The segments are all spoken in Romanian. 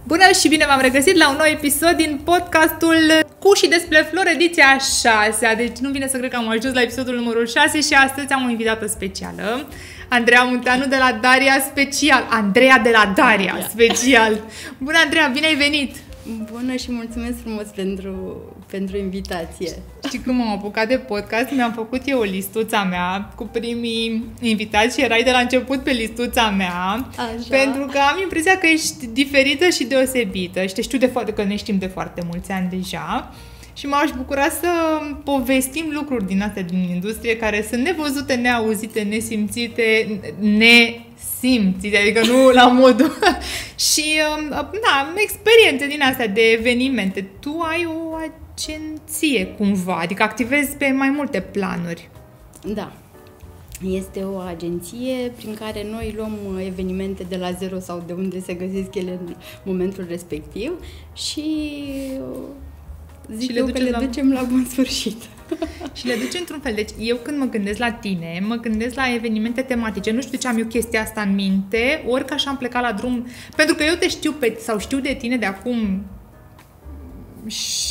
Bună și bine v-am regăsit la un nou episod din podcastul Cu și despre flori, ediția 6. Deci nu vine să cred că am ajuns la episodul numărul 6 și astăzi am o invitată specială, Andreea Munteanu de la Daria Special. Andreea de la Daria Special. Bună, Andreea, bine ai venit! Bună și mulțumesc frumos pentru invitație. Știi când m-am apucat de podcast, mi-am făcut eu o listuța mea cu primii invitați și erai de la început pe listuța mea. Așa. Pentru că am impresia că ești diferită și deosebită și te știu că ne știm de foarte mulți ani deja. Și m-aș bucura să povestim lucruri din astea din industrie care sunt nevăzute, neauzite, nesimțite, nesimțite, adică nu la modul. Și, experiențe din astea de evenimente. Tu ai o agenție cumva, adică activezi pe mai multe planuri. Da. Este o agenție prin care noi luăm evenimente de la zero sau de unde se găsesc ele în momentul respectiv și zic eu că le ducem la bun sfârșit. Și le duce într-un fel. Deci eu când mă gândesc la tine, mă gândesc la evenimente tematice. Nu știu de ce am eu chestia asta în minte, ori că așa am plecat la drum. Pentru că eu te știu știu de tine de acum 16-17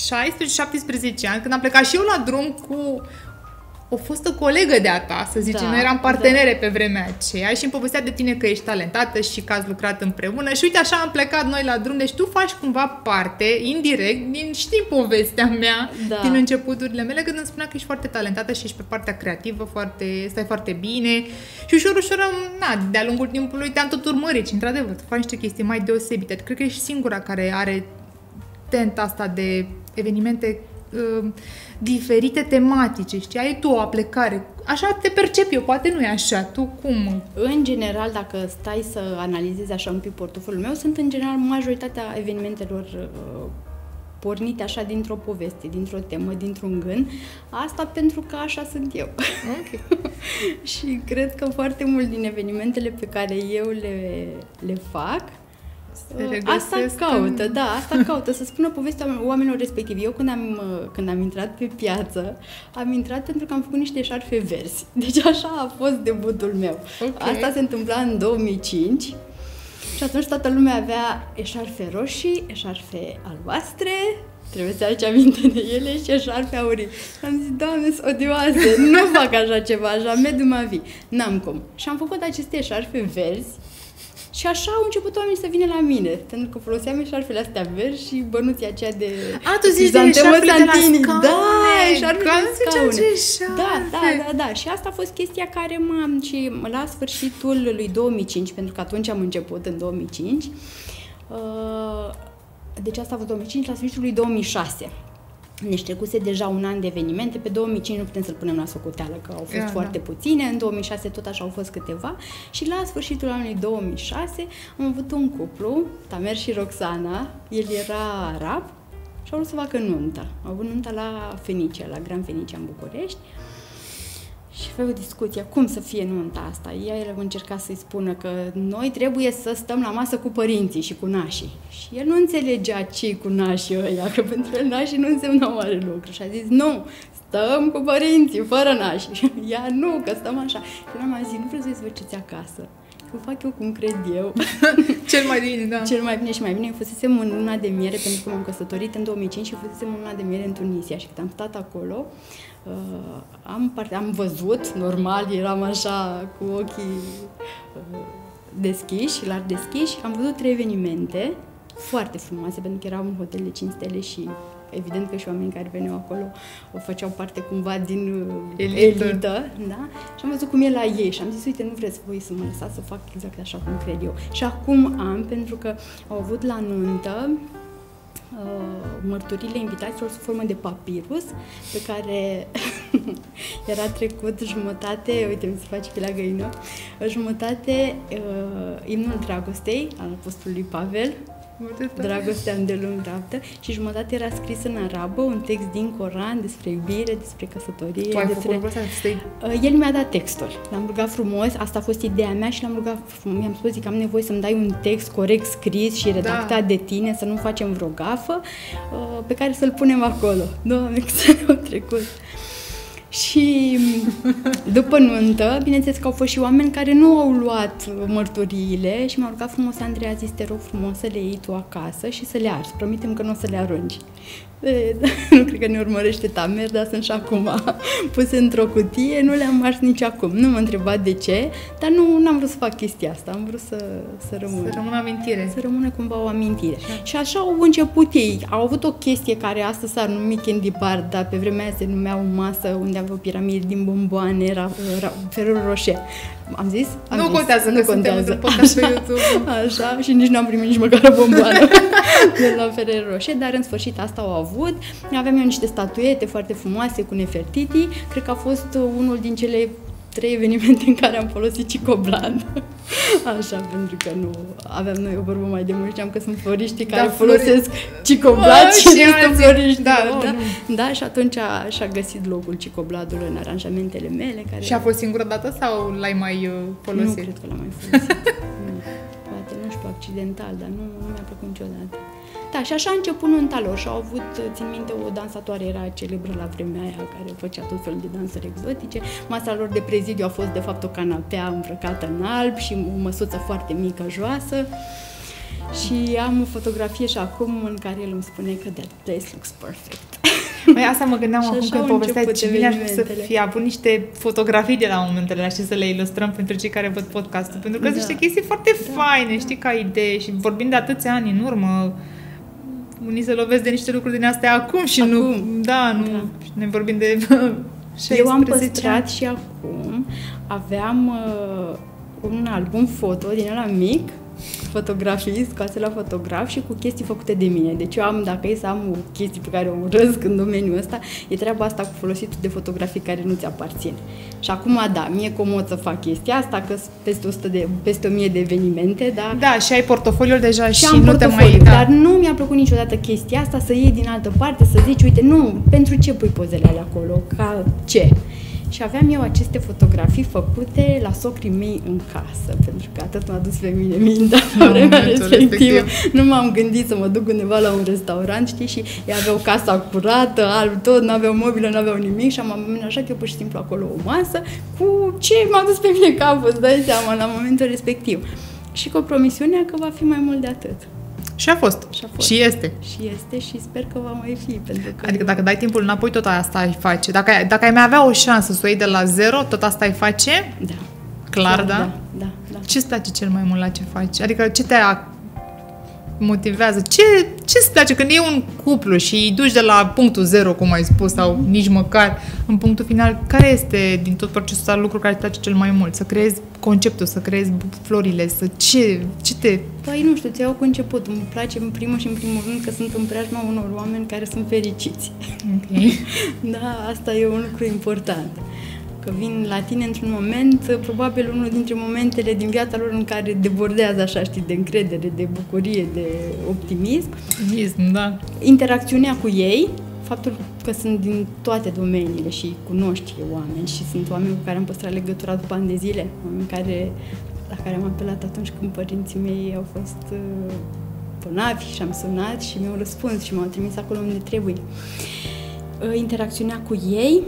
ani, când am plecat și eu la drum cu o fostă colegă de-a ta, să zicem. Noi eram partenere pe vremea aceea și îmi povestea de tine că ești talentată și că ați lucrat împreună și uite așa am plecat noi la drum. Deci tu faci cumva parte, indirect, știi povestea mea din începuturile mele, când îmi spunea că ești foarte talentată și ești pe partea creativă, stai foarte bine și ușor, de-a lungul timpului te-am tot urmărit și într-adevăr tu faci niște chestii mai deosebite. Cred că ești singura care are tenta asta de evenimente diferite tematice, știi? Ai tu o aplecare. Așa te percepi eu, poate nu e așa. Tu cum? În general, dacă stai să analizezi așa un pic portofoliul meu, sunt în general majoritatea evenimentelor pornite așa dintr-o poveste, dintr-o temă, dintr-un gând. Asta pentru că așa sunt eu. Okay. Și cred că foarte mult din evenimentele pe care eu le fac asta caută, să spună povestea oamenilor respectivi. Eu când am intrat pe piață, am intrat pentru că am făcut niște eșarfe verzi. Deci așa a fost debutul meu. Okay. Asta se întâmpla în 2005 și atunci toată lumea avea eșarfe roșii, eșarfe albastre, trebuie să aduci aminte de ele, și eșarfe aurii. Am zis, Doamne, sunt odioase, nu fac așa ceva, jamais de ma vie. N-am cum. Și am făcut aceste eșarfe verzi. Și așa au început oamenii să vină la mine, pentru că foloseam eșarfele astea verzi și bănuții aceia de... tu zici de eșarfele de la scaune! Da, eșarfele de scaune! Da. Și asta a fost chestia care și la sfârșitul lui 2005, pentru că atunci am început, în 2005, deci asta a fost 2005, la sfârșitul lui 2006. Deci trecuse deja un an de evenimente, pe 2005 nu putem să-l punem la socoteală, că au fost foarte puține, în 2006 tot așa au fost câteva și la sfârșitul anului 2006 am avut un cuplu, Tamer și Roxana, el era arab și au vrut să facă nunta. Au avut nunta la Fenicia, la Grand Fenicia în București. Și avea o discuție, cum să fie nunta asta? El încerca să-i spună că noi trebuie să stăm la masă cu părinții și cu nașii. Și el nu înțelegea ce cu nașii ăia, că pentru el nașii nu însemnau mare lucru. Și a zis, nu, stăm cu părinții, fără nașii. Și ea, nu, că stăm așa. Și eu am zis, nu vreau să-i faceți acasă. O fac eu cum cred eu. Cel mai bine, da. Cel mai bine și mai bine. Eu fusesem în luna de miere, pentru că m-am căsătorit în 2005 și fusesem în luna de miere în Tunisia. Și când am stat acolo, am văzut, normal, eram așa cu ochii deschiși, larg deschiși, am văzut 3 evenimente foarte frumoase, pentru că era un hotel de 5 stele și evident că și oamenii care veneau acolo o făceau parte cumva din elită, da? Și am văzut cum e la ei și am zis, uite, nu vreți voi să mă lăsați să fac exact așa cum cred eu. Și acum pentru că au avut la nuntă mărturile invitaților sub formă de papirus, pe care era trecut jumătate, uite, mi se face pe la găină, jumătate imnul dragostei al apostolului Pavel, dragostea îndelung dreaptă, și jumătate era scris în arabă, un text din Coran despre iubire, despre căsătorie. Tu ai făcut El mi-a dat textul. L-am rugat frumos, asta a fost ideea mea și l-am rugat frumos. Mi-am spus, zic, am nevoie să-mi dai un text corect scris și redactat de tine, să nu facem vreo gafă, pe care să-l punem acolo. Doamne, că s-a trecut. Și după nuntă, bineînțeles că au fost și oameni care nu au luat mărturiile și m-au rugat frumos, Andrei, a zis, te rog frumos să le iei tu acasă și să le arzi. Promitem că nu o să le arunci. Nu cred că ne urmărește Tamer, dar sunt și acum puse într-o cutie, nu le-am ars nici acum. Nu m-a întrebat de ce, dar nu am vrut să fac chestia asta, am vrut să rămână. Să rămână amintire. Să rămână cumva o amintire. Și așa au început ei. Au avut o chestie care astăzi s-ar numi candy bar, dar pe vremea aia se numea o masă unde avea o piramidă din bomboane, era Ferrero Rocher. Am zis? Nu contează că suntem într-un podcast pe YouTube. Așa, și nici n-am primit nici măcar o bomboană de la Ferrero Rocher, dar în sfârșit asta au avut. Aveam eu niște statuete foarte frumoase cu Nefertiti. Cred că a fost unul din cele 3 evenimente în care am folosit cicoblad. Așa, pentru că nu aveam noi o vorbă mai de mult, știam că sunt floriștii care folosesc cicoblad și restul floriști. Da, și atunci și-a găsit locul cicobladul în aranjamentele mele. Care... Și a fost singura dată sau l-ai mai folosit? Nu cred că l-am mai folosit. Poate, nu știu, accidental, dar nu mi-a plăcut niciodată. Da, și așa a început nunta lor și au avut, țin minte, o dansatoare era celebră la vremea aia, care făcea tot felul de dansări exotice. Masa lor de prezidiu a fost, de fapt, o canapea îmbrăcată în alb și o măsuță foarte mică, joasă. Și am o fotografie și acum în care el îmi spune că that place looks perfect. Mai asta mă gândeam acum când povesteai, ce bine ar fi să fi avut niște fotografii de la momentele alea și să le ilustrăm pentru cei care văd podcastul, pentru că sunt niște chestii foarte faine, știi, ca idee și vorbind de atâția ani în urmă, unii se lovesc de niște lucruri din astea acum și nu ne vorbim de 16 Eu am păstrat și acum aveam un album foto din ăla mic, fotografii scoase la fotograf și cu chestii făcute de mine. Deci eu am, dacă e să am o chestie pe care o urăsc în domeniul ăsta, e treaba asta cu folositul de fotografii care nu ți aparțin. Și acum, da, mie comod să fac chestia asta, că peste 1000 de evenimente, da. Da, și ai portofoliul deja și am nu te mai... Da. Dar nu mi-a plăcut niciodată chestia asta, să iei din altă parte, să zici, uite, nu, pentru ce pui pozele alea acolo, ca ce? Și aveam eu aceste fotografii făcute la socrii mei în casă, pentru că atât m-a dus pe mine mintea la vremea respectivă. Nu m-am gândit să mă duc undeva la un restaurant, știi, și ei aveau casa curată, alb tot, n-aveau mobilă, n-aveau nimic și am amenajat eu pur și simplu acolo o masă cu ce m-a dus pe mine capul, îți dai seama, la momentul respectiv. Și cu promisiunea că va fi mai mult de atât. Și a fost. Și este. Și este și sper că va mai fi. Pentru că adică dacă dai timpul înapoi, tot asta ai face. Dacă ai mai avea o șansă să o iei de la zero, tot asta ai face? Da. Clar, da? Da. Ce-ți place cel mai mult la ce faci? Adică ce te motivează? Ce-ți place când e un cuplu și îi duci de la punctul zero, cum ai spus, sau nici măcar în punctul final? Care este din tot procesul ăsta lucru care îți place cel mai mult? Să creezi conceptul, să creezi florile, ce te... Păi nu știu, ți iau cu început. Îmi place în primul rând că sunt în preajma unor oameni care sunt fericiți. Ok. Da, asta e un lucru important. Că vin la tine într-un moment, probabil unul dintre momentele din viața lor în care debordează așa, știi, de încredere, de bucurie, de optimism. Optimism, da. Interacțiunea cu ei, faptul că sunt din toate domeniile și cunoști oameni și sunt oameni cu care am păstrat legătura după ani de zile, oameni la care am apelat atunci când părinții mei au fost bolnavi și am sunat și mi-au răspuns și m-au trimis acolo unde trebuie. Interacțiunea cu ei,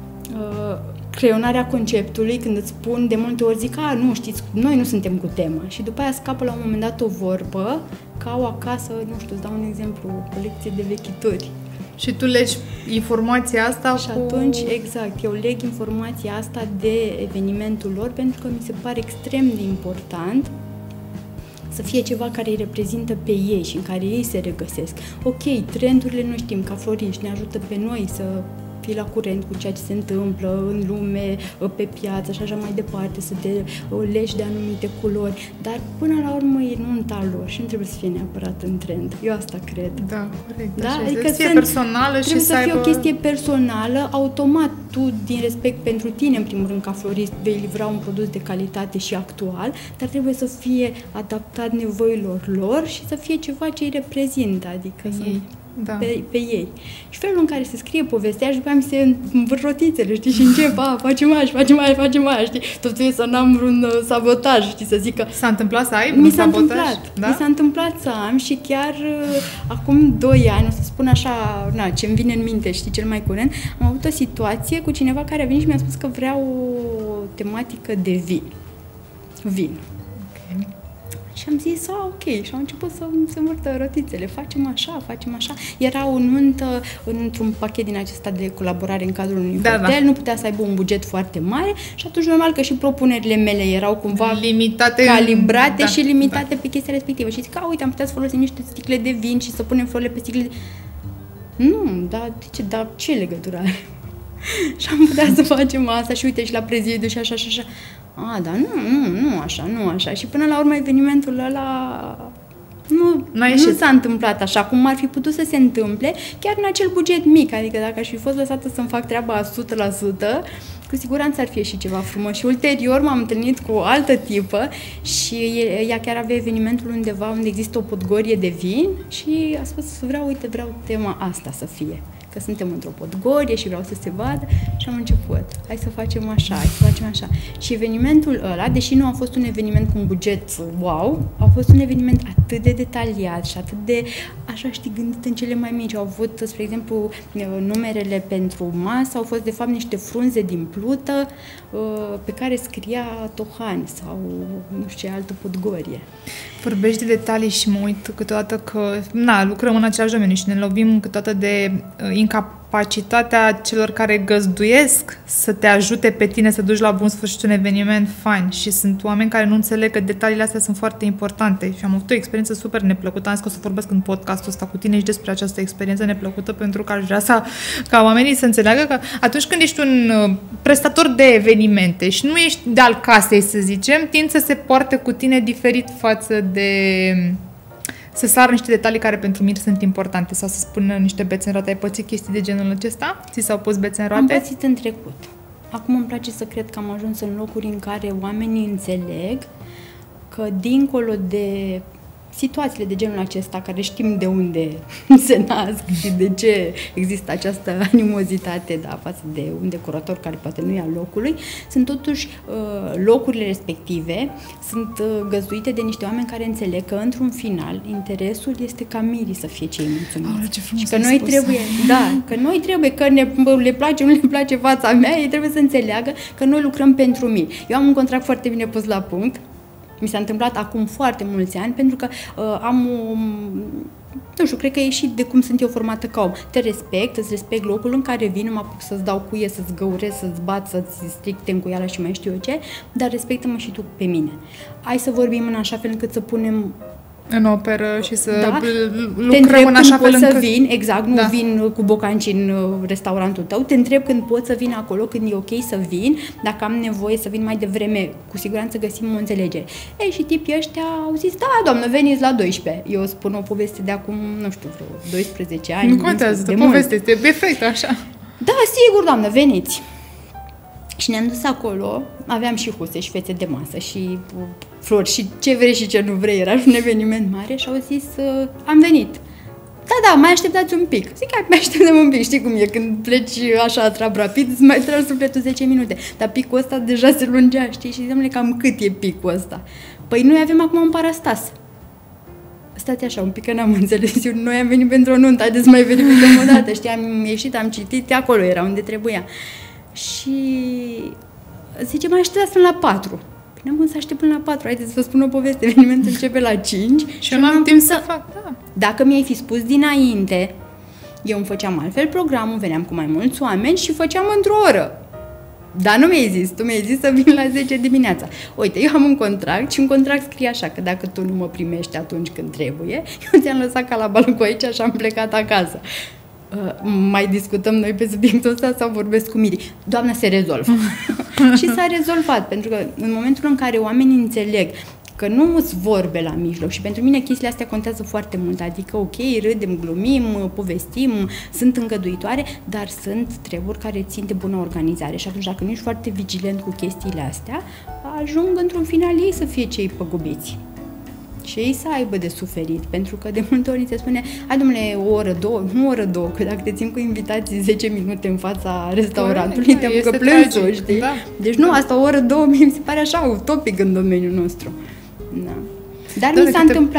creionarea conceptului, când îți spun, de multe ori zic, nu, știți, noi nu suntem cu tema. Și după aia scapă la un moment dat o vorbă, că au acasă, nu știu, îți dau un exemplu, o colecție de vechituri. Și tu legi informația asta și atunci, exact, eu leg informația asta de evenimentul lor, pentru că mi se pare extrem de important să fie ceva care îi reprezintă pe ei și în care ei se regăsesc. Ok, trendurile nu știm, ca floriști, ne ajută pe noi să fii la curent cu ceea ce se întâmplă în lume, pe piață și așa mai departe, să te legi de anumite culori, dar până la urmă e nunta lor și nu trebuie să fie neapărat în trend. Eu asta cred. Da, corect. Da? Adică să fie personală și să fie o chestie personală, automat tu, din respect pentru tine, în primul rând, ca florist, vei livra un produs de calitate și actual, dar trebuie să fie adaptat nevoilor lor și să fie ceva ce îi reprezintă, adică pe ei. Și felul în care se scrie povestea și după aia mi se învârt rotițele, știi, și încep, facem aia, știi, tot să n-am vreun sabotaj, știi, să zic că... S-a întâmplat să ai vreun sabotaj? Mi s-a întâmplat să am și chiar acum 2 ani, o să spun așa, ce-mi vine în minte, știi, cel mai curent, am avut o situație cu cineva care a venit și mi-a spus că vrea o tematică de vin. Okay. Și am zis, ok, și am început să se învârtă rotițele, facem așa. Era o nuntă într-un pachet din acesta de colaborare în cadrul unui hotel, nu putea să aibă un buget foarte mare și atunci normal că și propunerile mele erau cumva limitate, calibrate și limitate pe chestia respectivă. Și zic, uite, am putea să folosim niște sticle de vin și să punem florile pe sticle de... Nu, dar ce legătură are? Și am putea să facem asta și uite și la prezidiu și așa. Dar nu așa. Și până la urmă evenimentul ăla nu s-a întâmplat așa cum ar fi putut să se întâmple, chiar în acel buget mic. Adică dacă aș fi fost lăsată să-mi fac treaba 100%, cu siguranță ar fi și ceva frumos. Și ulterior m-am întâlnit cu o altă tipă și ea chiar avea evenimentul undeva unde există o podgorie de vin și a spus, vreau tema asta să fie. Că suntem într-o podgorie și vreau să se vadă și am început. Hai să facem așa. Și evenimentul ăla, deși nu a fost un eveniment cu un buget wow, a fost un eveniment atât de detaliat și atât de, așa știi, gândit în cele mai mici. Au avut, spre exemplu, numerele pentru masă, au fost de fapt niște frunze din plută pe care scria Tohan sau nu știu ce altă podgorie. Vorbești de detalii și mă uit câteodată că lucrăm în același domeniu și ne lovim câteodată de incapacitatea celor care găzduiesc să te ajute pe tine să duci la bun sfârșit un eveniment fain și sunt oameni care nu înțeleg că detaliile astea sunt foarte importante și am avut o experiență super neplăcută. Am zis că o să vorbesc în podcastul ăsta cu tine și despre această experiență neplăcută pentru că aș vrea ca oamenii să înțeleagă că atunci când ești un prestator de evenimente și nu ești de-al casei, să zicem, tind să se poarte cu tine diferit față de să sară niște detalii care pentru mine sunt importante sau să spună niște bețe în roate. Ai pățit chestii de genul acesta? Ți s-au pus bețe în roate? Am pățit în trecut. Acum îmi place să cred că am ajuns în locuri în care oamenii înțeleg că dincolo de situațiile de genul acesta, care știm de unde se nasc și de ce există această animozitate față de un decorator care poate nu ia locului, sunt totuși locurile respective, sunt găzduite de niște oameni care înțeleg că într-un final interesul este ca mirii să fie cei mulțumiți. Și că noi trebuie, că le place, nu le place fața mea, ei trebuie să înțeleagă că noi lucrăm pentru miri. Eu am un contract foarte bine pus la punct. Mi s-a întâmplat acum foarte mulți ani, pentru că cred că e și de cum sunt eu formată ca om. Te respect, îți respect locul în care vin, mă apuc să-ți dau cuie, să-ți găuresc, să-ți bat, să-ți stric tencuiala și mai știu eu ce, dar respectă-mă și tu pe mine. Hai să vorbim în așa fel încât să punem în operă și să lucrăm în așa fel încât... să vin, exact, nu vin cu bocanci în restaurantul tău, te întreb când pot să vin acolo, când e ok să vin, dacă am nevoie să vin mai devreme, cu siguranță găsim o înțelegere. Și tipii ăștia au zis, doamnă, veniți la 12. Eu spun o poveste de acum, nu știu, vreo 12 ani. Nu contează, poveste, este perfect așa. Da, sigur, doamnă, veniți. Și ne-am dus acolo, aveam și huse și fețe de masă și flori și ce vrei și ce nu vrei, era un eveniment mare și au zis, am venit. Da, mai așteptați un pic. Zic, mai așteptăm un pic, știi cum e, când pleci așa trab rapid, îți mai tragi sufletul 10 minute, dar picul ăsta deja se lungea, știi, și zic, cam cât e picul ăsta? Păi noi avem acum un parastas. Stați așa, un pic că n-am înțeles eu, noi am venit pentru o nuntă, haideți să mai venim o dată, știi, am ieșit, am citit, acolo era unde trebuia. Și zice, mai așteptați până la 4. N-am cum să aștept până la 4, haideți să vă spun o poveste, evenimentul începe la 5 și eu n-am timp să fac, Dacă mi-ai fi spus dinainte, eu îmi făceam altfel programul, veneam cu mai mulți oameni și făceam într-o oră. Dar nu mi-ai zis, tu mi-ai zis să vin la 10 dimineața. Uite, eu am un contract și un contract scrie așa, că dacă tu nu mă primești atunci când trebuie, eu ți-am lăsat ca la balcon aici și am plecat acasă. Mai discutăm noi pe subiectul ăsta sau vorbesc cu mirii? Doamna, se rezolvă. Și s-a rezolvat, pentru că în momentul în care oamenii înțeleg că nu sunt vorbe la mijloc și pentru mine chestiile astea contează foarte mult, adică ok, râdem, glumim, povestim, sunt îngăduitoare, dar sunt treburi care țin de bună organizare și atunci dacă nu ești foarte vigilent cu chestiile astea, ajung într-un final ei să fie cei păgubiți. și ei să aibă de suferit, pentru că de multe ori se spune, hai domnule, o oră, două, nu o oră, două, că dacă te țin cu invitații 10 minute în fața restaurantului, te apucă plânsul, știi? Da. Deci nu, asta o oră, două, mi se pare așa utopic în domeniul nostru. Da. Dar mi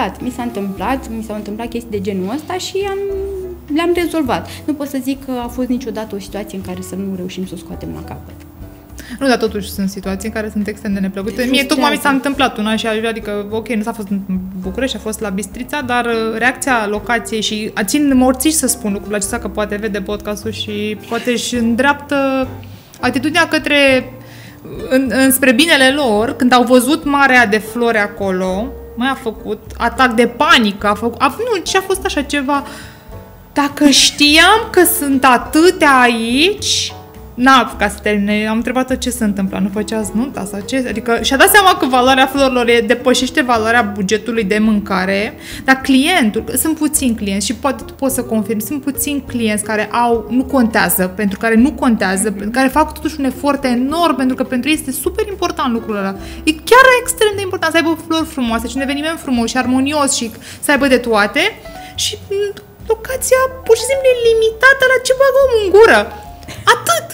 s-au întâmplat chestii de genul ăsta și le-am rezolvat. Nu pot să zic că a fost niciodată o situație în care să nu reușim să o scoatem la capăt. Nu, dar totuși sunt situații în care sunt extrem de neplăcute. Mie tocmai mi s-a întâmplat una și adică, ok, nu s-a fost în București, a fost la Bistrița, dar reacția locației și țin morțiși să spun lucrul acesta, că poate vede podcastul și poate își îndreaptă atitudinea către înspre binele lor, când au văzut marea de flori acolo, mai a făcut atac de panică, nu, ce a fost așa ceva. Dacă știam că sunt atâtea aici, n-a ca să termine, am întrebat-o ce se întâmplă, nu făceați nunta sau ce? Adică și-a dat seama că valoarea florilor depășește valoarea bugetului de mâncare, dar clientul, sunt puțini clienți și poate tu poți să confirmi, sunt puțini clienți care nu contează, pentru care fac totuși un efort enorm, pentru că pentru ei este super important lucrul ăla. E chiar extrem de important să aibă flori frumoase și un eveniment frumos și armonios și să aibă de toate și locația pur și simplu e limitată la ce bagă omul în gură. Atât!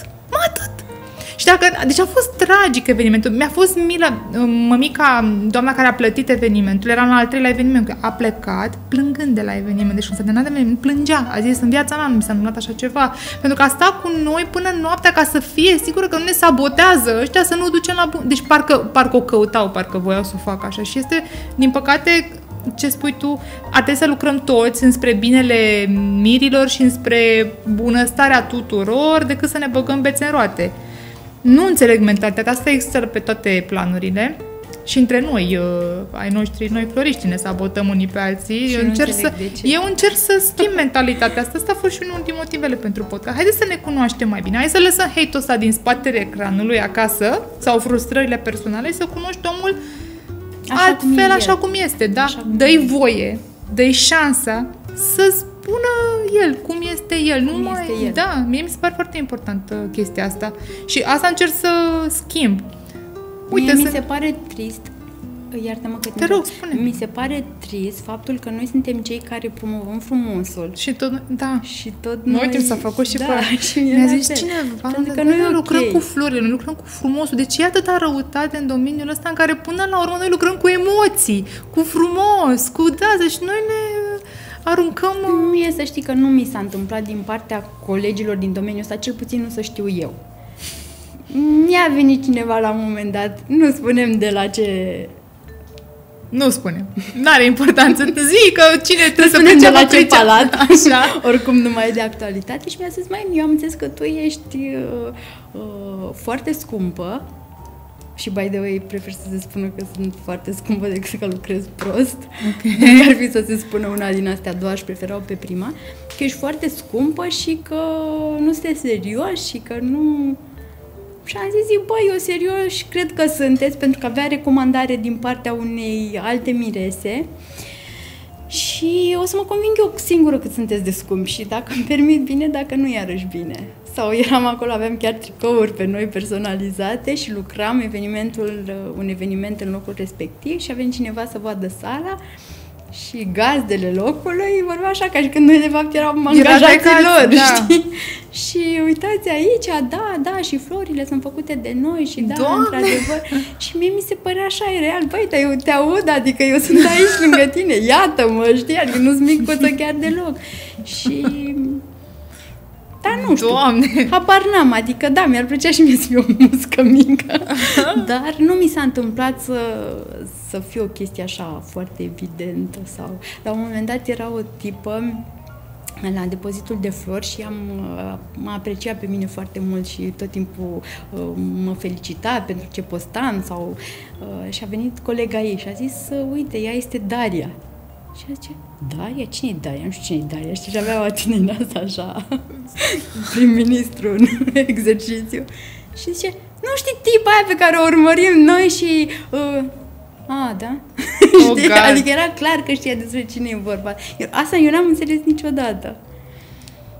Și deci a fost tragic evenimentul. Mi-a fost milă, mămica, doamna care a plătit evenimentul, era la al treilea eveniment, a plecat plângând de la eveniment. Deci când s-a terminat de eveniment, plângea. A zis, în viața mea nu mi s-a întâmplat așa ceva. Pentru că a stat cu noi până noaptea ca să fie sigură că nu ne sabotează ăștia, să nu o ducem la bun. Deci parcă o căutau, parcă voiau să o facă așa. Și este, din păcate, ce spui tu, ar trebui să lucrăm toți înspre binele mirilor și înspre bunăstarea tuturor, decât să ne băgăm bețe în roate. Nu înțeleg mentalitatea asta, există pe toate planurile și între noi, ai noștri, noi floriști, ne sabotăm unii pe alții. Eu încerc să schimb mentalitatea asta. Asta a fost și unul din motivele pentru podcast. Haideți să ne cunoaștem mai bine. Hai să lăsăm hate-ul ăsta din spatele ecranului acasă sau frustrările personale, să cunoști omul altfel, așa cum este. Da? Dă-i voie, dă-i șansa să spună el cum este el. Da, mie mi se pare foarte importantă chestia asta. Și asta încerc să schimb. Uite, mi se pare trist. Iartă-mă că te rog, spune. Mi se pare trist faptul că noi suntem cei care promovăm frumosul. Și tot, da. Și tot noi... Uite, s-a făcut și și mi-a zis cineva, că noi lucrăm cu florile, noi lucrăm cu frumosul. Deci e atâta răutate în domeniul ăsta în care până la urmă noi lucrăm cu emoții, cu frumos, cu deci noi ne aruncăm... Mie să știi că nu mi s-a întâmplat din partea colegilor din domeniul ăsta, cel puțin nu să știu eu. Mi-a venit cineva la un moment dat, nu spunem de la ce... Nu spunem. N-are importanță. Zic că cine trebuie să plece la ce palat. Așa. Oricum nu mai e de actualitate. Și mi-a zis, eu am înțeles că tu ești foarte scumpă. Și, by the way, prefer să se spună că sunt foarte scumpă decât că lucrez prost. Okay. Ar fi să se spună una din astea două, aș preferau pe prima. Că ești foarte scumpă și că nu sunteți serioși și că nu... Și am zis, eu serios cred că sunteți, pentru că avea recomandare din partea unei alte mirese și o să mă conving eu singură cât sunteți de scumpi și dacă îmi permit bine, dacă nu iarăși bine. Sau eram acolo, aveam chiar tricouri pe noi personalizate și lucram un eveniment în locul respectiv și a venit cineva să vadă sala și gazdele locului vorbea așa ca și când noi de fapt eram angajații lor, știi? Și uitați aici, da, și florile sunt făcute de noi și da, într-adevăr. Și mie mi se părea așa real, dar eu te aud, adică eu sunt aici lângă tine, iată-mă, știi? Adică nu-ți micuță chiar deloc. Și... Dar nu știu, Doamne. Habar n-am, adică da, mi-ar plăcea și mie să fiu o muscă mică, dar nu mi s-a întâmplat să fie o chestie așa foarte evidentă sau... La un moment dat era o tipă la depozitul de flori și m-a apreciat pe mine foarte mult și tot timpul mă felicita pentru ce postam sau... și a venit colega ei și a zis, uite, ea este Daria. Și a zice, Daria? Cine e Daria? Nu știu cine e Daria. Știi, și avea o atitudine asta așa, prim-ministru în exercițiu. Și zice, nu știi tipa aia pe care o urmărim noi și... da? Știi? Adică era clar că știa despre cine e vorba. Asta eu n-am înțeles niciodată.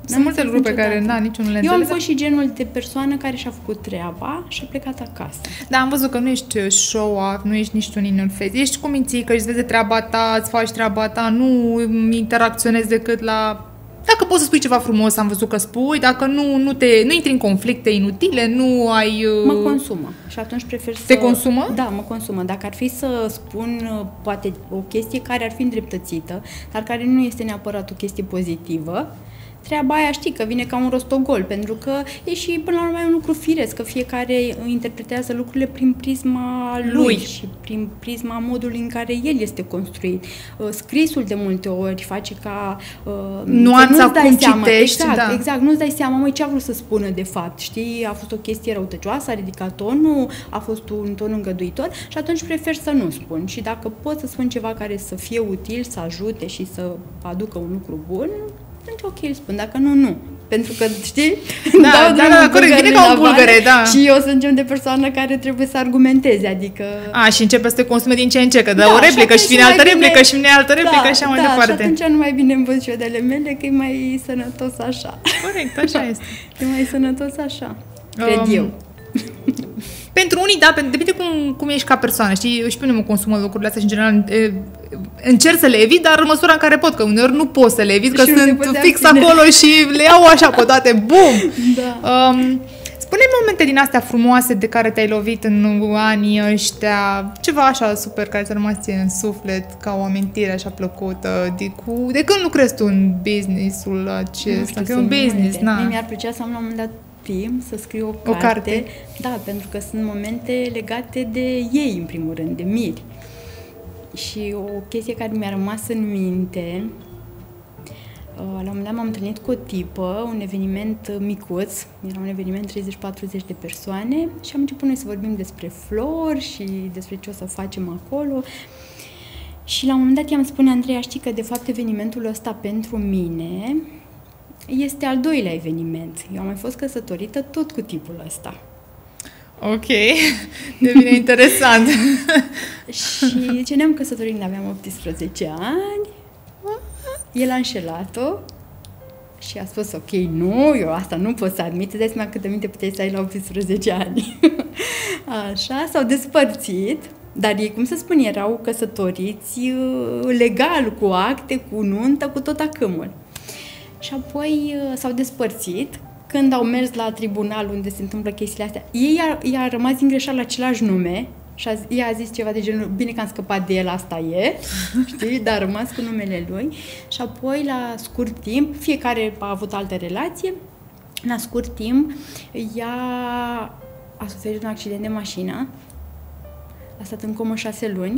Sunt multe lucruri pe care, niciunul le înțeleg. Eu am fost și genul de persoană care și-a făcut treaba și a plecat acasă. Da, am văzut că nu ești show-off, nu ești nici tu in face. Ești cu minții, că îți vezi treaba ta, îți faci treaba ta, nu interacționezi decât la... Dacă poți să spui ceva frumos, am văzut că spui, dacă nu intri în conflicte inutile, nu ai... Mă consumă și atunci prefer să... Te consumă? Da, mă consumă. Dacă ar fi să spun, poate, o chestie care ar fi îndreptățită, dar care nu este neapărat o chestie pozitivă, treaba aia știi că vine ca un rostogol, pentru că e și până la urmă un lucru firesc, că fiecare interpretează lucrurile prin prisma lui și prin prisma modului în care el este construit. Scrisul de multe ori face ca nuanța cum citești, exact, nu-ți dai seama, măi, ce a vrut să spună de fapt, știi? A fost o chestie răutăcioasă, a ridicat tonul, a fost un ton îngăduitor și atunci prefer să nu spun. Și dacă pot să spun ceva care să fie util, să ajute și să aducă un lucru bun, atunci ok, îl spun, dacă nu, nu. Pentru că, știi? Da, corect, vine ca un bulgăre, da. Și eu sunt genul de persoană care trebuie să argumenteze, adică... Și începe să te consume din ce în ce, că dă o replică și vine altă replică și vine altă replică și așa mai departe. Și atunci nu mai bine învăț șodele mele, că e mai sănătos așa. Corect, așa este. E mai sănătos așa, cred eu. Pentru unii, da, depinde cum ești ca persoană, știi? Eu și pe mine mă consumă lucrurile astea și, în general, încerc să le evit, dar în măsura în care pot, că uneori nu pot să le evit, că sunt fix acolo și le iau așa pe toate, bum! Da. Spune-mi momente din astea frumoase de care te-ai lovit în anii ăștia, ceva așa super care ți-a rămas ție în suflet, ca o amintire așa plăcută, de când lucrezi tu în business-ul acesta? Că e un business, na. Mie mi-ar plăcea să am la un moment dat timp să scriu o carte. Da, pentru că sunt momente legate de ei, în primul rând, de Miri. Și o chestie care mi-a rămas în minte, la un moment dat m-am întâlnit cu o tipă, un eveniment micuț, era un eveniment 30-40 de persoane și am început noi să vorbim despre flori și despre ce o să facem acolo. Și la un moment dat i-am spune, Andreea, știi că de fapt evenimentul ăsta pentru mine este al doilea eveniment. Eu am mai fost căsătorită tot cu tipul ăsta. Ok, devine interesant. Și ce ne-am căsătorit când aveam 18 ani, el a înșelat-o și a spus, ok, nu, eu asta nu pot să admit, îți dai seama câtă minte puteai să ai la 18 ani. Așa, s-au despărțit, dar ei, cum să spun, erau căsătoriți legal, cu acte, cu nuntă, cu tot acâmul. Și apoi s-au despărțit. Când au mers la tribunal unde se întâmplă chestiile astea, i-a rămas din greșeală același nume și ea a zis ceva de genul, bine că am scăpat de el, asta e, știi, dar a rămas cu numele lui. Și apoi, la scurt timp, fiecare a avut altă relație, la scurt timp, ea a suferit un accident de mașină, a stat în comă 6 luni.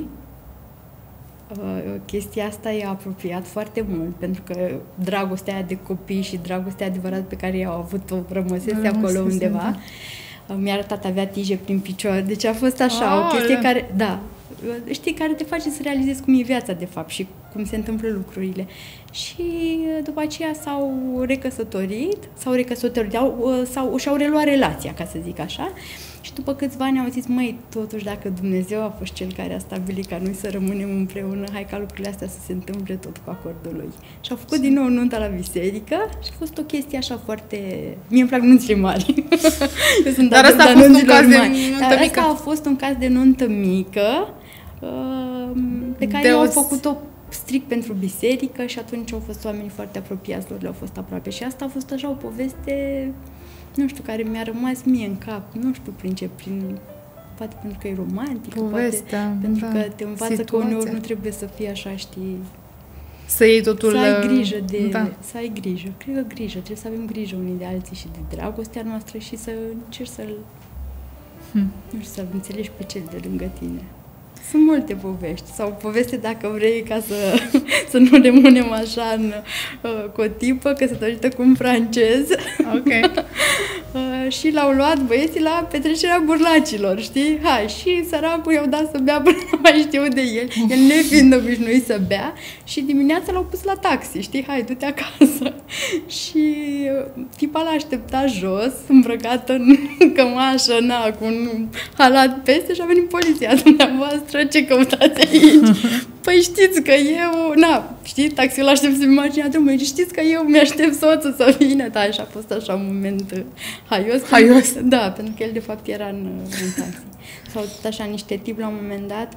Chestia asta i-a apropiat foarte mult, pentru că dragostea aia de copii și dragostea adevărată pe care i-au avut-o rămăsese acolo undeva. Mi-a arătat, avea tije prin picior, deci a fost așa, o chestie care, da, știi, care te face să realizezi cum e viața de fapt și cum se întâmplă lucrurile. Și după aceea s-au recăsătorit, și-au reluat relația, ca să zic așa. Și după câțiva ani au zis, măi, totuși dacă Dumnezeu a fost cel care a stabilit ca noi să rămânem împreună, hai ca lucrurile astea să se întâmple tot cu acordul lui. Și au făcut din nou nunta la biserică și a fost o chestie așa foarte... Mie îmi plac nunțile mari. Eu sunt Dar asta a fost un caz de nuntă mică. Asta a fost un caz de nuntă mică pe care au făcut-o strict pentru biserică și atunci au fost oameni foarte apropiați lor, le-au fost aproape. Și asta a fost așa o poveste, nu știu, care mi-a rămas mie în cap, nu știu prin ce, poate pentru că e romantic, povestea, poate pentru că te învață că uneori nu trebuie să fii așa, știi, să iei totul... Să ai grijă să ai grijă. Cred că grijă, trebuie să avem grijă unii de alții și de dragostea noastră și să încerci să-l nu știu, să-l înțelegi pe cel de lângă tine. Sunt multe povești. Sau poveste, dacă vrei, ca să nu rămânem așa cu o tipă căsătorită cu un francez. Ok. Și l-au luat băieții la petrecerea burlacilor, știi? Hai, și săracul i-au dat să bea până nu mai știu de el. El nefiind obișnuit să bea și dimineața l-au pus la taxi, știi? Hai, du-te acasă. Și tipa l-a așteptat jos, îmbrăcată în cămașă, cu un halat peste și a venit poliția. Dumneavoastră, ce căutați aici? Păi știți că eu, știi, taxiul aștept în marginea drumului, știți că eu mi-aștept soțul să vină, da, și a fost așa un moment haios. Da, pentru că el de fapt era în taxi. S-au tot așa niște tipi la un moment dat,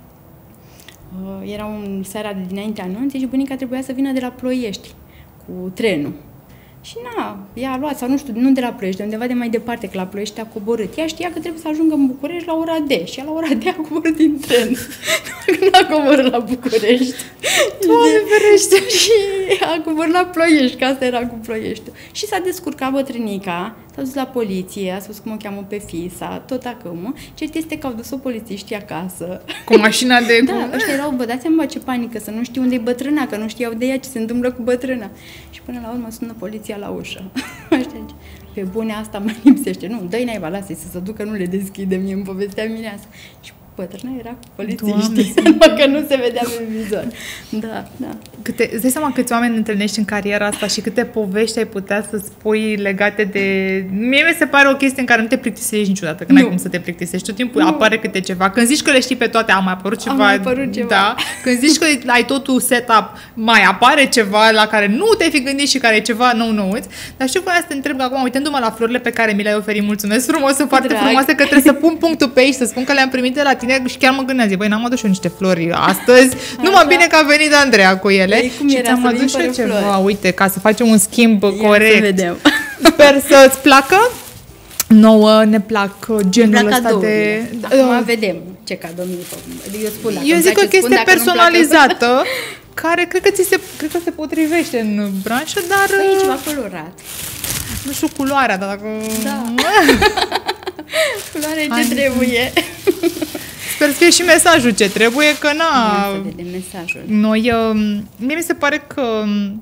era seara de dinainte anunții și bunica trebuia să vină de la Ploiești cu trenul. Și ea a luat, sau nu știu, nu de la Ploiești, de undeva de mai departe, că la Ploiești a coborât. Ea știa că trebuie să ajungă în București la ora D și ea la ora D a coborât din tren. Nu a coborât la București. Doamne ferește! Și a coborât la Ploiești, că asta era cu Ploiești. Și s-a descurcat bătrânica, s-a dus la poliție, a spus cum o cheamă pe fisa, tot acum. Cert este că au dus-o polițiștii acasă. Cu mașina de... Da, ăștia erau, vă dați seama ce panică, să nu știu unde e bătrâna, că nu știau de ea ce se întâmplă cu bătrâna. Și până la urmă sună poliția la ușă. Pe bune, asta mă lipsește. Nu, dă-i naiba, lasă-i să se ducă, nu le deschide, mie îmi povestea mireasa. Și bătrâna era cu polițiștii, că nu se vedea pe vizor. Da. Îți dai seama câți oameni întâlnești în cariera asta și câte povești ai putea să spui legate de... Mie mi se pare o chestie în care nu te plictisești niciodată, că n-ai cum să te plictisești. Tot timpul apare câte ceva. Când zici că le știi pe toate, a mai apărut ceva. Da. Când zici că ai totul set-up, mai apare ceva la care nu te-ai fi gândit și care e ceva nou-nouț. Dar știu că să te întreb că acum, uitându-mă la florile pe care mi le-ai oferit, mulțumesc frumos, sunt foarte frumoase, că trebuie să pun punctul pe ei și să spun că le-am primit de la tine și chiar mă gândeam, zic, băi, n-am adus și eu niște flori astăzi, numai bine că a venit Andreea cu ele. Ei, și ți-am adus și eu ceva, uite, ca să facem un schimb corect. Să vedem. Sper să-ți placă. Nouă ne plac genul ăsta de... Acum vedem ce cadou mi-i făcut. Eu zic o chestie personalizată, care cred că se potrivește în branșă, dar... Păi e ceva colorat. Nu știu culoarea, dar dacă... Da. Culoarea ce trebuie. Sper să fie și mesajul ce trebuie, că Să vedem mesajul. Noi, mie mi se pare că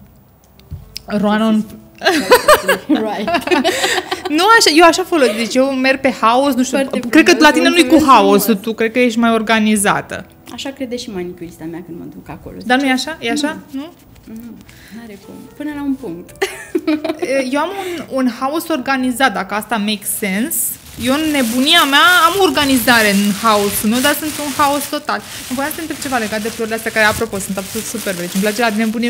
Roanon... Right. Nu așa, eu așa folosesc, deci eu merg pe haos, nu știu, cred că la tine nu-i cu haosul, tu cred că ești mai organizată. Așa crede și manicurista mea când mă duc acolo. Dar nu e așa? E așa? Nu? N-are cum. Până la un punct. Eu am un haos organizat, dacă asta makes sense. Eu, în nebunia mea, am organizare în haosul meu, dar sunt un haos total. Îmi voiam să întreb ceva legat de florile astea, care, apropo, sunt absolut super reci. Îmi place la nebunie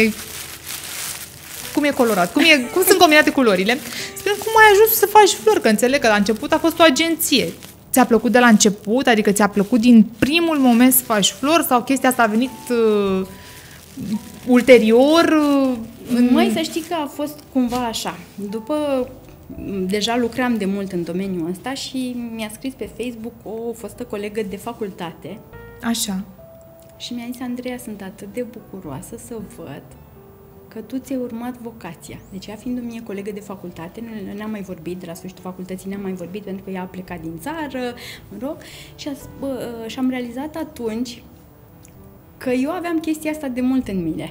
cum e colorat, cum sunt combinate culorile. Spune, cum ai ajuns să faci flori? Că înțeleg că la început a fost o agenție. Ți-a plăcut de la început? Adică ți-a plăcut din primul moment să faci flori sau chestia asta a venit ulterior? Mai să știi că a fost cumva așa. Deja lucram de mult în domeniul ăsta și mi-a scris pe Facebook o fostă colegă de facultate. Așa. Și mi-a zis, Andreea, sunt atât de bucuroasă să văd că tu ți-ai urmat vocația. Deci, ea fiind mie colegă de facultate, nu ne-am mai vorbit, de la sfârșitul facultății ne-am mai vorbit, pentru că ea a plecat din țară, și am realizat atunci că eu aveam chestia asta de mult în mine.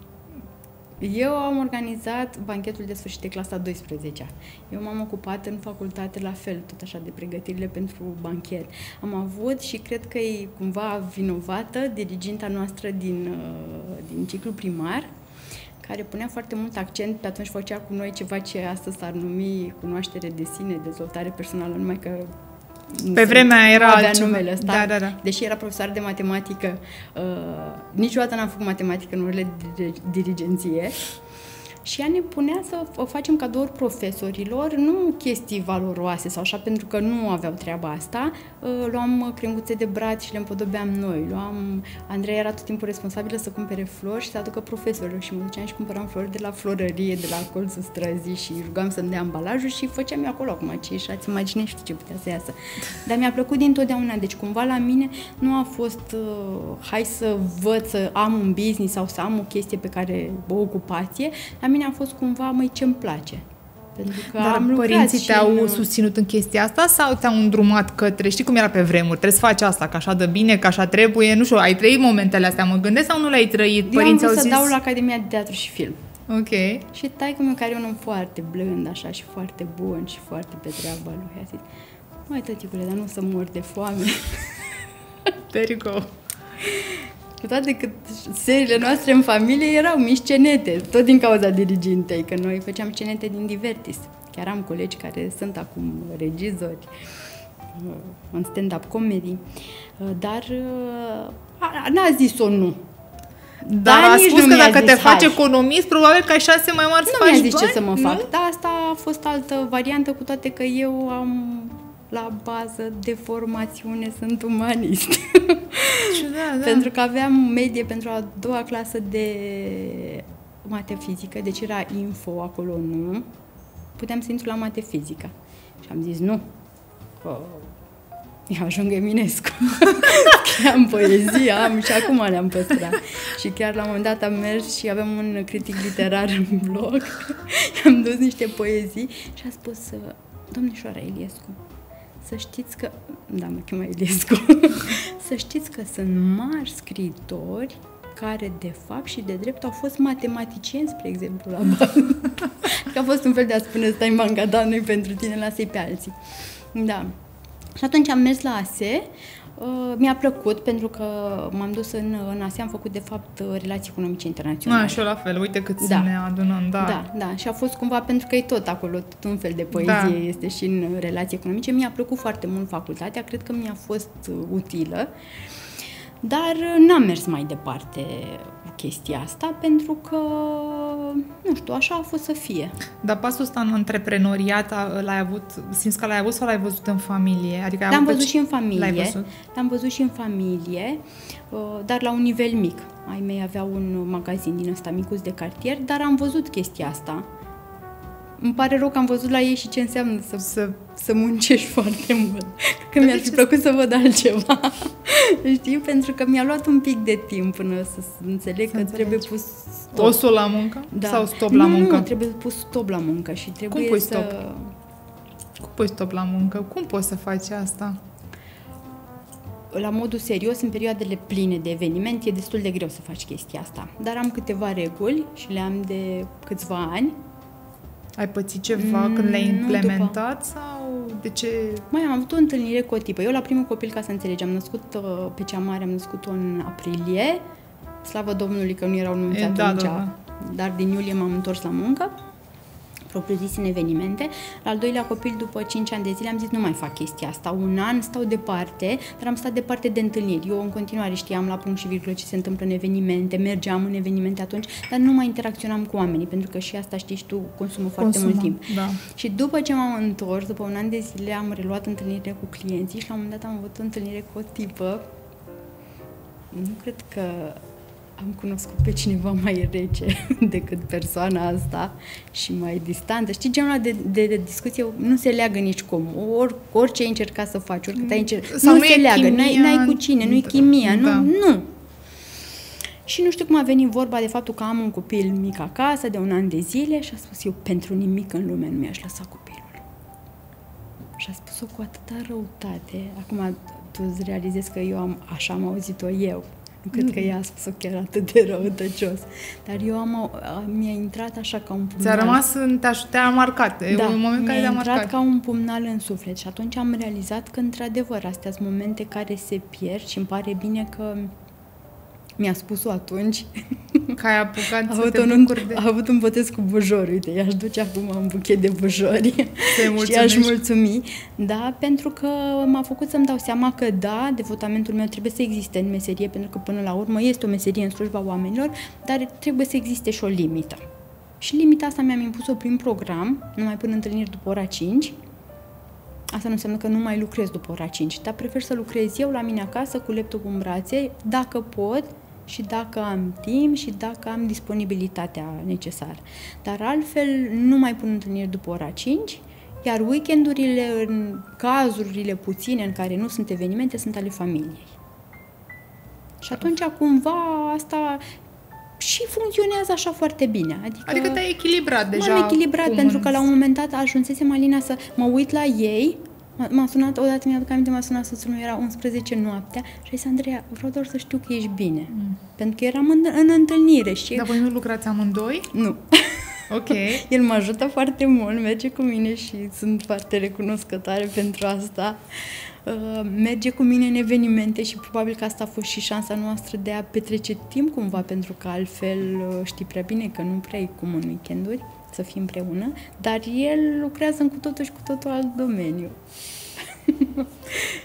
Eu am organizat banchetul de sfârșit de clasa 12-a. Eu m-am ocupat în facultate la fel, tot așa, de pregătirile pentru banchet. Am avut și cred că e cumva vinovată diriginta noastră din ciclu primar, care punea foarte mult accent, pe atunci făcea cu noi ceva ce astăzi s-ar numi cunoaștere de sine, dezvoltare personală, numai că pe vremea era avea numele ăsta. Da. Deși era profesor de matematică, niciodată n-am făcut matematică în orele de dirigenție. Și ea ne punea să facem cadouri profesorilor, nu chestii valoroase sau așa, pentru că nu aveau treaba asta. Luam crenguțe de brad și le împodobeam noi. Andreea era tot timpul responsabilă să cumpere flori și să aducă profesorilor și mă duceam și cumpăram flori de la florărie, de la colțul străzii și rugam să-mi dea ambalajul și făceam eu acolo acum și ați imaginești ce putea să iasă. Dar mi-a plăcut dintotdeauna, deci cumva la mine nu a fost hai să văd să am un business sau să am o chestie pe care, o ocupație. La mine a fost cumva, măi, ce-mi place. Pentru că dar părinții te-au susținut în chestia asta sau te-au îndrumat către, știi cum era pe vremuri, trebuie să faci asta, că așa dă bine, că așa trebuie, nu știu, ai trăit momentele astea, mă gândesc, sau nu le-ai trăit? Părinții eu am au zis... să dau la Academia de Teatru și Film. Ok. Și taică-miu, care e un om foarte blând, așa, și foarte bun și foarte pe treaba lui, a zis, măi, tăticule, dar nu să mor de foame. There you go. Cu toate că seriile noastre în familie erau mici scenete, tot din cauza dirigintei, că noi făceam scenete din Divertis. Chiar am colegi care sunt acum regizori în stand-up comedy, dar N-a zis-o nu. Dar a spus că dacă te faci economist, probabil că ai șanse mai mari să faci bani. Nu mi-a zis ce să mă fac. Dar asta a fost altă variantă, cu toate că eu am la bază de formațiune, sunt umanist. Ciudat, da. Pentru că aveam medie pentru a doua clasă de mate-fizică, deci era info acolo, nu. Puteam să intru la mate-fizică. Și am zis nu. Eu ajung Eminescu. Am poezie, și acum le-am păstrat. Și chiar la un moment dat am mers și aveam un critic literar în blog. I-am dus niște poezii și a spus: domnișoara Iliescu, să știți că... Da, mă chema Iliescu. Să știți că sunt mari scriitori care de fapt și de drept au fost matematicieni, spre exemplu, la bază. Că a fost un fel de a spune: stai în banca ta, nu-i pentru tine, lasă-i pe alții. Da. Și atunci am mers la ASE, mi-a plăcut pentru că m-am dus în ASE, am făcut de fapt relații economice internaționale. Și eu la fel, uite cât ne adunăm, Da, și a fost cumva, pentru că e tot acolo, tot un fel de poezie este și în relații economice. Mi-a plăcut foarte mult facultatea, cred că mi-a fost utilă, dar n-am mers mai departe cu chestia asta, pentru că, nu știu, așa a fost să fie. Dar pasul ăsta în antreprenoriat l-ai avut, simți că l-ai avut sau l-ai văzut în familie? Adică l-am văzut și în familie. L-am văzut și în familie, dar la un nivel mic. Ai mei aveau un magazin din ăsta micuț de cartier, dar am văzut chestia asta. Îmi pare rău că am văzut la ei și ce înseamnă să muncești foarte mult. Că mi-ar fi plăcut să văd altceva. Știi? Pentru că mi-a luat un pic de timp până să înțeleg că trebuie pus stop. Osul la muncă? Da. Sau stop la muncă? Nu, trebuie pus stop la muncă și trebuie Cum pui stop? Cum pui stop la muncă? Cum poți să faci asta? La modul serios, în perioadele pline de eveniment, e destul de greu să faci chestia asta. Dar am câteva reguli și le am de câțiva ani. Ai pățit ceva când le-ai implementat sau de ce? Mai am avut o întâlnire cu o tipă. Eu la primul copil, ca să înțelegi, am născut pe cea mare, am născut-o în aprilie. Slavă Domnului că nu erau nunți atunci. Da. Dar din iulie m-am întors la muncă, propriu-zis în evenimente. La al doilea copil, după 5 ani de zile, am zis nu mai fac chestia asta. Un an stau departe, dar am stat departe de întâlniri. Eu în continuare știam la punct și virgulă ce se întâmplă în evenimente, mergeam în evenimente atunci, dar nu mai interacționam cu oamenii, pentru că și asta, știi, tu consumă foarte mult timp. Da. Și după ce m-am întors, după un an de zile, am reluat întâlnirile cu clienții și la un moment dat am avut o întâlnire cu o tipă. Nu cred că am cunoscut pe cineva mai rece decât persoana asta și mai distantă. Știi, genul de discuție nu se leagă nicicum. Orice ai încercat să faci, oricât ai încercat, nu se leagă. Chimia, n-ai cu cine, nu-i chimia, nu. Și nu știu cum a venit vorba de faptul că am un copil mic acasă de un an de zile și a spus: eu pentru nimic în lume nu mi-aș lăsa copilul. Și a spus-o cu atâta răutate. Acum tu îți realizezi că așa am auzit-o eu. Nu cred că ea a spus-o chiar atât de răutăcios. Dar mi-a intrat așa ca un pumnal. Ți-a rămas, te-a marcat. Da, un moment care mi-a te-a intrat ca un pumnal în suflet. Și atunci am realizat că, într-adevăr, astea sunt momente care se pierd și îmi pare bine că mi-a spus-o atunci. Că ai apucat să te bucuri de... A avut un botez cu bujori. Uite, i-aș duce acum un buchet de bujori și i-aș mulțumi. Da, pentru că m-a făcut să-mi dau seama că, da, devotamentul meu trebuie să existe în meserie, pentru că, până la urmă, este o meserie în slujba oamenilor, dar trebuie să existe și o limită. Și limita asta mi-am impus-o prin program, numai până întâlniri după ora 5. Asta nu înseamnă că nu mai lucrez după ora 5, dar prefer să lucrez eu la mine acasă, cu laptopul în brațe, dacă pot și dacă am timp și dacă am disponibilitatea necesară. Dar altfel nu mai pun întâlniri după ora 5, iar weekendurile, în cazurile puține în care nu sunt evenimente, sunt ale familiei. Și atunci cumva asta și funcționează așa foarte bine. Adică te-ai echilibrat deja. M-am echilibrat pentru că la un moment dat ajunsesem, Alina, să mă uit la ei. M-a sunat, odată mi-aduc aminte, m-a sunat soțul meu, era 11 noaptea și a zis: Andreea, vreau doar să știu că ești bine. Pentru că eram în întâlnire. Și Dar voi nu lucrați amândoi? Nu. Ok. El mă ajută foarte mult, merge cu mine și sunt foarte recunoscătoare pentru asta. Merge cu mine în evenimente și probabil că asta a fost și șansa noastră de a petrece timp cumva, pentru că altfel știi prea bine că nu prea e cum în weekenduri să fim împreună, dar el lucrează în cu totul și cu totul alt domeniu.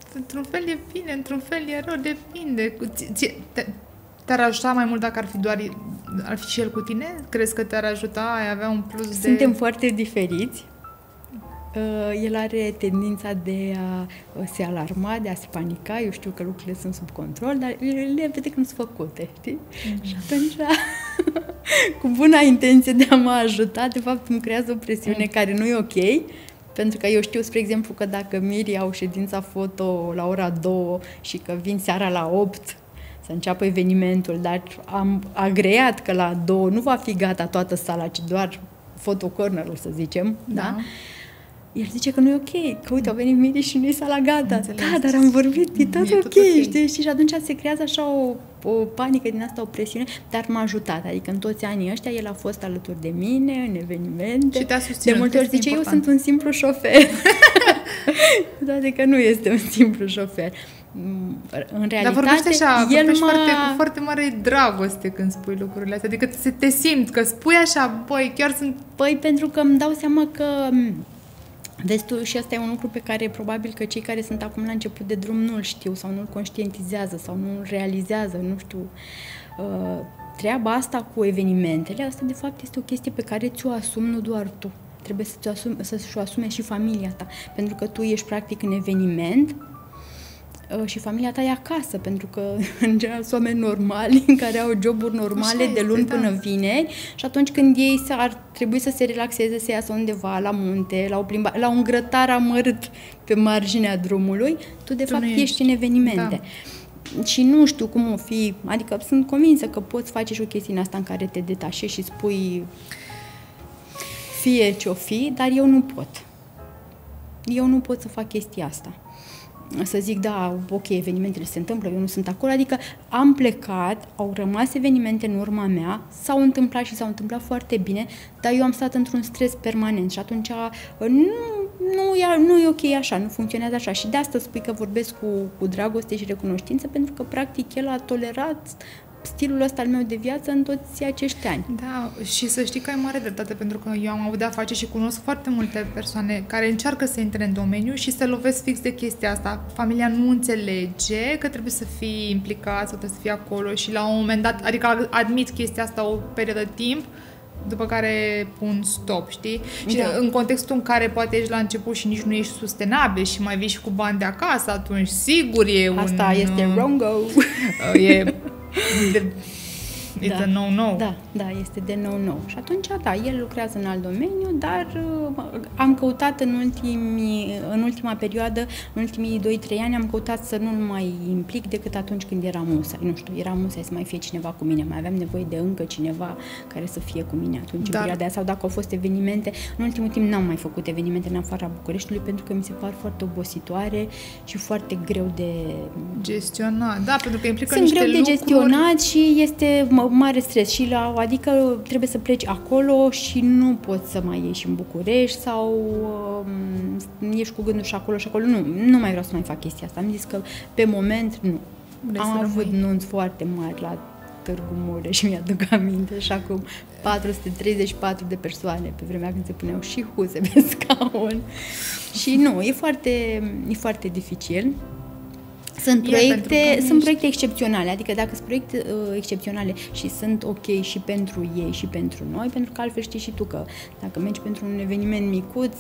într-un fel e bine, într-un fel e rău, depinde. Te-ar ajuta mai mult dacă ar fi și el cu tine? Crezi că te-ar ajuta? Ai avea un plus de... Suntem foarte diferiți. El are tendința de a se alarma, de a se panica. Eu știu că lucrurile sunt sub control, dar le vede că nu sunt făcute, știi? Și atunci, cu buna intenție de a mă ajuta, de fapt îmi creează o presiune care nu e ok, pentru că eu știu, spre exemplu, că dacă Miri au ședința foto la ora 2 și că vin seara la 8 să înceapă evenimentul, dar am agreat că la 2 nu va fi gata toată sala, ci doar photo corner-ul, să zicem, da? El zice că nu e ok, că uite, au venit Miri și nu e sala gata. Înțeles. Da, dar am vorbit, e tot ok, okay. Știi? Și atunci se creează așa o panică din asta, o presiune, dar m-a ajutat. Adică în toți anii ăștia el a fost alături de mine, în evenimente. Și te-a susținut. De multe ori zice, eu sunt un simplu șofer. Toate că nu este un simplu șofer. În realitate, dar vorbește așa, el cu foarte mare dragoste când spui lucrurile astea. Adică te simți că spui așa, băi, chiar sunt... Păi pentru că îmi dau seama că... Vezi tu, și asta e un lucru pe care probabil că cei care sunt acum la început de drum nu-l știu sau nu-l conștientizează sau nu-l realizează, nu știu. Treaba asta cu evenimentele, asta de fapt este o chestie pe care ți-o asumi nu doar tu. Trebuie să-și o asume și familia ta, pentru că tu ești practic în eveniment și familia ta e acasă, pentru că în general sunt oameni normali care au joburi normale de luni până vineri și atunci când ei ar trebui să se relaxeze, să iasă undeva la munte, la un grătar amărât pe marginea drumului, tu de fapt ești în evenimente. Da. Și nu știu cum o fi, adică sunt convinsă că poți face și o chestie în asta în care te detașezi și spui fie ce-o fi, dar eu nu pot. Eu nu pot să fac chestia asta. Să zic, da, ok, evenimentele se întâmplă, eu nu sunt acolo, adică am plecat, au rămas evenimente în urma mea, s-au întâmplat și s-au întâmplat foarte bine, dar eu am stat într-un stres permanent și atunci nu e ok așa, nu funcționează așa și de asta spui că vorbesc cu dragoste și recunoștință, pentru că practic el a tolerat stilul ăsta al meu de viață în toți acești ani. Da, și să știi că ai mare dreptate, pentru că eu am avut de-a face și cunosc foarte multe persoane care încearcă să intre în domeniu și se lovesc fix de chestia asta. Familia nu înțelege că trebuie să fii implicat sau trebuie să fii acolo și la un moment dat, adică admit chestia asta o perioadă de timp, după care pun stop, știi? Și în contextul în care poate ești la început și nici nu ești sustenabil și mai vii și cu bani de acasă, atunci sigur e asta este wrong-o. It's a no-no. Da, este de no-no. Și atunci, da, el lucrează în alt domeniu, dar am căutat în ultima perioadă, în ultimii 2-3 ani, am căutat să nu-l mai implic decât atunci când era musai. Nu știu, era musai să mai fie cineva cu mine. Mai aveam nevoie de încă cineva care să fie cu mine atunci, în perioada aia. Sau dacă au fost evenimente, în ultimul timp n-am mai făcut evenimente în afara Bucureștiului, pentru că mi se par foarte obositoare și foarte greu de gestionat. Da, pentru că implică sunt niște greu lucruri. De gestionat și este mare stres și adică trebuie să pleci acolo și nu poți să mai ieși în București sau ești cu gândul și acolo și acolo. Nu mai vreau să mai fac chestia asta. Am zis că pe moment nu. Am avut nunți foarte mari la Târgu Mureș, mi-aduc aminte, așa cu 434 de persoane pe vremea când se puneau și huze pe scaun. Și nu, e foarte dificil. Sunt proiecte excepționale, adică dacă sunt proiecte excepționale și sunt ok și pentru ei și pentru noi, pentru că altfel știi și tu că dacă mergi pentru un eveniment micuț,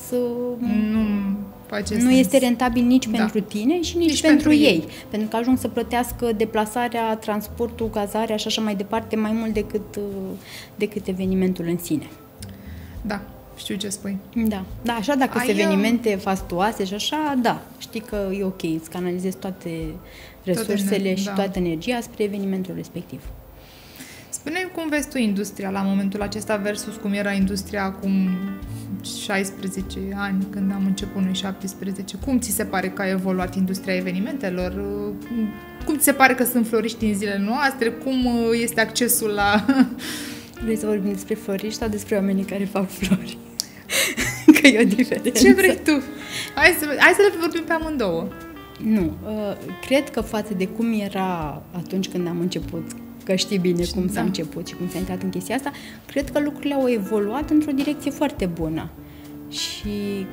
nu este rentabil nici pentru tine și nici pentru ei. Pentru că ajung să plătească deplasarea, transportul, cazarea și așa mai departe, mai mult decât evenimentul în sine. Da. Știu ce spui. Da, așa dacă sunt evenimente fastuoase și așa, da, știi că e ok, îți canalizezi toate resursele și toată energia spre evenimentul respectiv. Spune-mi cum vezi tu industria la momentul acesta versus cum era industria acum 16 ani, când am început noi 17. Cum ți se pare că a evoluat industria evenimentelor? Cum ți se pare că sunt floriști în zilele noastre? Cum este accesul la... Vrei să vorbim despre floriști sau despre oamenii care fac flori? Că e o diferență. Ce vrei tu? Hai să le vorbim pe amândouă. Nu. Cred că față de cum era atunci când am început, că știi bine cum s-a început și cum s-a intrat în chestia asta, cred că lucrurile au evoluat într-o direcție foarte bună. Și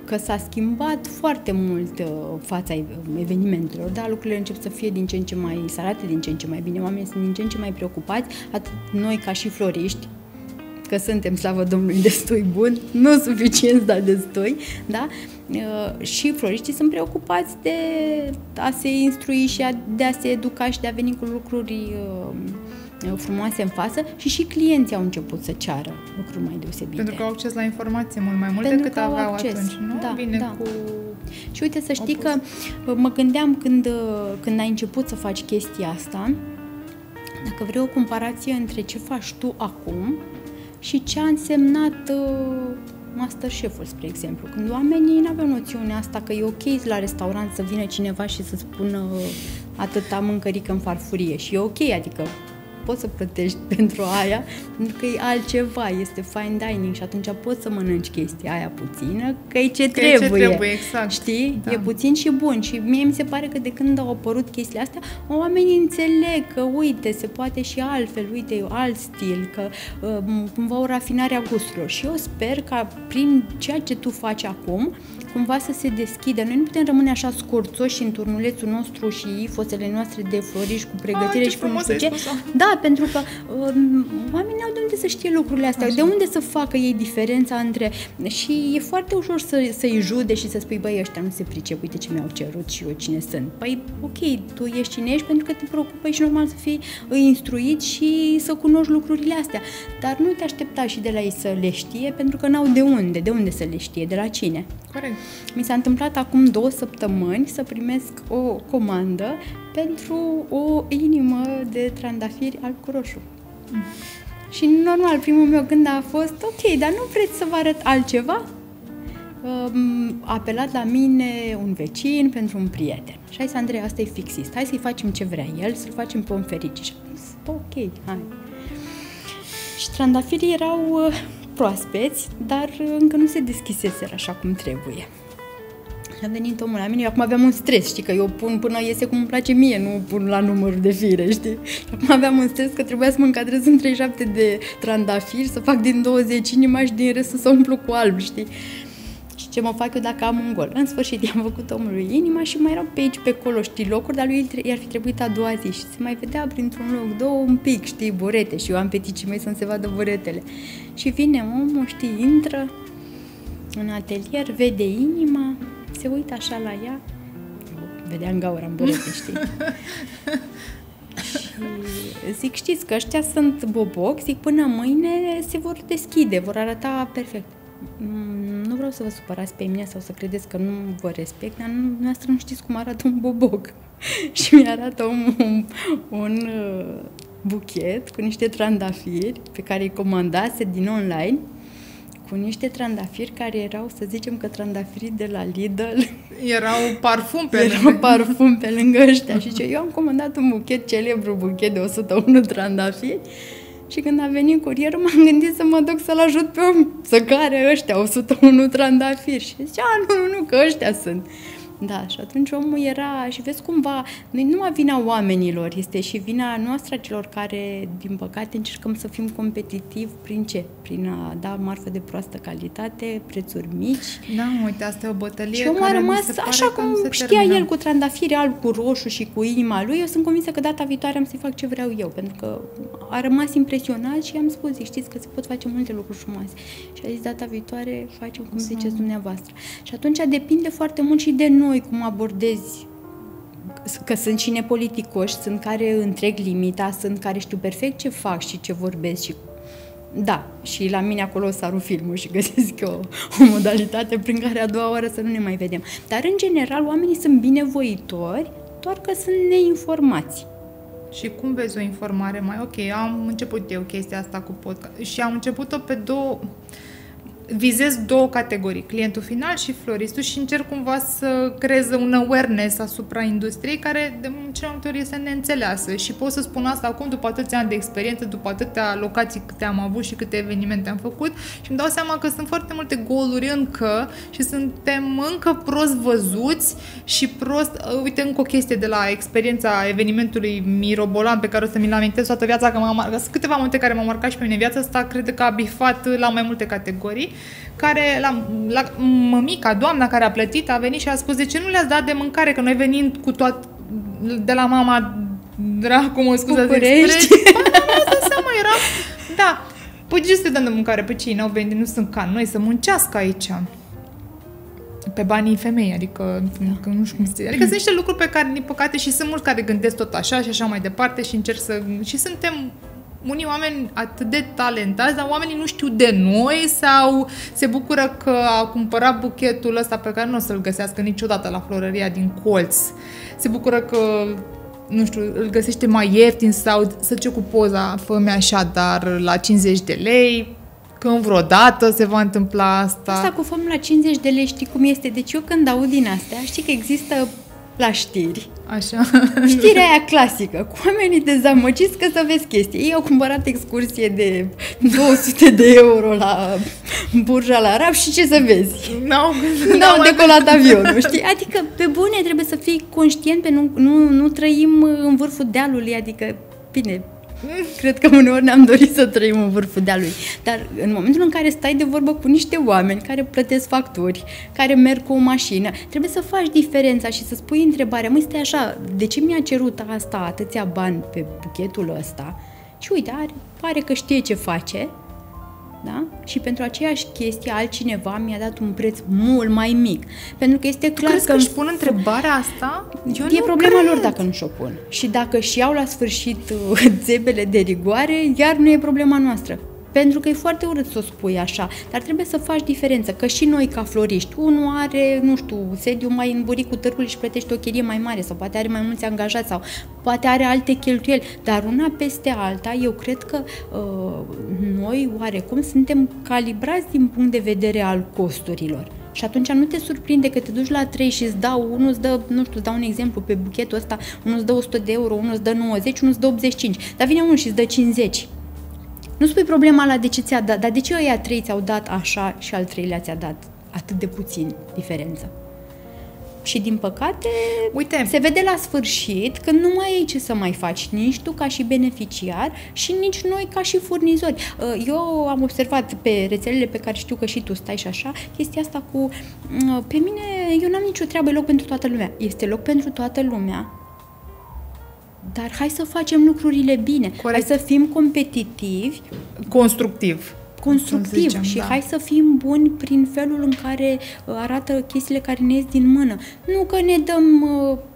că s-a schimbat foarte mult fața evenimentelor, da? Lucrurile încep să fie din ce în ce mai, să arate din ce în ce mai bine, oamenii sunt din ce în ce mai preocupați, atât noi ca și floriști, că suntem, slavă Domnului, destui buni, nu suficient, dar destui, da? Și floriștii sunt preocupați de a se instrui și de a se educa și de a veni cu lucruri frumoase în față și clienții au început să ceară lucruri mai deosebite. Pentru că au acces la informație mult mai mult decât aveau atunci, nu? Da, Vine da. cu... Și uite, să știi că mă gândeam când ai început să faci chestia asta, dacă vrei o comparație între ce faci tu acum și ce a însemnat MasterChef-ul, spre exemplu. Când oamenii nu aveau noțiunea asta că e ok la restaurant să vină cineva și să spună atâta mâncărică în farfurie și e ok, adică poți să plătești pentru aia, pentru că e altceva, este fine dining și atunci poți să mănânci chestia aia puțină, că e ce trebuie, exact. Știi? Da. E puțin și bun și mie mi se pare că de când au apărut chestiile astea, oamenii înțeleg că uite, se poate și altfel, uite, e alt stil, că cumva o rafinare a gusturilor și eu sper ca prin ceea ce tu faci acum, cumva să se deschidă. Noi nu putem rămâne așa scorțoși în turnulețul nostru și fosele noastre de floriști cu pregătire și cu nu știu ce. Da, pentru că oamenii au de unde să știe lucrurile astea, de unde să facă ei diferența între... Și e foarte ușor să-i jude și să spui, băi, ăștia nu se pricep, uite ce mi-au cerut și eu cine sunt. Păi, ok, tu ești cine ești pentru că te preocupă și normal să fii instruit și să cunoști lucrurile astea. Dar nu te aștepta și de la ei să le știe, pentru că n-au de unde să le știe, de la cine. Corect. Mi s-a întâmplat acum 2 săptămâni să primesc o comandă pentru o inimă de trandafiri alb cu roșu. Și normal, primul meu gând a fost, ok, dar nu vreți să vă arăt altceva? A apelat la mine un vecin pentru un prieten. Și a zis, Andrei, asta e fixist, hai să-i facem ce vrea el, să-l facem pe om fericit. Și am zis, ok, hai. Și trandafirii erau proaspeți, dar încă nu se deschiseseră așa cum trebuie. A venit omul la mine, eu acum aveam un stres, știi, că eu pun până iese cum îmi place mie, nu pun la numărul de fire, știi? Acum aveam un stres că trebuia să mă încadrez în 37 de trandafiri, să fac din 20 inima și din restul să umplu cu alb, știi? Și ce mă fac eu dacă am un gol? În sfârșit, i-am făcut omului inima și mai erau pe aici, pe acolo, știi, locuri, dar lui i-ar fi trebuit a doua zi și se mai vedea printr-un loc, două, un pic, știi, burete și eu am peticii mei să-mi se vadă buretele. Și vine omul, știi, intră în atelier, vede inima, se uită așa la ea, vedea în gaură, în burete, știi? Și zic, știți că ăștia sunt boboc, zic, până mâine se vor deschide, vor arăta perfect. Nu vreau să vă supărați pe mine sau să credeți că nu vă respect, dar noastră nu știți cum arată un boboc. Și mi-arată un buchet cu niște trandafiri pe care îi comandase din online, cu niște trandafiri care erau, să zicem că trandafirii de la Lidl. Erau parfum pe lângă ăștia. Și eu am comandat un buchet, celebru buchet de 101 trandafiri. Și când a venit curierul, m-am gândit să mă duc să-l ajut pe om să care ăștia 101 trandafiri. Și zicea, nu, că ăștia sunt. Da, și atunci omul era, și vezi cumva, nu numai vina oamenilor, este și vina noastră a celor care, din păcate, încercăm să fim competitivi prin ce? Prin a da marfă de proastă calitate, prețuri mici. Da, uite, asta e o bătălie. Și omul a rămas așa cum știa el, cu trandafiri alb, cu roșu și cu inima lui. Eu sunt convinsă că data viitoare am să-i fac ce vreau eu, pentru că a rămas impresionat și i-am spus, știți că se pot face multe lucruri frumoase. Și a zis, data viitoare facem cum ziceți dumneavoastră. Și atunci depinde foarte mult și de noi cum abordezi, că sunt și nepoliticoși, sunt care întreg limita, sunt care știu perfect ce fac și ce vorbesc și da, și la mine acolo saru filmul și găsesc eu o modalitate prin care a doua oară să nu ne mai vedem. Dar în general oamenii sunt binevoitori, doar că sunt neinformați. Și cum vezi o informare mai ok? Am început eu chestia asta cu podcast și am început-o pe vizez două categorii, clientul final și floristul, și încerc cumva să creez un awareness asupra industriei care de cele multe ori este neînțeleasă și pot să spun asta acum după atâția ani de experiență, după atâtea locații câte am avut și câte evenimente am făcut și îmi dau seama că sunt foarte multe goluri încă și suntem încă prost văzuți și prost... Uite, încă o chestie de la experiența evenimentului mirobolan pe care o să mi-l amintesc toată viața, că sunt câteva momente care m-au marcat și pe mine viața asta, cred că a bifat la mai multe categorii. care la mămica, doamna care a plătit, a venit și a spus: de ce nu le-ați dat de mâncare? Că noi venim cu tot de la mama dracu, mă scuzați de expresie. Asta seama era... Da. Păi ce să te dăm de mâncare? Pe cei n-au venit, nu sunt ca noi, să muncească aici. Pe banii femei, adică nu știu cum să zic. Adică sunt niște lucruri pe care, din păcate, și sunt mulți care gândesc tot așa și așa mai departe și încerc să... Și suntem unii oameni atât de talentați, dar oamenii nu știu de noi sau se bucură că a cumpărat buchetul ăsta pe care nu o să-l găsească niciodată la florăria din colț. Se bucură că, nu știu, îl găsește mai ieftin sau să duce cu poza: fă-mi așa, dar la 50 de lei, când vreodată se va întâmpla asta. Asta cu fă-mi la 50 de lei, știi cum este? Deci eu când aud din astea, știi că există la știri. Așa. Știrea aia clasică, cu oamenii dezamăgiți că să vezi chestii. Ei au cumpărat excursie de 200 de euro la Burj Al Arab și ce să vezi? N-au decolat avionul, știi? Adică, pe bune, trebuie să fii conștient, pe nu trăim în vârful dealului, adică, bine, cred că uneori ne-am dorit să trăim în vârful dealului, dar în momentul în care stai de vorbă cu niște oameni care plătesc facturi, care merg cu o mașină, trebuie să faci diferența și să spui întrebarea: măi, stai așa, de ce mi-a cerut asta atâția bani pe buchetul ăsta? Și uite, pare că știe ce face, da? Și pentru aceeași chestie altcineva mi-a dat un preț mult mai mic. Pentru că este clar că își pun întrebarea asta? E problema lor dacă nu și-o pun. Și dacă și iau la sfârșit țebele de rigoare, iar nu e problema noastră. Pentru că e foarte urât să o spui așa, dar trebuie să faci diferență, că și noi ca floriști, unul are, nu știu, sediu mai în buricul târgului și plătește o chirie mai mare sau poate are mai mulți angajați sau poate are alte cheltuieli, dar una peste alta, eu cred că noi oarecum suntem calibrați din punct de vedere al costurilor. Și atunci nu te surprinde că te duci la 3 și unul îți dă, nu știu, îți dau un exemplu, pe buchetul ăsta, unul îți dă 100 de euro, unul îți dă 90, unul îți dă 85, dar vine unul și îți dă 50. Nu spui problema la de ce ți-a dat, dar de ce ăia 3 ți-au dat așa și al 3-lea ți-a dat atât de puțin diferență? Și din păcate, uite, se vede la sfârșit că nu mai ai ce să mai faci, nici tu ca și beneficiar și nici noi ca și furnizori. Eu am observat pe rețelele pe care știu că și tu stai și așa, chestia asta cu, pe mine, eu n-am nicio treabă, e loc pentru toată lumea. Este loc pentru toată lumea, dar hai să facem lucrurile bine. Corect. Hai să fim competitivi. Constructiv, zicem, și hai să fim buni prin felul în care arată chestiile care ne ies din mână. Nu că ne dăm...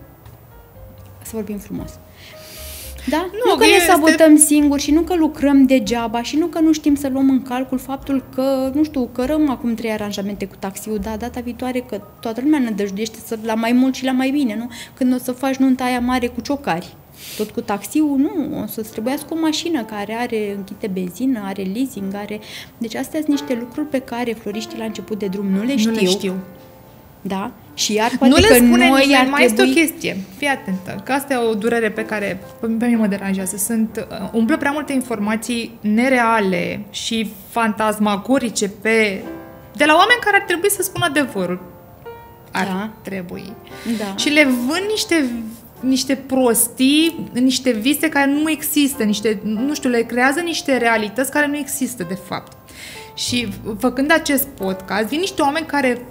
să vorbim frumos. Da? Nu că ne sabotăm singuri și nu că lucrăm degeaba și nu că nu știm să luăm în calcul faptul că, nu știu, cărăm acum 3 aranjamente cu taxiul, dar data viitoare că toată lumea nădăjduiește la mai mult și la mai bine, nu? Când o să faci nunta aia mare cu ciocari. Tot cu taxiul, nu, o să-ți trebuiască o mașină care are închite benzină, are leasing, are... Deci astea sunt niște lucruri pe care floriștii la început de drum nu le știu. Da? Și iar poate nu le că spune noi nimeni, ar mai trebui... este o chestie. Fii atentă, că asta e o durere pe care pe mine mă deranjează. Umblă prea multe informații nereale și fantasmagorice de la oameni care ar trebui să spună adevărul. Ar trebui. Da. Și le vând niște prostii, niște vise care nu există, nu știu, le creează niște realități care nu există de fapt. Și făcând acest podcast, vin niște oameni care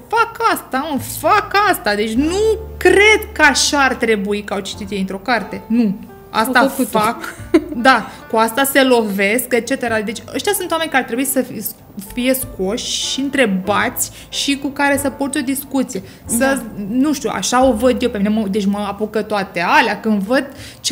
fac asta, deci nu cred că așa ar trebui, că au citit ei într-o carte. Nu. Asta fac, da, cu asta se lovesc, etc. Deci ăștia sunt oameni care ar trebui să fie scoși și întrebați și cu care să porți o discuție. Nu știu, așa o văd eu pe mine, deci mă apucă toate alea când văd ce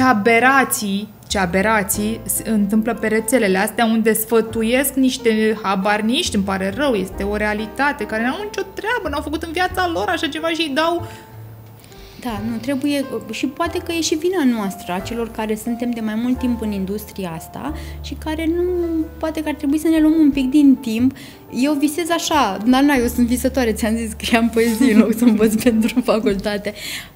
aberații se întâmplă pe rețelele astea unde sfătuiesc niște habarniști, îmi pare rău, este o realitate care n-au nicio treabă, n-au făcut în viața lor așa ceva și îi dau... Da, nu trebuie, și poate că e și vina noastră, a celor care suntem de mai mult timp în industria asta și care nu, poate că ar trebui să ne luăm un pic din timp. Eu visez așa, eu sunt visătoare, ți-am zis, scriam poezii în loc să învăț pentru facultate.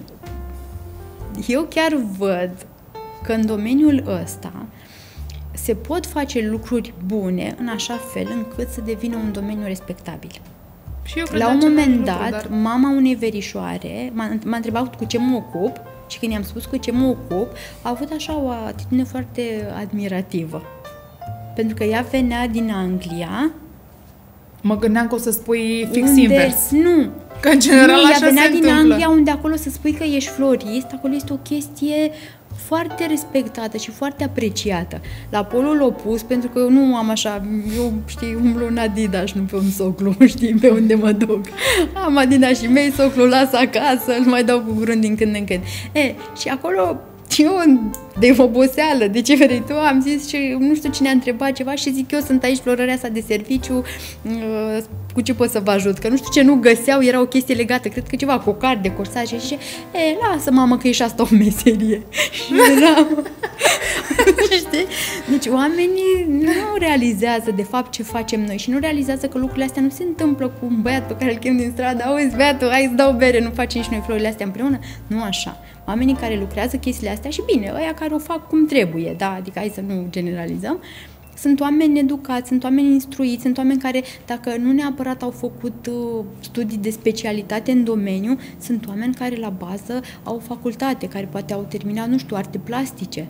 Eu chiar văd că în domeniul ăsta se pot face lucruri bune în așa fel încât să devină un domeniu respectabil. La un moment dat, mama unei verișoare m-a întrebat cu ce mă ocup și când i-am spus cu ce mă ocup, a avut așa o atitudine foarte admirativă. Pentru că ea venea din Anglia Mă gândeam că o să spui fix invers. Nu. Că în general așa se întâmplă. Ea venea din Anglia, unde acolo să spui că ești florist, acolo este o chestie foarte respectată și foarte apreciată. La polul opus, pentru că eu nu am așa, eu, știi, umblu în Adidas, nu pe un soclu, știi, pe unde mă duc. Am Adidas și mei, soclu las acasă, îl mai dau cu grunt din când în când. Și acolo eu, de oboseală, de ce vrei tu, am zis și nu știu cine a întrebat ceva și zic eu sunt aici florăreasa de serviciu, cu ce pot să vă ajut? Că nu știu ce nu găseau, era o chestie legată, cred că ceva cu card de corsaj și zice, lasă mamă că e și asta o meserie. Și eram... Știi? Deci oamenii nu realizează de fapt ce facem noi și nu realizează că lucrurile astea nu se întâmplă cu un băiat pe care îl chem din stradă, auzi băiatul, hai să dau bere, nu facem și noi florile astea împreună. Nu așa. Oamenii care lucrează chestiile astea și bine, ăia care o fac cum trebuie, da? Adică hai să nu generalizăm, sunt oameni educați, sunt oameni instruiți, sunt oameni care, dacă nu neapărat au făcut studii de specialitate în domeniu, sunt oameni care la bază au facultate, care poate au terminat, nu știu, arte plastice.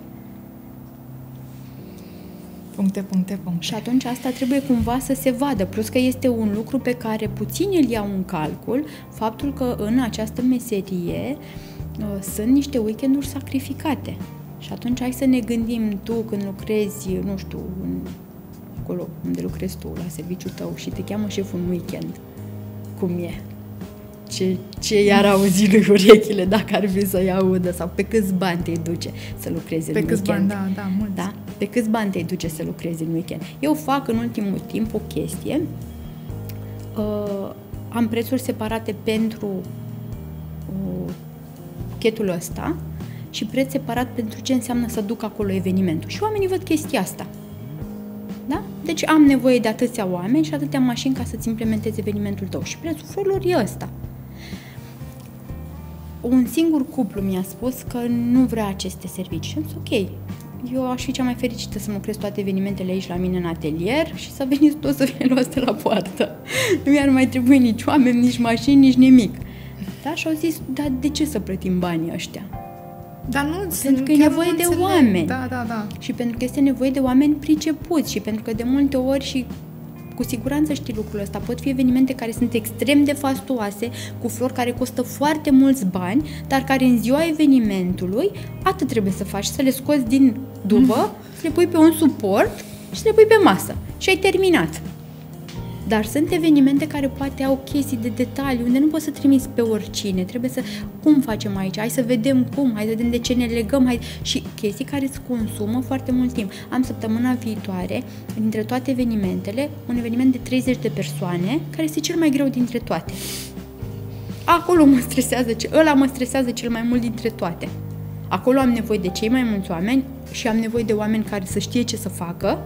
Puncte. Și atunci asta trebuie cumva să se vadă, plus că este un lucru pe care puțin îl iau în calcul, faptul că în această meserie sunt niște weekenduri sacrificate. Și atunci hai să ne gândim, tu când lucrezi, nu știu, acolo unde lucrezi tu, la serviciul tău și te cheamă șeful un weekend, cum e? Ce i-ar auzi lui urechile dacă ar fi să-i audă? Sau pe câți bani te duce să lucrezi în weekend? Pe câți bani, da, mulți. Da? Pe câți bani te duce să lucrezi în weekend? Eu fac în ultimul timp o chestie, am prețuri separate pentru chetul ăsta și preț separat pentru ce înseamnă să duc acolo evenimentul. Și oamenii văd chestia asta. Da? Deci am nevoie de atâția oameni și atâtea mașini ca să-ți implementezi evenimentul tău. Și prețul florilor e ăsta. Un singur cuplu mi-a spus că nu vrea aceste servicii. Și am zis, ok, eu aș fi cea mai fericită să lucrez toate evenimentele aici la mine în atelier și să veniți toți să fie luați la poartă. Nu mi-ar mai trebui nici oameni, nici mașini, nici nimic. Da? Și au zis, dar de ce să plătim banii ăștia? Dar nu, pentru că e nevoie de oameni. Da. Și pentru că este nevoie de oameni pricepuți și pentru că de multe ori și cu siguranță știi lucrul ăsta, pot fi evenimente care sunt extrem de fastuoase, cu flori care costă foarte mulți bani, dar care în ziua evenimentului atât trebuie să faci, să le scoți din dubă, să le pui pe un suport și să le pui pe masă. Și ai terminat. Dar sunt evenimente care poate au chestii de detalii, unde nu poți să trimiți pe oricine. Trebuie să... Cum facem aici? Hai să vedem cum, hai să vedem de ce ne legăm. Și chestii care îți consumă foarte mult timp. Am săptămâna viitoare, dintre toate evenimentele, un eveniment de 30 de persoane, care este cel mai greu dintre toate. Acolo ăla mă stresează cel mai mult dintre toate. Acolo am nevoie de cei mai mulți oameni și am nevoie de oameni care să știe ce să facă.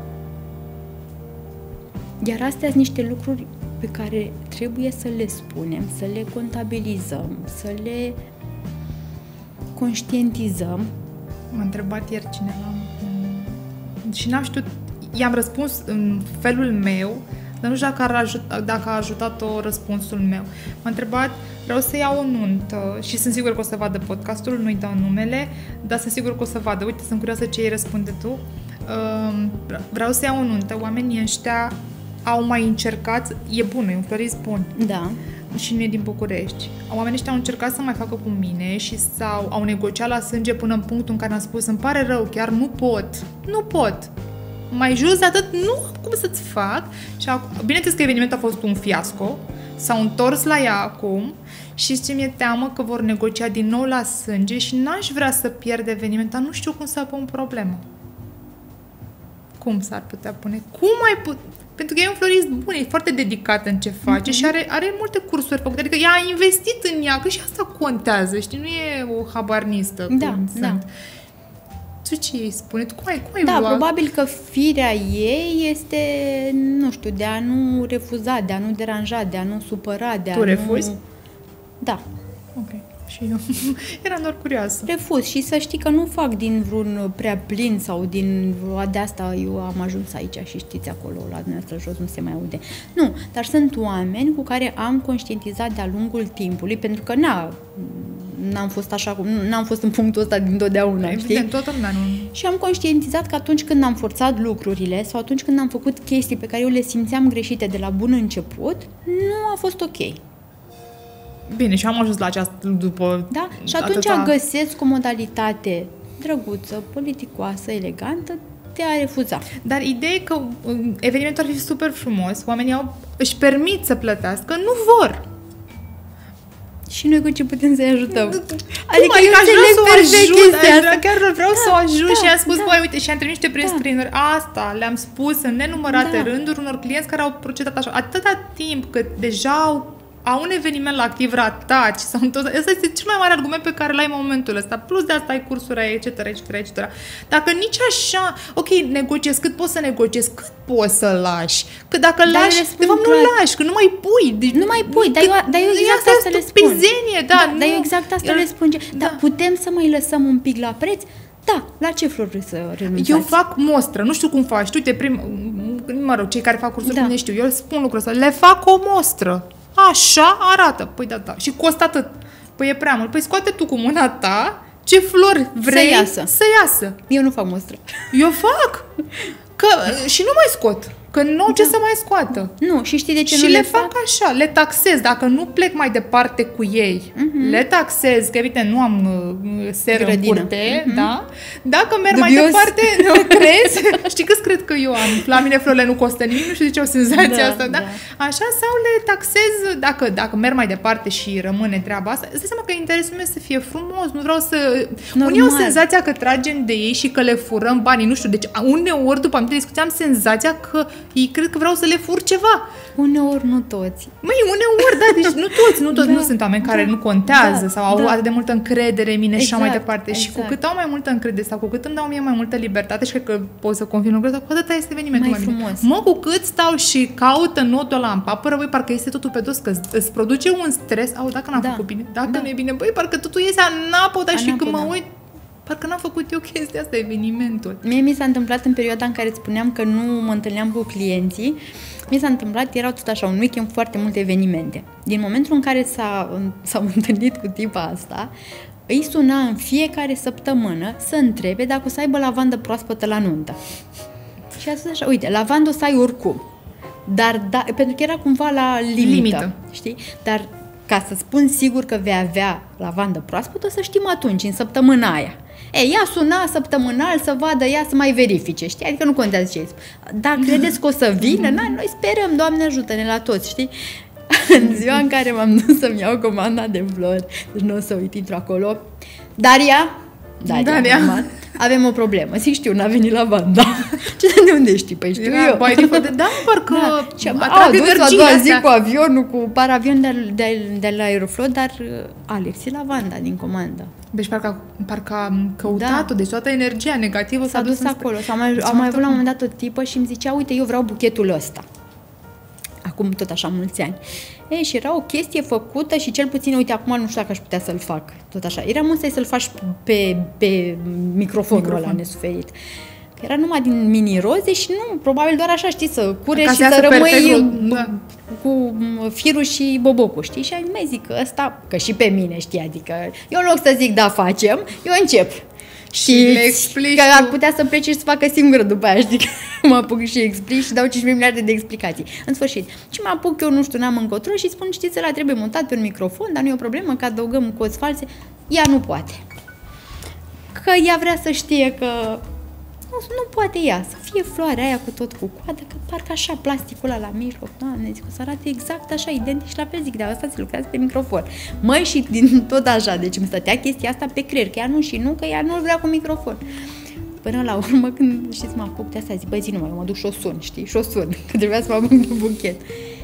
Iar astea sunt niște lucruri pe care trebuie să le spunem, să le contabilizăm, să le conștientizăm. M-a întrebat ieri cineva și n-am știut, i-am răspuns în felul meu, dar nu știu dacă a ajutat-o răspunsul meu. M-a întrebat, vreau să iau o nuntă și sunt sigur că o să vadă podcastul, nu-i dau numele, dar sunt sigur că o să vadă. Uite, sunt curioasă ce îi răspunde tu. Vreau să iau o nuntă, oamenii ăștia au mai încercat, e bun, e un florist bun. Da. Și nu e din București. Oamenii ăștia au încercat să mai facă cu mine și au negociat la sânge până în punctul în care am spus, îmi pare rău, chiar nu pot. Mai jos de atât, nu am cum să-ți fac. Și bineînțeles că evenimentul a fost un fiasco, s-au întors la ea acum și ce mi-e teamă că vor negocia din nou la sânge și n-aș vrea să pierd evenimentul, dar nu știu cum să pun problemă. Cum s-ar putea pune? Pentru că e un florist bun, e foarte dedicat în ce face și are multe cursuri făcute, adică ea a investit în ea, că și asta contează, știi, nu e o habarnistă. Da. Tu ce îi spune? Cum ai Da, luat? probabil că firea ei este, nu știu, de a nu refuza, de a nu deranja, de a nu supăra, de a Tu refuzi? Da. Ok. Și eu eram doar curioasă. Refuz și să știi că nu fac din vreun prea plin sau din de asta eu am ajuns aici și știți acolo la dumneavoastră jos nu se mai aude. Nu, dar sunt oameni cu care am conștientizat de-a lungul timpului, pentru că n-am fost în punctul ăsta dintotdeauna, evident, toată lumea nu. Și am conștientizat că atunci când am forțat lucrurile sau atunci când am făcut chestii pe care eu le simțeam greșite de la bun început, nu a fost ok. Bine, și am ajuns la aceasta după... Da? Și atunci găsesc o modalitate drăguță, politicoasă, elegantă de a refuza. Dar ideea e că evenimentul ar fi super frumos, oamenii își permit să plătească, nu vor. Și noi cu ce putem să-i ajutăm? Adică eu chiar vreau să o ajut și am spus, băi, uite, și am trimis niște prescreeneri, asta le-am spus în nenumărate rânduri unor clienți care au procedat așa. Atâta timp cât deja au un eveniment la activ ratat sau ăsta este cel mai mare argument pe care l-ai în momentul ăsta. Plus de asta ai cursuri, etc. Dacă nici așa, ok, negociezi cât poți să negociezi, cât poți să lași. Că dacă lași, de fapt nu lași, că nu mai pui. Deci, nu mai pui, dar eu exact asta le spun. Dar eu exact asta le spun. Dar putem să mai lăsăm un pic la preț? Da, la ce flori vrei să renunțați? Eu fac mostră, nu știu cum faci. Uite, cei care fac cursuri, nu știu, eu spun lucrul ăsta, le fac o mostră. Așa arată. Păi da. Și costă atât. Păi e prea mult. Păi scoate tu cu mâna ta ce flori vrei să iasă. Eu nu fac mostră. Eu fac. Și nu mai scot. Că nu au ce să mai scoată. Nu, și știi de ce și nu le fac așa, le taxez. Dacă nu plec mai departe cu ei, le taxez, că evident nu am seră în curte, da? Dacă merg mai departe, nu crezi? Știi că cred că eu am? La mine florile nu costă nimic, nu știu de ce o senzația asta, da? Așa, sau le taxez, dacă merg mai departe și rămâne treaba asta, îți dai seama că interesul meu să fie frumos, nu vreau să... Unii au senzația că tragem de ei și că le furăm banii, nu știu, deci uneori după aminte discuție am senzația că ei cred că vreau să le fur ceva. Uneori, nu toți. Uneori, da, deci nu toți, nu sunt oameni care nu contează sau au atât de multă încredere în mine și așa mai departe. Și cu cât au mai multă încredere sau cu cât îmi dau mie mai multă libertate și cred că pot să confirm lucrul ăsta, cu atâta este evenimentul mai frumos. Cu cât stau și caută notul ăla în papără, băi, parcă este totul pe dos, că îți produce un stres, dacă n-am făcut bine, dacă nu e bine, băi, parcă totul iese anapoda și când mă uit, parcă n-am făcut eu chestia asta, evenimentul. Mie mi s-a întâmplat în perioada în care îți spuneam că nu mă întâlneam cu clienții, mi s-a întâmplat, erau tot așa, un weekend foarte multe evenimente. Din momentul în care s-au întâlnit cu tipa asta, îi suna în fiecare săptămână să întrebe dacă o să aibă lavandă proaspătă la nuntă. Și a spus așa, uite, lavandă o să ai oricum, dar pentru că era cumva la limită. Știi? Dar ca să spun sigur că vei avea lavandă proaspătă, o să știm atunci, în săptămâna aia. Ea suna săptămânal să vadă ea, să mai verifice, știi? Adică nu contează ce dar credeți că o să vină? Noi sperăm, Doamne ajută-ne la toți, știi? În ziua în care m-am dus să-mi iau comanda de flori, deci nu o să uit, intru acolo. Daria, avem o problemă. Știu, n-a venit lavanda. De unde știi? Păi știu eu. Da, parcă a dus a doua zi cu avionul, cu paravion de la Aeroflot, dar a lipsit lavanda din comandă. Deci parcă am căutat-o, deci toată energia negativă s-a dus acolo. Am mai avut la un moment dat o tipă și îmi zicea, uite, eu vreau buchetul ăsta. Acum tot așa mulți ani. Și era o chestie făcută și cel puțin, uite, acum nu știu dacă aș putea să-l fac. Tot așa. Era musai să-l faci pe microfonul ăla nesuferit. Că era numai din mini roze și nu, probabil doar așa, știi, să cure și să rămâi cu firul și bobocul, știi? Și mai zic că ăsta, că și pe mine, știi, adică eu în loc să zic da, facem, eu încep. Și le explici că ar putea să plece și să facă singură după aia, știi? Mă apuc și explic și dau 5 miliarde de explicații. În sfârșit. Și mă apuc eu, nu știu, n-am încotro și spun, știți, ăla trebuie montat pe un microfon, dar nu e o problemă, că adăugăm cozi false. Ea nu poate. Că ea vrea să știe că nu poate ea, să fie floarea aia cu tot cu coadă, că parcă așa, plasticul ăla la mijloc, Doamne, zic, o să arate exact așa, identic și la fel, zic, dar asta se lucrează pe microfon. Măi, și din tot așa, deci îmi stătea chestia asta pe creier, că ea nu, că ea nu-l vrea cu microfon. Până la urmă, când, știți, mă apuc de asta, zic, băi, zi numai, eu mă duc și o sun, știi, și o sun, că trebuia să mă apuc de buchet.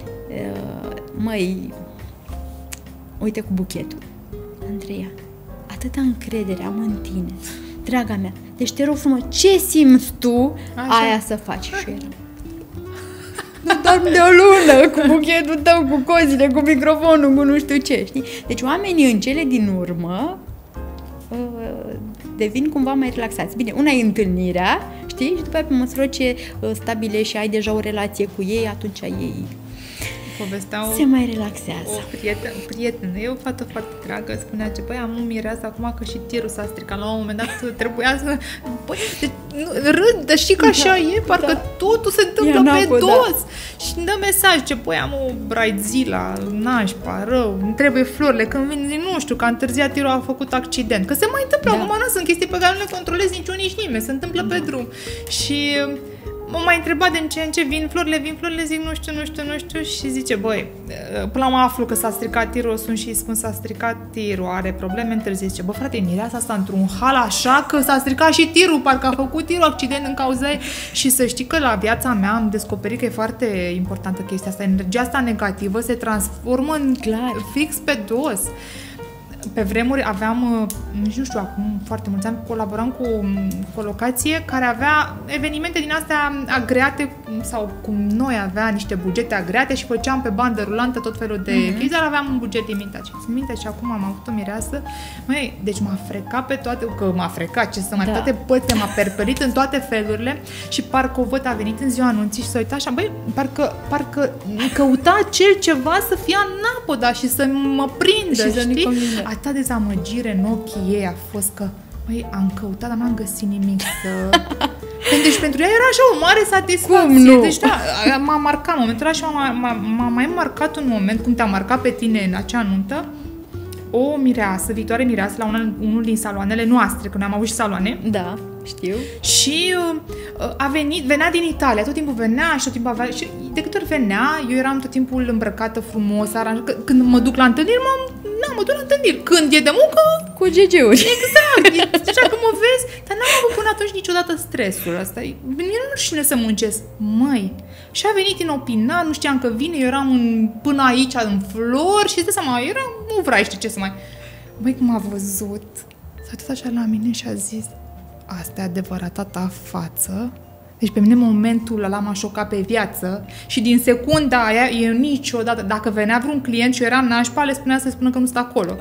Măi, uite cu buchetul, Andreea, atâta încredere am în tine, draga mea, deci te rog frumos, ce simți tu aia să faci? Și era, nu dorm de o lună cu buchetul tău, cu cozile, cu microfonul, cu nu știu ce, știi? Deci oamenii în cele din urmă devin cumva mai relaxați. Bine, una e întâlnirea, știi? Și după aia, pe măsură ce stabilești și ai deja o relație cu ei, atunci ei se mai relaxează. O prietenă, e o fată foarte dragă, spunea ce, băi, am o mireasă acum că și tirul s-a stricat. La un moment dat trebuia să... Băi, râd, dar știi că așa e, parcă totul se întâmplă pe dos. Și îmi dă mesaj, ce, băi, am o bridezilla, nașpa, rău, îmi trebuie florile, când vin, nu știu, că a întârziat tirul, a făcut accident. Că se mai întâmplă, acum nu sunt chestii pe care nu le controlezi nici unii, nici nimeni, se întâmplă pe drum. Și m-a mai întrebat de în ce vin florile, zic nu știu și zice, băi, până la urmă aflu că s-a stricat tirul, sun și îi spun s-a stricat tirul, are probleme, întârzi, zice, bă frate, mireasa asta într-un hal așa că s-a stricat și tirul, parcă a făcut tirul accident în cauza ei. Și să știi că la viața mea am descoperit că e foarte importantă chestia asta, energia asta negativă se transformă în fix pe dos. Pe vremuri aveam, nici nu știu, acum foarte mulți ani, colaboram cu o locație care avea evenimente din astea agreate sau cum noi avea niște bugete agreate și făceam pe bandă rulantă tot felul de chestii, dar aveam un buget limitat. Și țin minte și acum am avut o mireasă, măi, deci m-a frecat pe toate, că m-a frecat, ce să mai toate părțile, m-a perpelit în toate felurile și parcă o văd, a venit în ziua anunții și s-a uitat așa, băi, parcă căuta acel ceva să fie anapoda și să mă prindă, și știi? Atâta dezamăgire în ochii ei a fost că, băi, am căutat, dar n-am găsit nimic să... Deci pentru ea era așa o mare satisfacție. Cum nu? Deci da, m-a marcat momentul ăla și m-a mai marcat un moment, cum te-a marcat pe tine în acea nuntă, o mireasă, viitoare mireasă, la unul din saloanele noastre, că noi am avut și saloane. Da, știu. Și venea din Italia, tot timpul venea și tot timpul avea... Și de câte ori venea, eu eram tot timpul îmbrăcată frumos, când mă duc la întâlniri, mă duc la întâlniri. Când e de muncă... Cu GG-uri. Exact. Deja că mă vezi, dar n-am avut până atunci niciodată stresul ăsta. Mie nu rușine să muncesc. Măi. Și a venit inopinat, nu știam că vine, eu eram până aici în flori și de seama, nu vrei, știi ce să mai... Băi, cum a văzut, s-a uitat așa la mine și a zis, asta e adevărata ta față? Deci pe mine momentul ăla m-a șocat pe viață și din secunda aia, eu niciodată, dacă venea vreun client și eu eram nașpa, le spunea să spună că nu sunt acolo.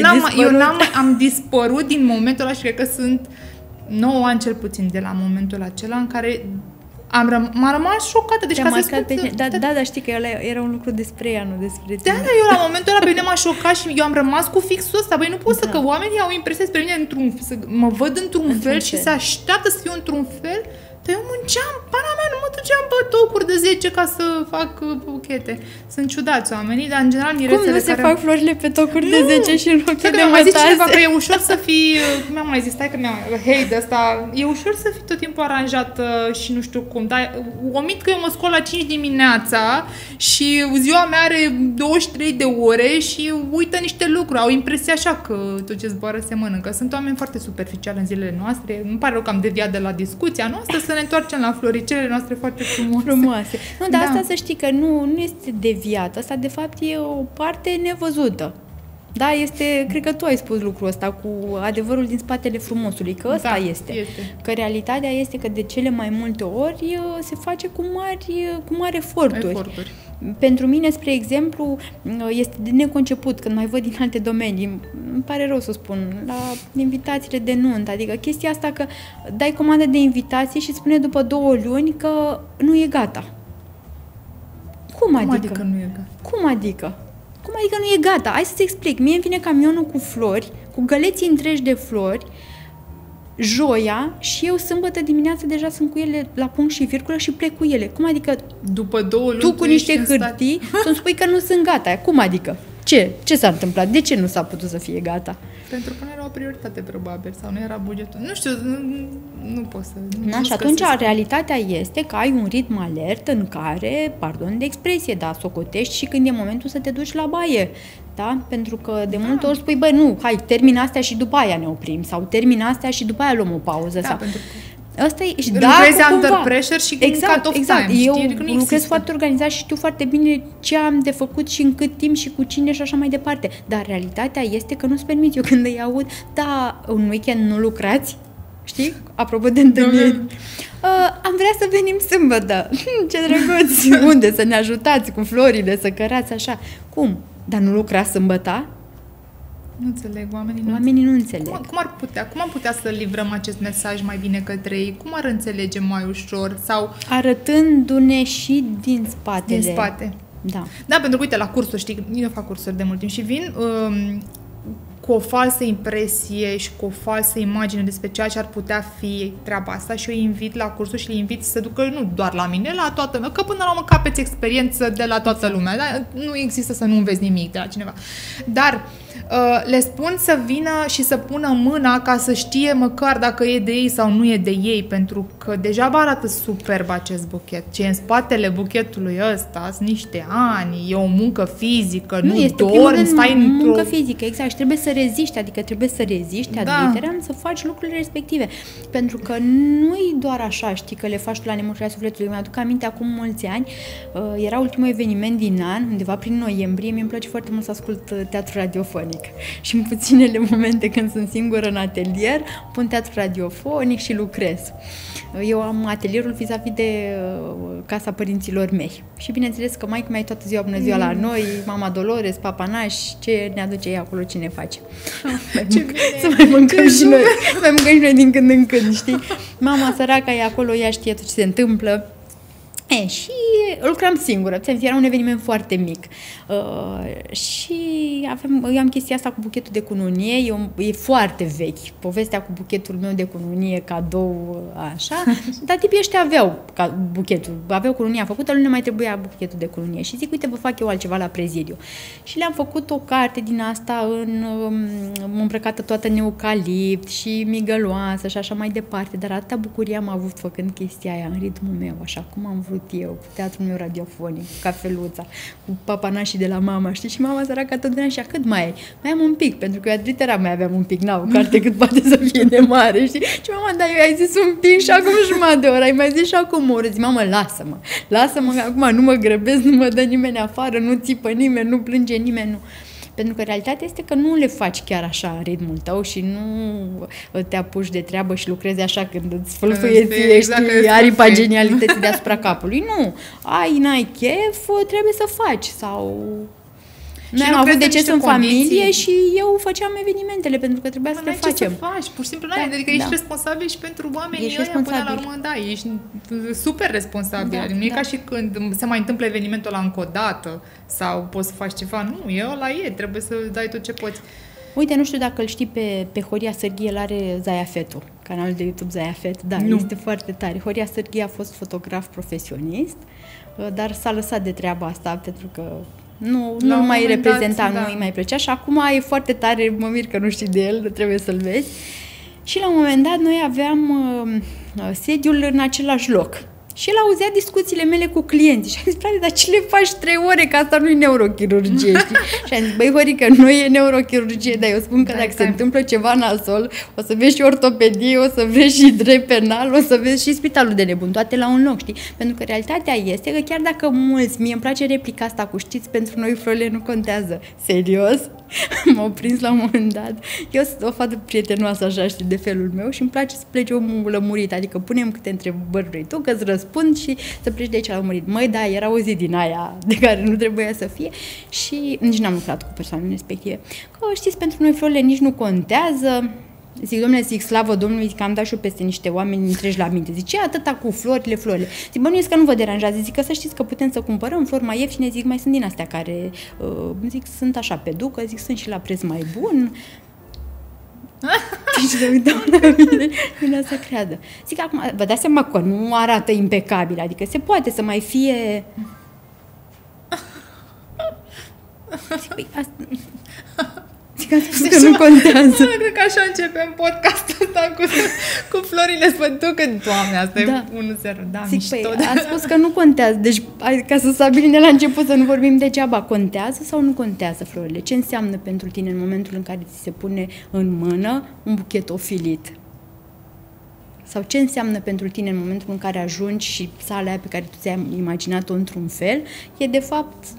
Am dispărut din momentul ăla și cred că sunt 9 ani cel puțin de la momentul acela în care m-a rămas șocată. Deci dar știi că era un lucru despre ea, nu despre tine. Da, eu la momentul ăla pe mine m-a șocat și eu am rămas cu fixul ăsta. Băi, nu pot să că oamenii au impresia despre mine mă văd într-un fel și se așteaptă să fiu într-un fel. Dar eu munceam, pana mea, nu mă duceam pe tocuri de 10 ca să fac buchete. Sunt ciudați oamenii, dar în general mirețele care... Cum nu se fac florile pe tocuri de 10 și în loc de mătase? Mai zis cineva că e ușor să fii, cum mi-am mai zis, stai că hate ăsta, e ușor să fii tot timpul aranjată și nu știu cum, dar omit că eu mă scol la 5 dimineața și ziua mea are 23 de ore și uită niște lucruri, au impresia așa că tot ce zboară se mănâncă. Sunt oameni foarte superficiali în zilele noastre, îmi pare rău că am deviat de la discuția noastră, să ne întoarcem la floricelele noastre foarte frumoase. Nu, dar asta să știi că nu este deviat. Asta, de fapt, e o parte nevăzută. Da, cred că tu ai spus lucrul ăsta cu adevărul din spatele frumosului, că ăsta este. Că realitatea este că de cele mai multe ori se face cu mari eforturi. Pentru mine, spre exemplu, este de neconceput când mai văd din alte domenii, îmi pare rău să spun, la invitațiile de nuntă, adică chestia asta că dai comandă de invitații și spune după 2 luni că nu e gata. Cum adică nu e gata? Cum adică nu e gata? Hai să-ți explic. Mie îmi vine camionul cu flori, cu găleții întregi de flori, joia, și eu sâmbătă dimineața deja sunt cu ele la punct și virgulă și plec cu ele. Cum adică după 2 luni tu cu niște hârtii tu-mi spui că nu sunt gata? Cum adică? Ce s-a întâmplat? De ce nu s-a putut să fie gata? Pentru că nu era o prioritate, probabil, sau nu era bugetul. Nu știu, nu pot să... Și atunci realitatea este că ai un ritm alert în care, pardon de expresie, da, socotești și când e momentul să te duci la baie. Da? Pentru că de multe ori spui, băi, nu, hai, termin astea și după aia ne oprim. Sau termin astea și după aia luăm o pauză. Da, sau... pentru că... Asta e, lucrezi under pressure și exact. Time. Eu lucrez foarte organizat și știu foarte bine ce am de făcut și în cât timp și cu cine și așa mai departe. Dar realitatea este că nu-ți permit. Eu când îi aud, da, un weekend nu lucrați, știi? Apropo de întâlniri. Am vrea să venim sâmbătă. Ce drăguț! Unde? Să ne ajutați cu florile, să cărați așa. Cum? Dar nu lucrați sâmbătă? Nu înțeleg, oamenii nu înțeleg. Cum am putea să livrăm acest mesaj mai bine către ei? Cum ar înțelege mai ușor? Sau arătându-ne și din spatele. Din spate. Da. Da, pentru că, uite, la cursuri, știi, eu fac cursuri de mult timp și vin cu o falsă impresie și cu o falsă imagine despre ceea ce ar putea fi treaba asta și eu îi invit la cursul și îi invit să se ducă nu doar la mine, la toată lumea, că până la urmă capeți experiență de la toată lumea, da? Nu există să nu înveți nimic de la cineva. Dar le spun să vină și să pună mâna ca să știe măcar dacă e de ei sau nu e de ei, pentru că deja arată superb acest buchet. Ce în spatele buchetului ăsta sunt niște ani, e o muncă fizică, nu dormi, stai într-o... muncă fizică, exact, și trebuie să reziști, adică trebuie să reziști ad literam, să faci lucrurile respective. Pentru că nu-i doar așa, știi, că le faci tu la nemulțumirea sufletului. Mi-aduc aminte acum mulți ani, era ultimul eveniment din an, undeva prin noiembrie, mi-mi place foarte mult să ascult teatru radiofonic. Și în puținele momente când sunt singură în atelier, pun teatru radiofonic și lucrez. Eu am atelierul vis-a-vis de casa părinților mei. Și bineînțeles că maică mea toată ziua, bună ziua la noi, mama Dolores, papa Naș, ce ne aduce ei acolo, ce ne face. Să mai mâncăm și noi. Mai mâncăm și noi din când în când, știi? Mama săraca e acolo, ea știe tot ce se întâmplă. Și lucram singură, era un eveniment foarte mic. Și eu am chestia asta cu buchetul de cununie, e foarte vechi. Povestea cu buchetul meu de cununie, cadou, așa. Dar tipii ăștia aveau buchetul, aveau cununia făcută, nu ne mai trebuia buchetul de cununie. Și zic, uite, vă fac eu altceva la prezidiu. Și le-am făcut o carte din asta îmbrăcată toată în eucalipt și migăloasă și așa mai departe. Dar atâta bucurie am avut făcând chestia aia în ritmul meu, așa cum am vrut eu, cu teatrul meu radiofonic, cu cafeluța, cu papanașii de la mama, știi? Și mama săracă tot venea și a, cât mai ai? Mai am un pic, pentru că eu adritera mai aveam un pic, o carte cât poate să fie de mare, știi? Și mama, dar eu ai zis un pic și acum jumătate de oră, ai mai zis și acum o oră. Zic, mamă, lasă-mă, că acum nu mă grăbesc, nu mă dă nimeni afară, nu țipă nimeni, nu plânge nimeni, nu. Pentru că realitatea este că nu le faci chiar așa în ritmul tău și nu te apuci de treabă și lucrezi așa când îți fâlfâie ție, știi, aripa genialității deasupra capului. Nu, n-ai chef, trebuie să faci sau... Noi am avut deces în familie și eu făceam evenimentele pentru că trebuia să le facem. Ce să faci, pur și simplu adică ești responsabil și pentru oamenii ăia până la urmă, ești super responsabil. Nu e ca și când se mai întâmplă evenimentul ăla încă o dată sau poți să faci ceva. Nu, ăla trebuie să dai tot ce poți. Uite, nu știu dacă îl știi pe Horia Sârghie, el are Zaia Fetu, canalul de YouTube Zaia Fet. Da, este foarte tare. Horia Sârghie a fost fotograf profesionist, dar s-a lăsat de treaba asta pentru că nu mai reprezenta, nu îi mai plăcea și acum e foarte tare, mă mir că nu știi de el, trebuie să-l vezi. Și la un moment dat noi aveam sediul în același loc. Și el auzea discuțiile mele cu clienții și am zis, frate, dar ce le faci 3 ore, că asta nu e neurochirurgie, știi? Și am zis, băi, Horică, nu e neurochirurgie, dar eu spun că dacă se întâmplă ceva nasol, o să vezi și ortopedie, o să vezi și drept penal, o să vezi și spitalul de nebun, toate la un loc, știi? Pentru că realitatea este că chiar dacă mulți, mie îmi place replica asta cu știți, pentru noi florele nu contează. Serios? M-au prins la un moment dat. Eu sunt o fată prietenoasă așa, știi, de felul meu și îmi place să plece omul lămurit, adică punem câte întrebări tu, că-ți răspund și să pleci de aici lămurit. Măi, da, era o zi din aia de care nu trebuia să fie și nici n-am lucrat cu persoanele respective. Că știți, pentru noi florele nici nu contează. Zic, domnule, slavă Domnului, zic, am dat și eu peste niște oameni întregi la minte. Zic, ce atâta cu florile? Zic, bănuiesc că nu vă deranjează. Zic, că să știți că putem să cumpărăm flori mai ieftine. Zic, mai sunt din astea care, zic, sunt așa pe ducă, zic, sunt și la preț mai bun. Deci se uitau la mine, până să creadă. Zic, acum, vă dați seama că nu arată impecabil, adică se poate să mai fie... Zic, păi, asta... Zic, ați spus că nu contează. Cred că așa începem podcastul ăsta cu florile spătucă. Doamne, asta e 1-0. Da, zic, mișto. Păi, ați spus că nu contează. Deci, ca să stabilim de la început, să nu vorbim degeaba. Contează sau nu contează florile? Ce înseamnă pentru tine în momentul în care ți se pune în mână un buchet ofilit? Sau ce înseamnă pentru tine în momentul în care ajungi și sala aia pe care tu ți-ai imaginat-o într-un fel, e de fapt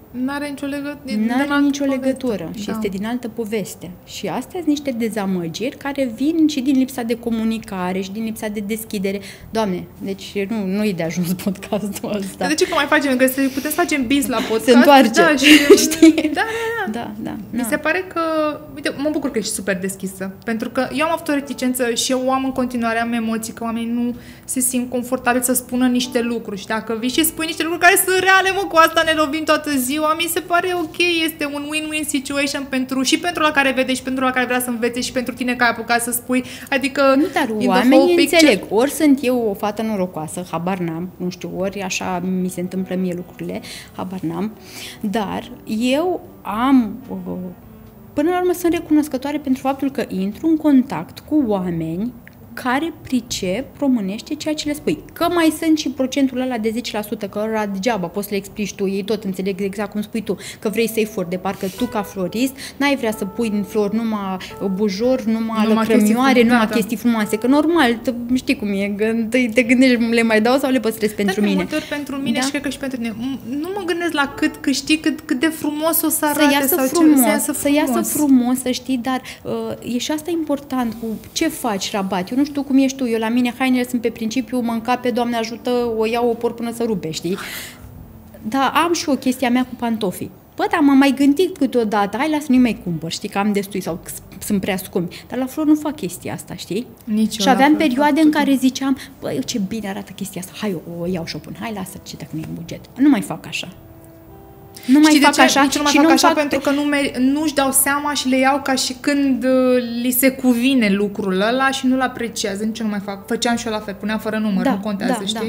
N-are nicio legătură. N-are nicio legătură și este din altă poveste. Și astea sunt niște dezamăgiri care vin și din lipsa de comunicare și din lipsa de deschidere. Doamne, deci nu e de ajuns podcastul ăsta. De ce că mai facem? Că putem să facem bis la podcast. Se întoarce. Da, și, știi? Da. Da. Mi se pare că, uite, mă bucur că ești super deschisă. Pentru că eu am avut o reticență și eu am în continuare, am emoții, că oamenii nu se simt confortabil să spună niște lucruri. Și dacă vii și spui niște lucruri care sunt reale, cu asta ne lovim toată ziua, mi se pare ok, este un win-win situation și pentru la care vede și pentru la care vrea să învețe și pentru tine că ai apucat să spui, adică... Nu, dar oamenii înțeleg. Ori sunt eu o fată norocoasă, habar n-am, nu știu, ori așa mi se întâmplă mie lucrurile, habar n-am, dar eu am... Până la urmă sunt recunoscătoare pentru faptul că intru în contact cu oameni care pricep românește ceea ce le spui. Că mai sunt și procentul ăla de 10%, că ăla degeaba poți să le explici tu, ei tot înțeleg exact cum spui tu, că vrei să-i furi, de parcă tu ca florist n-ai vrea să pui în flori numai bujor, numai lăcrămioare, numai chestii frumoase, că normal, știi cum e, te gândești, le mai dau sau le păstrez pentru mine? Multe ori pentru mine și cred că și pentru tine. Nu mă gândesc la cât de frumos o să arate să iasă frumos, să știi, dar e și asta important cu ce faci, Rabat. Eu nu știu cum ești tu, eu la mine hainele sunt pe principiu, mă încape, Doamne ajută, o iau, o por până să rupe, știi? Dar am și o chestia mea cu pantofii. Bă, dar m-am mai gândit câteodată, hai, lasă, nu-i mai cumpăr, știi, că am destui sau sunt prea scumpi. Dar la flori nu fac chestia asta, știi? Nici și aveam perioade în care ziceam, băi, ce bine arată chestia asta, hai, o iau și o pun, hai, lasă, ce dacă nu e buget. Nu mai fac așa. Nu mai fac așa. Nici nu mai fac așa pentru că nu-și dau seama și le iau ca și când li se cuvine lucrul ăla și nu-l apreciază. Nici nu mai fac. Făceam și eu la fel. Puneam fără număr. Nu contează, știi?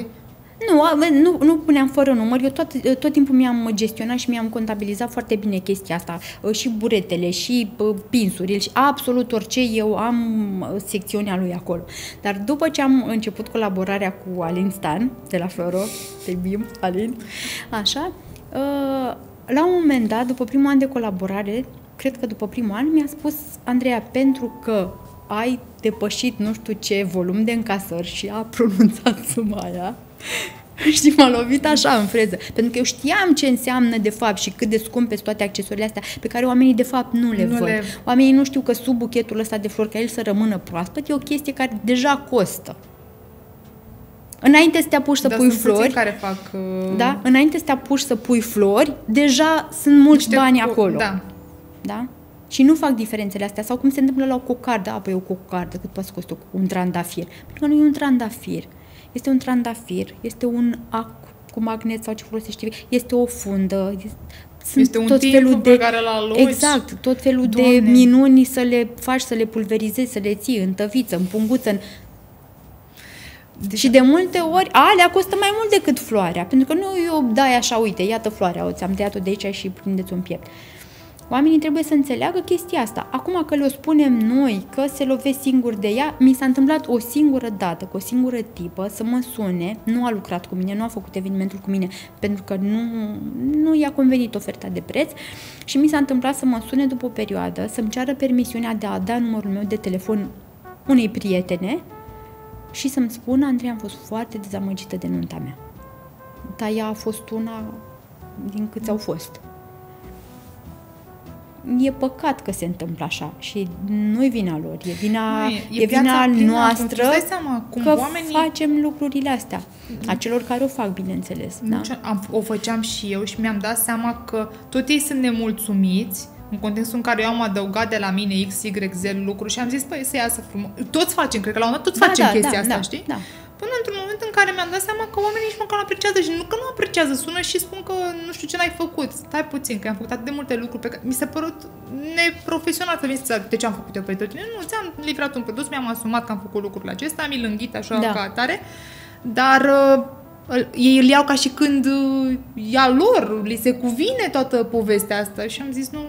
Nu puneam fără număr. Eu tot timpul mi-am gestionat și mi-am contabilizat foarte bine chestia asta. Și buretele, și pinsurile, și absolut orice. Eu am secțiunea lui acolo. Dar după ce am început colaborarea cu Alin Stan, de la Floro, te iubim, Alin, așa, la un moment dat, după primul an de colaborare, cred că după primul an, mi-a spus Andreea, pentru că ai depășit nu știu ce volum de încasări și a pronunțat suma aia, știi, m-a lovit așa în freză, pentru că eu știam ce înseamnă de fapt și cât de scumpe sunt toate accesorile astea pe care oamenii de fapt nu le văd. Oamenii nu știu că sub buchetul ăsta de flori, ca el să rămână proaspăt, e o chestie care deja costă. Înainte să te apuci să pui flori, care fac, da? Înainte să te apuci să pui flori, deja sunt mulți bani acolo. Da? Și nu fac diferențele astea. Sau cum se întâmplă la o cocardă. Păi o cocardă, cât poate să coste un trandafir? Pentru că nu e un trandafir. Este un trandafir, este un ac cu magnet sau ce folosești, este o fundă, este un timp pe care l-a luat. Exact, tot felul de minuni să le faci, să le pulverizezi, să le ții în tăviță, în punguță, și de multe ori, alea costă mai mult decât floarea, pentru că nu eu dai așa, uite, iată floarea, ți-am tăiat-o de aici și prindeți-o în piept. Oamenii trebuie să înțeleagă chestia asta. Acum că le-o spunem noi, că se lovesc singur de ea, mi s-a întâmplat o singură dată, cu o singură tipă, să mă sune, nu a lucrat cu mine, nu a făcut evenimentul cu mine, pentru că nu i-a convenit oferta de preț și mi s-a întâmplat să mă sune după o perioadă, să-mi ceară permisiunea de a da numărul meu de telefon unei prietene și să-mi spună, Andrei, am fost foarte dezamăgită de nunta mea. Dar ea a fost una din câți au fost. E păcat că se întâmplă așa și nu-i vina lor, e vina noastră că oamenii facem lucrurile astea. A celor care o fac, bineînțeles. Da? O făceam și eu și mi-am dat seama că tot ei sunt nemulțumiți în contextul în care eu am adăugat de la mine X, Y, Z lucruri și am zis, păi, să iasă frumos. Toți facem, cred că la un dat toți facem chestia asta, știi? Da. Până într-un moment în care mi-am dat seama că oamenii nici măcar nu apreciază și nu că nu apreciază, sună și spun că nu știu ce n-ai făcut. Stai puțin, că am făcut atât de multe lucruri pe care mi s-a părut neprofesional să vin să zic de ce am făcut eu pentru tine. Nu, ți-am livrat un produs, mi-am asumat că am făcut lucrurile acestea, mi-l înghit așa ca atare, dar ei îl iau ca și când e a lor, li se cuvine toată povestea asta și am zis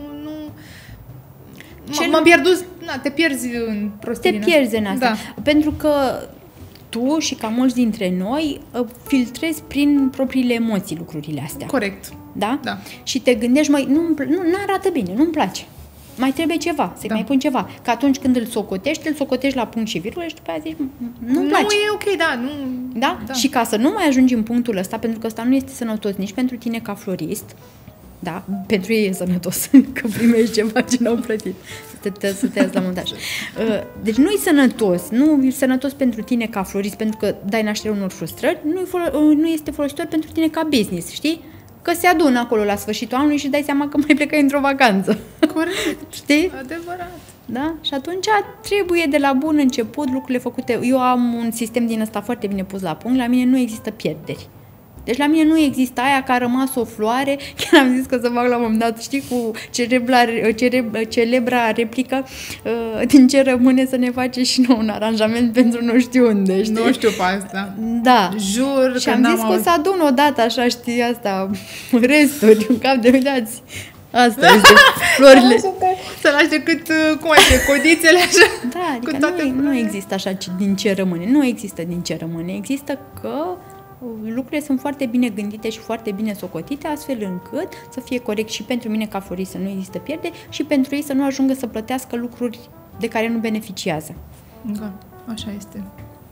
m-am pierdut, te pierzi în prostii. Te pierzi în asta, pentru că tu și ca mulți dintre noi filtrezi prin propriile emoții lucrurile astea. Corect. Da? Și te gândești, nu arată bine, nu-mi place. Mai trebuie ceva, să-i mai pun ceva. Că atunci când îl socotești la punct și virgulă și după aia zici, nu-mi place. Nu e ok, Da? Și ca să nu mai ajungi în punctul ăsta, pentru că ăsta nu este sănătos nici pentru tine ca florist, Da? Pentru ei e sănătos, că primești ceva ce n-au plătit. Să te iați la montaj. Deci nu e sănătos. Nu e sănătos pentru tine ca florist, pentru că dai naștere unor frustrări. Nu este folositor pentru tine ca business, știi? Că se adună acolo la sfârșitul anului și dai seama că mai plecai într-o vacanță. Corect. Știi? Adevărat. Da? Și atunci trebuie de la bun început lucrurile făcute. Eu am un sistem din ăsta foarte bine pus la punct. La mine nu există pierderi. Deci la mine nu există aia că a rămas o floare. Chiar am zis că să fac la un moment dat, știi, cu celebra replică din ce rămâne să ne face și nou un aranjament pentru nu știu unde, știi? Nu știu pe asta. Da. Jur și am zis că o să adun odată, așa, știi, asta, resturi, un cap de uitați. Asta este florile. Să lași decât, cum ai zis, codițele așa. Da, adică nu există așa din ce rămâne. Nu există din ce rămâne. Există că lucrurile sunt foarte bine gândite și foarte bine socotite, astfel încât să fie corect și pentru mine ca florist să nu există pierderi și pentru ei să nu ajungă să plătească lucruri de care nu beneficiază. Da, așa este.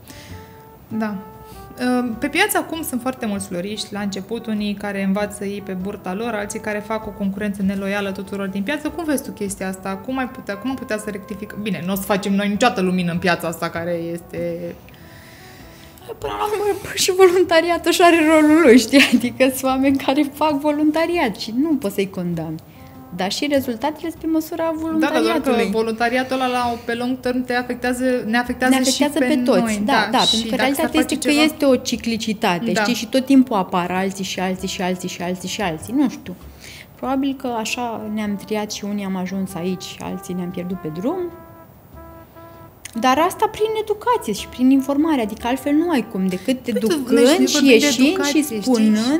Da. Pe piață acum sunt foarte mulți floriști, la început unii care învață ei pe burta lor, alții care fac o concurență neloială tuturor din piață. Cum vezi tu chestia asta? Cum am putea să rectificăm? Bine, nu o să facem noi niciodată lumină în piața asta care este... Până la urmă și voluntariatul și are rolul lui, știi? Adică sunt oameni care fac voluntariat și nu poți să-i condamni. Dar și rezultatele sunt pe măsura voluntariatului. Da, doar că voluntariatul ăla pe long term ne afectează și pe toți. Noi. Da, pentru că realitatea este că este o ciclicitate, știi? Și tot timpul apar alții și alții și alții și alții și alții. Nu știu. Probabil că așa ne-am triat și unii am ajuns aici, alții ne-am pierdut pe drum. Dar asta prin educație și prin informare, adică altfel nu ai cum, decât educând și ieșind și spunând.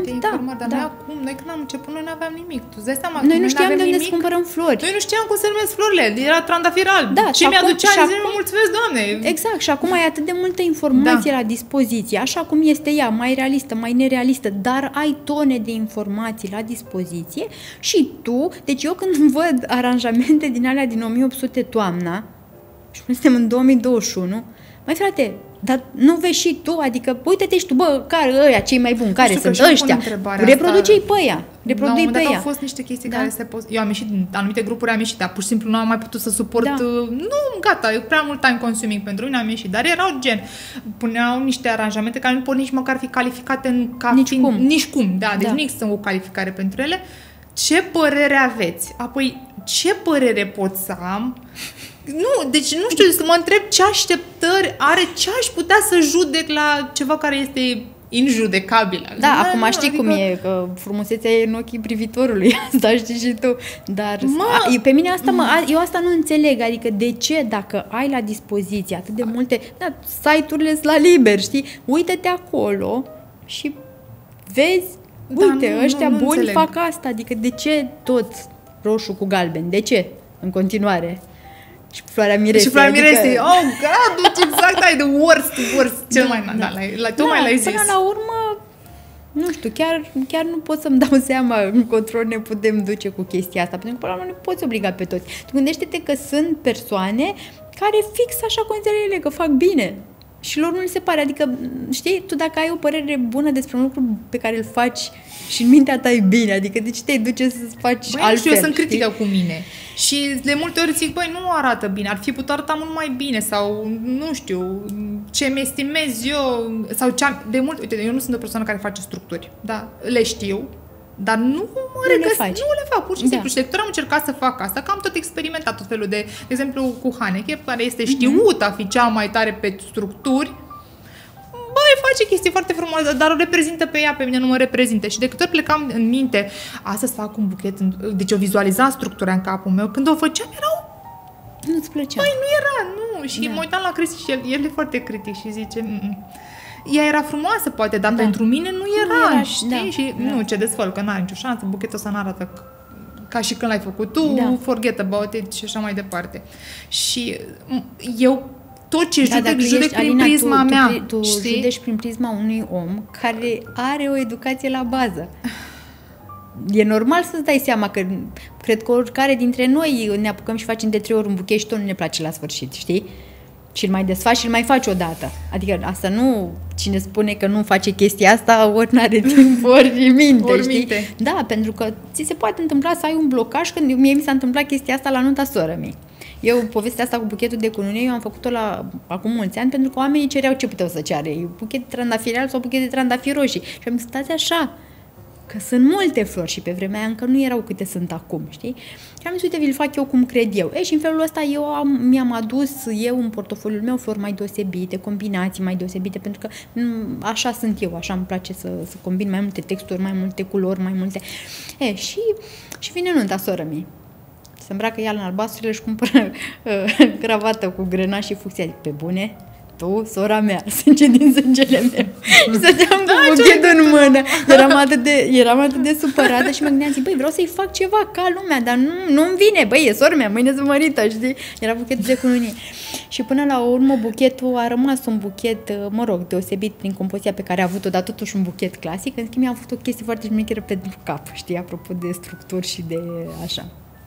Noi când am început, noi nu aveam nimic. Tu îți dai seama, noi nu știam de unde să cumpărăm flori. Noi nu știam cum se numesc florile, era trandafir alb. Da, ce mi-aducea, mă mulțumesc, Doamne! Exact, și acum ai atât de multă informație la dispoziție, așa cum este ea, mai realistă, mai nerealistă, dar ai tone de informații la dispoziție și tu, deci eu când văd aranjamente din alea din 1800 toamna, și suntem în 2021, mai frate, dar nu vezi și tu, adică uite-te și tu, bă, care ăia cei mai buni, care sunt ăștia? Reproduce-i pe ăia. La un moment dat au fost niște chestii care se pot... Eu am ieșit din anumite grupuri, am ieșit, dar pur și simplu nu am mai putut să suport... Nu, gata, e prea mult time consuming pentru mine, am ieșit. Dar erau puneau niște aranjamente care nu pot nici măcar fi calificate nici cum, da, deci nu există o calificare pentru ele. Ce părere aveți? Apoi, ce părere pot să am? Nu, deci nu știu, să mă întreb ce așteptări are, ce aș putea să judec la ceva care este injudecabil. Da, acum știi cum e, că frumusețea e în ochii privitorului, asta știi și tu. Dar pe mine eu asta nu înțeleg, adică de ce dacă ai la dispoziție atât de multe, site-urile sunt la liber, știi? Uită-te acolo și vezi, uite, ăștia buni înțeleg. Fac asta, adică de ce tot roșu cu galben? De ce? În continuare. Și floarea miresei. Și floarea miresei. Oh, God, deci exact, ai the worst, cel mai tocmai l-ai zis. Până la urmă, nu știu, chiar nu pot să-mi dau seama încotro ne putem duce cu chestia asta, pentru că până la urmă nu poți obliga pe toți. Tu gândește-te că sunt persoane care fix așa consideră ele, că fac bine. Și lor nu li se pare, adică, știi, tu dacă ai o părere bună despre un lucru pe care îl faci și în mintea ta e bine, adică de ce te duce să faci altfel? Nu știu, eu sunt critică cu mine și de multe ori zic, băi, nu arată bine, ar fi putut arăta mult mai bine sau, nu știu, ce-mi estimez eu, sau de mult, uite, eu nu sunt o persoană care face structuri, da, le știu, dar nu le fac, pur și simplu. Și de câte ori am încercat să fac asta, că am tot experimentat tot felul de exemplu, cu Haneke, care este știută a fi cea mai tare pe structuri, băi, face chestii foarte frumoase, dar o reprezintă pe ea, pe mine nu mă reprezintă. Și de câte ori plecam în minte, astăzi fac un buchet, deci o vizualizam structura în capul meu, când o făceam, nu-ți plăcea. Băi, nu era, nu. Și mă uitam la Cristi și el e foarte critic și zice... Ea era frumoasă, poate, dar pentru mine nu era, știi? Și nu, ce desfăl, că n-are nicio șansă, buchetul ăsta n-arată ca și când l-ai făcut tu, forget about it și așa mai departe. Și eu tot ce judec prin prisma mea. Tu judeci prin prisma unui om care are o educație la bază. E normal să-ți dai seama că cred că oricare dintre noi ne apucăm și facem de 3 ori un buchet și tot nu ne place la sfârșit, știi? și îl mai desfaci și îl mai faci odată. Adică asta nu, cine spune că nu face chestia asta, ori n-are timp, ori minte, ori știi? minte. Da, pentru că ți se poate întâmpla să ai un blocaj, când mie mi s-a întâmplat chestia asta la nunta soră-mei. Eu, povestea asta cu buchetul de cununie, eu am făcut-o acum mulți ani, pentru că oamenii cereau ce puteau să ceară, buchet de trandafiri albi sau buchet de trandafiri roșii. Și am zis, stați așa, că sunt multe flori și pe vremea aia încă nu erau câte sunt acum, știi? Și am zis, uite, vi-l fac eu cum cred eu. Și în felul ăsta mi-am adus eu în portofoliul meu flori mai deosebite, combinații mai deosebite, pentru că așa sunt eu, așa îmi place să combin mai multe texturi, mai multe culori, mai multe... Și vine nunta soră-mii. Se îmbracă ea în albastru, își cumpără cravată cu grenaș și fucsia. Pe bune? Tu, sora mea, sânge din sângele meu. Și stăteam cu buchetul în mână. Eram atât de supărată și mă gândeam, zic, băi, vreau să-i fac ceva ca lumea, dar nu-mi vine, băi, e sora mea, mâine sunt mărită, știi? Era buchetul de cununie. Și până la urmă buchetul a rămas un buchet, mă rog, deosebit prin compoziția pe care a avut-o, dar totuși un buchet clasic. În schimb, mi-am făcut o chestie foarte șmecheră pentru cap, știi, apropo de structuri și de așa.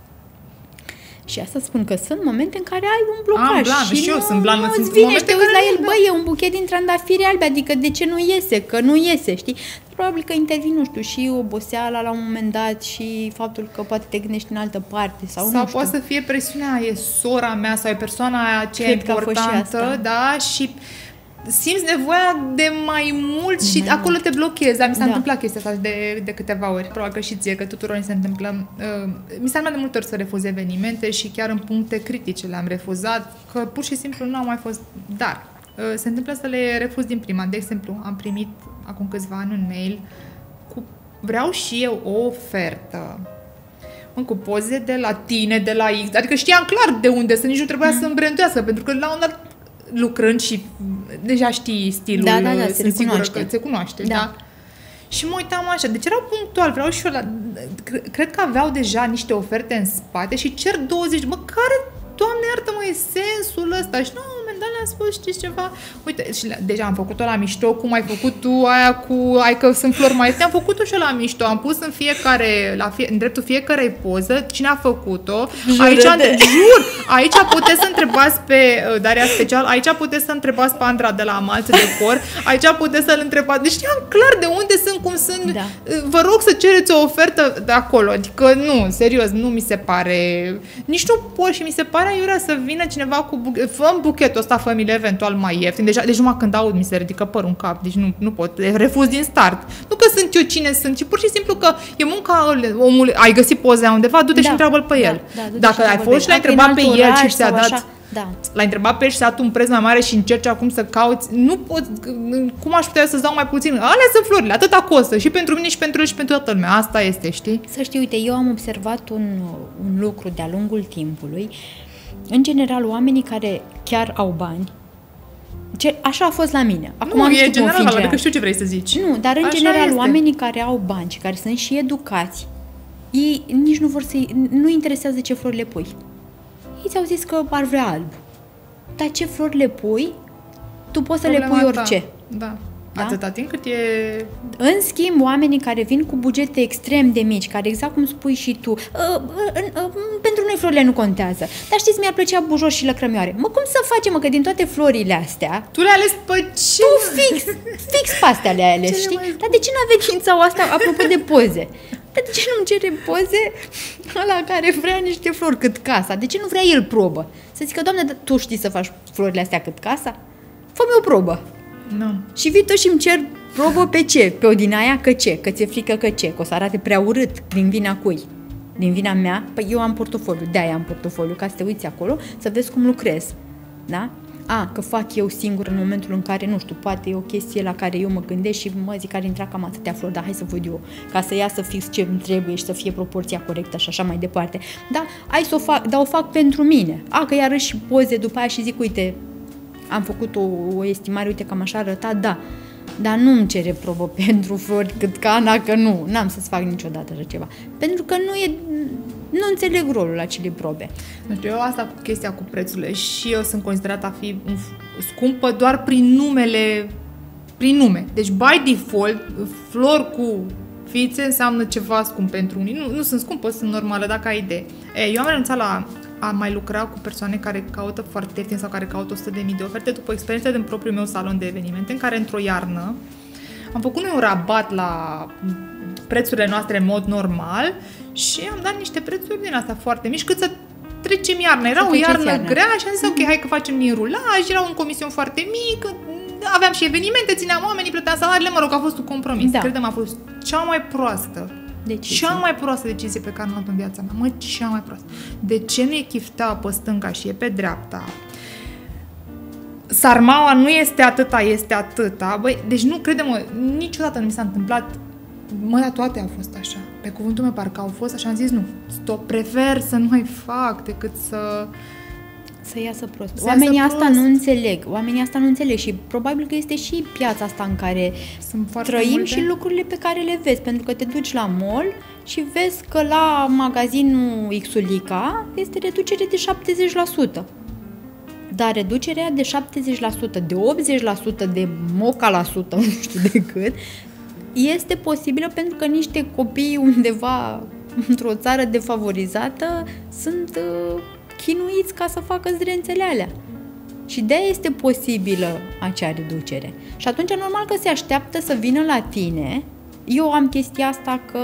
Și asta spun că sunt momente în care ai un blocaj. Și eu sunt blană. Nu-ți vine și te uiți la el, băi, e un buchet din trandafiri albi, adică de ce nu iese? Că nu iese, știi? Probabil că intervin, nu știu, și oboseala la un moment dat și faptul că poate te gândești în altă parte sau nu știu. Poate să fie presiunea, e sora mea sau e persoana aceea importantă, da, și simți nevoia de mai mult și acolo te blochezi. Dar mi s-a întâmplat chestia asta de câteva ori. Probabil că și ție, că tuturor ni se întâmplă. Mi s-a întâmplat de multe ori să refuz evenimente și chiar în puncte critice le-am refuzat, că pur și simplu nu au mai fost. Dar se întâmplă să le refuz din prima. De exemplu, am primit acum câțiva ani un mail cu vreau și eu o ofertă cu poze de la tine, de la X. Adică știam clar de unde sunt, nici nu trebuia să îmi branduiască, pentru că la un dat lucrând și deja știi stilul, sunt sigură că se cunoaște, da? Și mă uitam așa, deci erau punctual, vreau și eu cred că aveau deja niște oferte în spate și cer 20, care, Doamne iartă-mă, e sensul ăsta? Și nu, dar le-am spus, știți ceva? Uite, și deja am făcut-o la mișto, cum ai făcut tu aia cu, ai că sunt flori mai ieftine, am făcut-o și eu la mișto, am pus în fiecare, în dreptul fiecarei poză, cine a făcut-o, aici puteți să întrebați pe Daria Special, aici puteți să întrebați pe Andra de la Amalță Decor, aici puteți să-l întrebați, deci știam clar de unde sunt, cum sunt, vă rog să cereți o ofertă de acolo, adică nu, serios, nu mi se pare, nici nu pot și mi se pare aiurea să vină cineva cu fă-mi buchetul ăsta, fă-mi eventual mai ieftin. Deci numai când aud mi se ridică părul în cap. Deci nu pot. Refuz din start. Nu că sunt eu cine sunt, ci pur și simplu că e munca omului. Ai găsit poza undeva, du-te și întreabă-l pe el. Dacă ai fost și l-ai întrebat pe el și ți-a dat... L-ai întrebat pe el și ți-a dat un preț mai mare și încerci acum să cauți, nu poți, cum aș putea să-ți dau mai puțin? Alea sunt florile, atâta costă și pentru mine și pentru el și pentru toată lumea. Asta este, știi? Să știi, uite, eu am observat un lucru de-a lungul timpului. În general, oamenii care chiar au bani, așa a fost la mine. Acum nu e general, adică știu ce vrei să zici. Nu, dar în general, oamenii care au bani și care sunt și educați, ei nici nu vor nu interesează ce flori le pui. Ei ți-au zis că ar vrea alb. Dar ce flori le pui, tu poți să le pui orice. Da. Atâta timp cât e... În schimb, oamenii care vin cu bugete extrem de mici, care exact cum spui și tu, pentru noi florile nu contează. Dar știți, mi-ar plăcea bujor și lăcrămioare. Cum să facem, că din toate florile astea... Tu le-ai ales pe ce? Tu fix pe astea le-ai ales, știi? Dar de ce n-aveți ființa asta, apropo de poze? Dar de ce nu-mi cere poze ăla care vrea niște flori cât casa? De ce nu vrea el probă? Să zică, Doamne, tu știi să faci florile astea cât casa? Fă-mi o probă. Nu. Și vii tu și îmi cer probă pe ce? Pe o din aia că ce? Că ți-e frică că ce? Că o să arate prea urât. Din vina cui? Din vina mea? Păi eu am portofoliu, de-aia am portofoliu, ca să te uiți acolo, să vezi cum lucrez. Da? Că fac eu singur în momentul în care, nu știu, poate e o chestie la care eu mă gândesc și mă zic, care intra cam atâtea flori, dar hai să văd eu, ca să iasă fix ce îmi trebuie și să fie proporția corectă și așa mai departe. Da, hai să o fac, dar o fac pentru mine. Că iarăși și poze după aia și zic, uite, am făcut o estimare, uite, cam așa arăta, da, dar nu-mi cere probă pentru flori cât Ana, că n-am să-ți fac niciodată așa ceva. Pentru că nu înțeleg rolul acelei probe. Nu știu, eu asta cu chestia cu prețurile și eu sunt considerată a fi scumpă doar prin nume. Deci, by default, flori cu fițe înseamnă ceva scump pentru unii. Nu sunt scumpă, sunt normală, dacă ai idee. Eu am renunțat la a mai lucra cu persoane care caută foarte ieftin sau care caută 100.000 de oferte după experiența din propriul meu salon de evenimente, în care într-o iarnă am făcut noi un rabat la prețurile noastre în mod normal și am dat niște prețuri din astea foarte mici, cât să trecem iarna. Era o iarnă grea și am zis, ok, hai că facem din rulaj, era un comision foarte mic, aveam și evenimente, țineam oamenii, plăteam salariile, mă rog, a fost un compromis. Credem, a fost cea mai proastă decizie pe care am luat în viața mea. Cea mai proastă. De ce nu e chifta pe stânga și e pe dreapta? Sarmaua nu este atâta, este atâta. Băi, deci nu, crede-mă, niciodată nu mi s-a întâmplat. Dar toate au fost așa. Pe cuvântul meu parcă au fost așa, am zis, nu, stop, prefer să nu mai fac decât să iasă prost. Oamenii asta nu înțeleg și probabil că este și piața asta în care trăim și lucrurile pe care le vezi, pentru că te duci la mall și vezi că la magazinul Xulica este reducere de 70%. Dar reducerea de 70%, de 80%, de moca la sută, nu știu de cât, este posibilă pentru că niște copii undeva într-o țară defavorizată sunt chinuiți ca să facă zdrențele alea. Și de-aia este posibilă acea reducere. Și atunci normal că se așteaptă să vină la tine. Eu am chestia asta că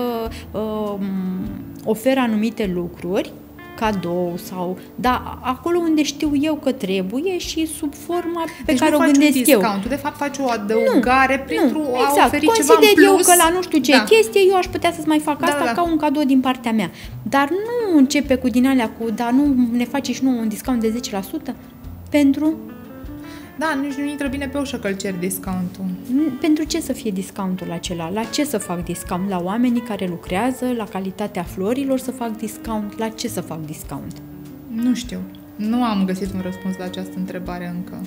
ofer anumite lucruri, cadou sau... Da, acolo unde știu eu că trebuie și sub forma pe care o gândesc eu. Tu de fapt faci o adăugare pentru a oferi ceva în plus. Eu că la nu știu ce chestie, eu aș putea să-ți mai fac asta ca un cadou din partea mea. Dar nu începe cu din alea cu, dar nu ne faci și nu un discount de 10% pentru... Da, nici nu intră bine pe ușă că îl cer discountul. Pentru ce să fie discountul acela? La ce să fac discount? La oamenii care lucrează, la calitatea florilor să fac discount? La ce să fac discount? Nu știu. Nu am găsit un răspuns la această întrebare încă.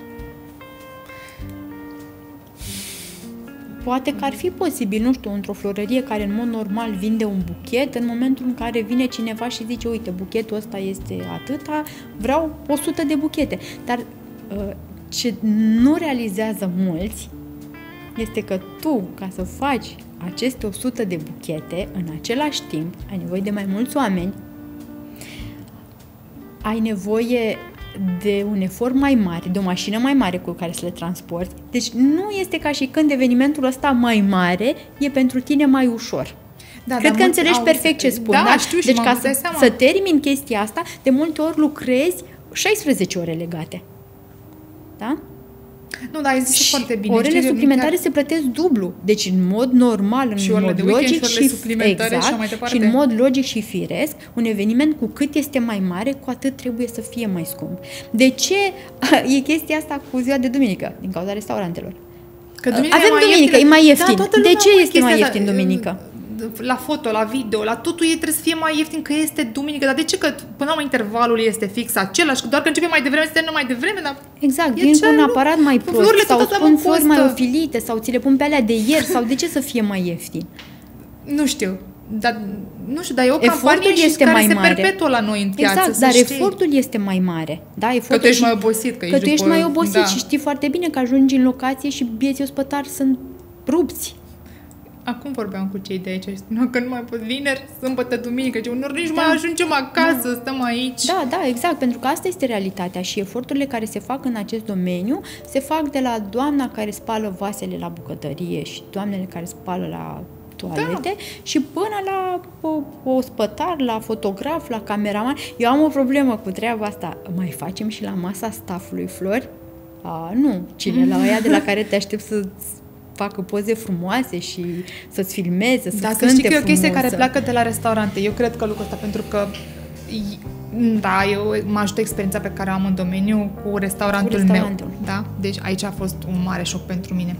Poate că ar fi posibil, nu știu, într-o florărie care în mod normal vinde un buchet, în momentul în care vine cineva și zice, uite, buchetul ăsta este atâta, vreau 100 de buchete. Dar ce nu realizează mulți este că tu, ca să faci aceste 100 de buchete, în același timp, ai nevoie de mai mulți oameni, ai nevoie de un efort mai mare, de o mașină mai mare cu care să le transporti. Deci nu este ca și când evenimentul ăsta mai mare e pentru tine mai ușor. Da, cred că înțelegi perfect ce spun. Da? Știu, deci ca să termin chestia asta, de multe ori lucrezi 16 ore legate. Da? Nu, dar ai zis foarte bine. Orele suplimentare se plătesc dublu. Deci în mod normal, în mod logic și în mod logic și firesc, un eveniment cu cât este mai mare, cu atât trebuie să fie mai scump. De ce e chestia asta cu ziua de duminică? Din cauza restaurantelor. Că avem duminică, e mai ieftin. Da, de ce este mai ieftin duminică? La foto, la video, la totul trebuie să fie mai ieftin că este duminică. Dar de ce? Că până la urmă intervalul este fix același, doar că începe mai devreme, se termină mai devreme, dar... Exact, vin cu un aparat mai prost sau spun flori mai ofilite sau ți le pun pe alea de ieri sau de ce să fie mai ieftin? Nu știu. Dar e o campanie și care se perpetuă la noi în piață. Exact, dar efortul este mai mare. Da, că tu ești mai obosit. Că tu ești mai obosit și știi foarte bine că ajungi în locație și bieții ospătari sunt rupți. Acum vorbeam cu cei de aici și spuneam că nu mai pot vineri, sâmbătă, duminică, ce unor nici mai ajungem acasă, stăm aici. Da, exact, pentru că asta este realitatea și eforturile care se fac în acest domeniu se fac de la doamna care spală vasele la bucătărie și doamnele care spală la toalete și până la ospătar, la fotograf, la cameraman. Eu am o problemă cu treaba asta. Mai facem și la masa staffului flori? Nu. Cine la aia de la care te aștept să facă poze frumoase și să-ți filmeze, să cânte știi că e o chestie care pleacă de la restaurante. Eu cred că lucrul ăsta, pentru că eu mă ajută experiența pe care o am în domeniu cu restaurantul meu. Da? Deci aici a fost un mare șoc pentru mine.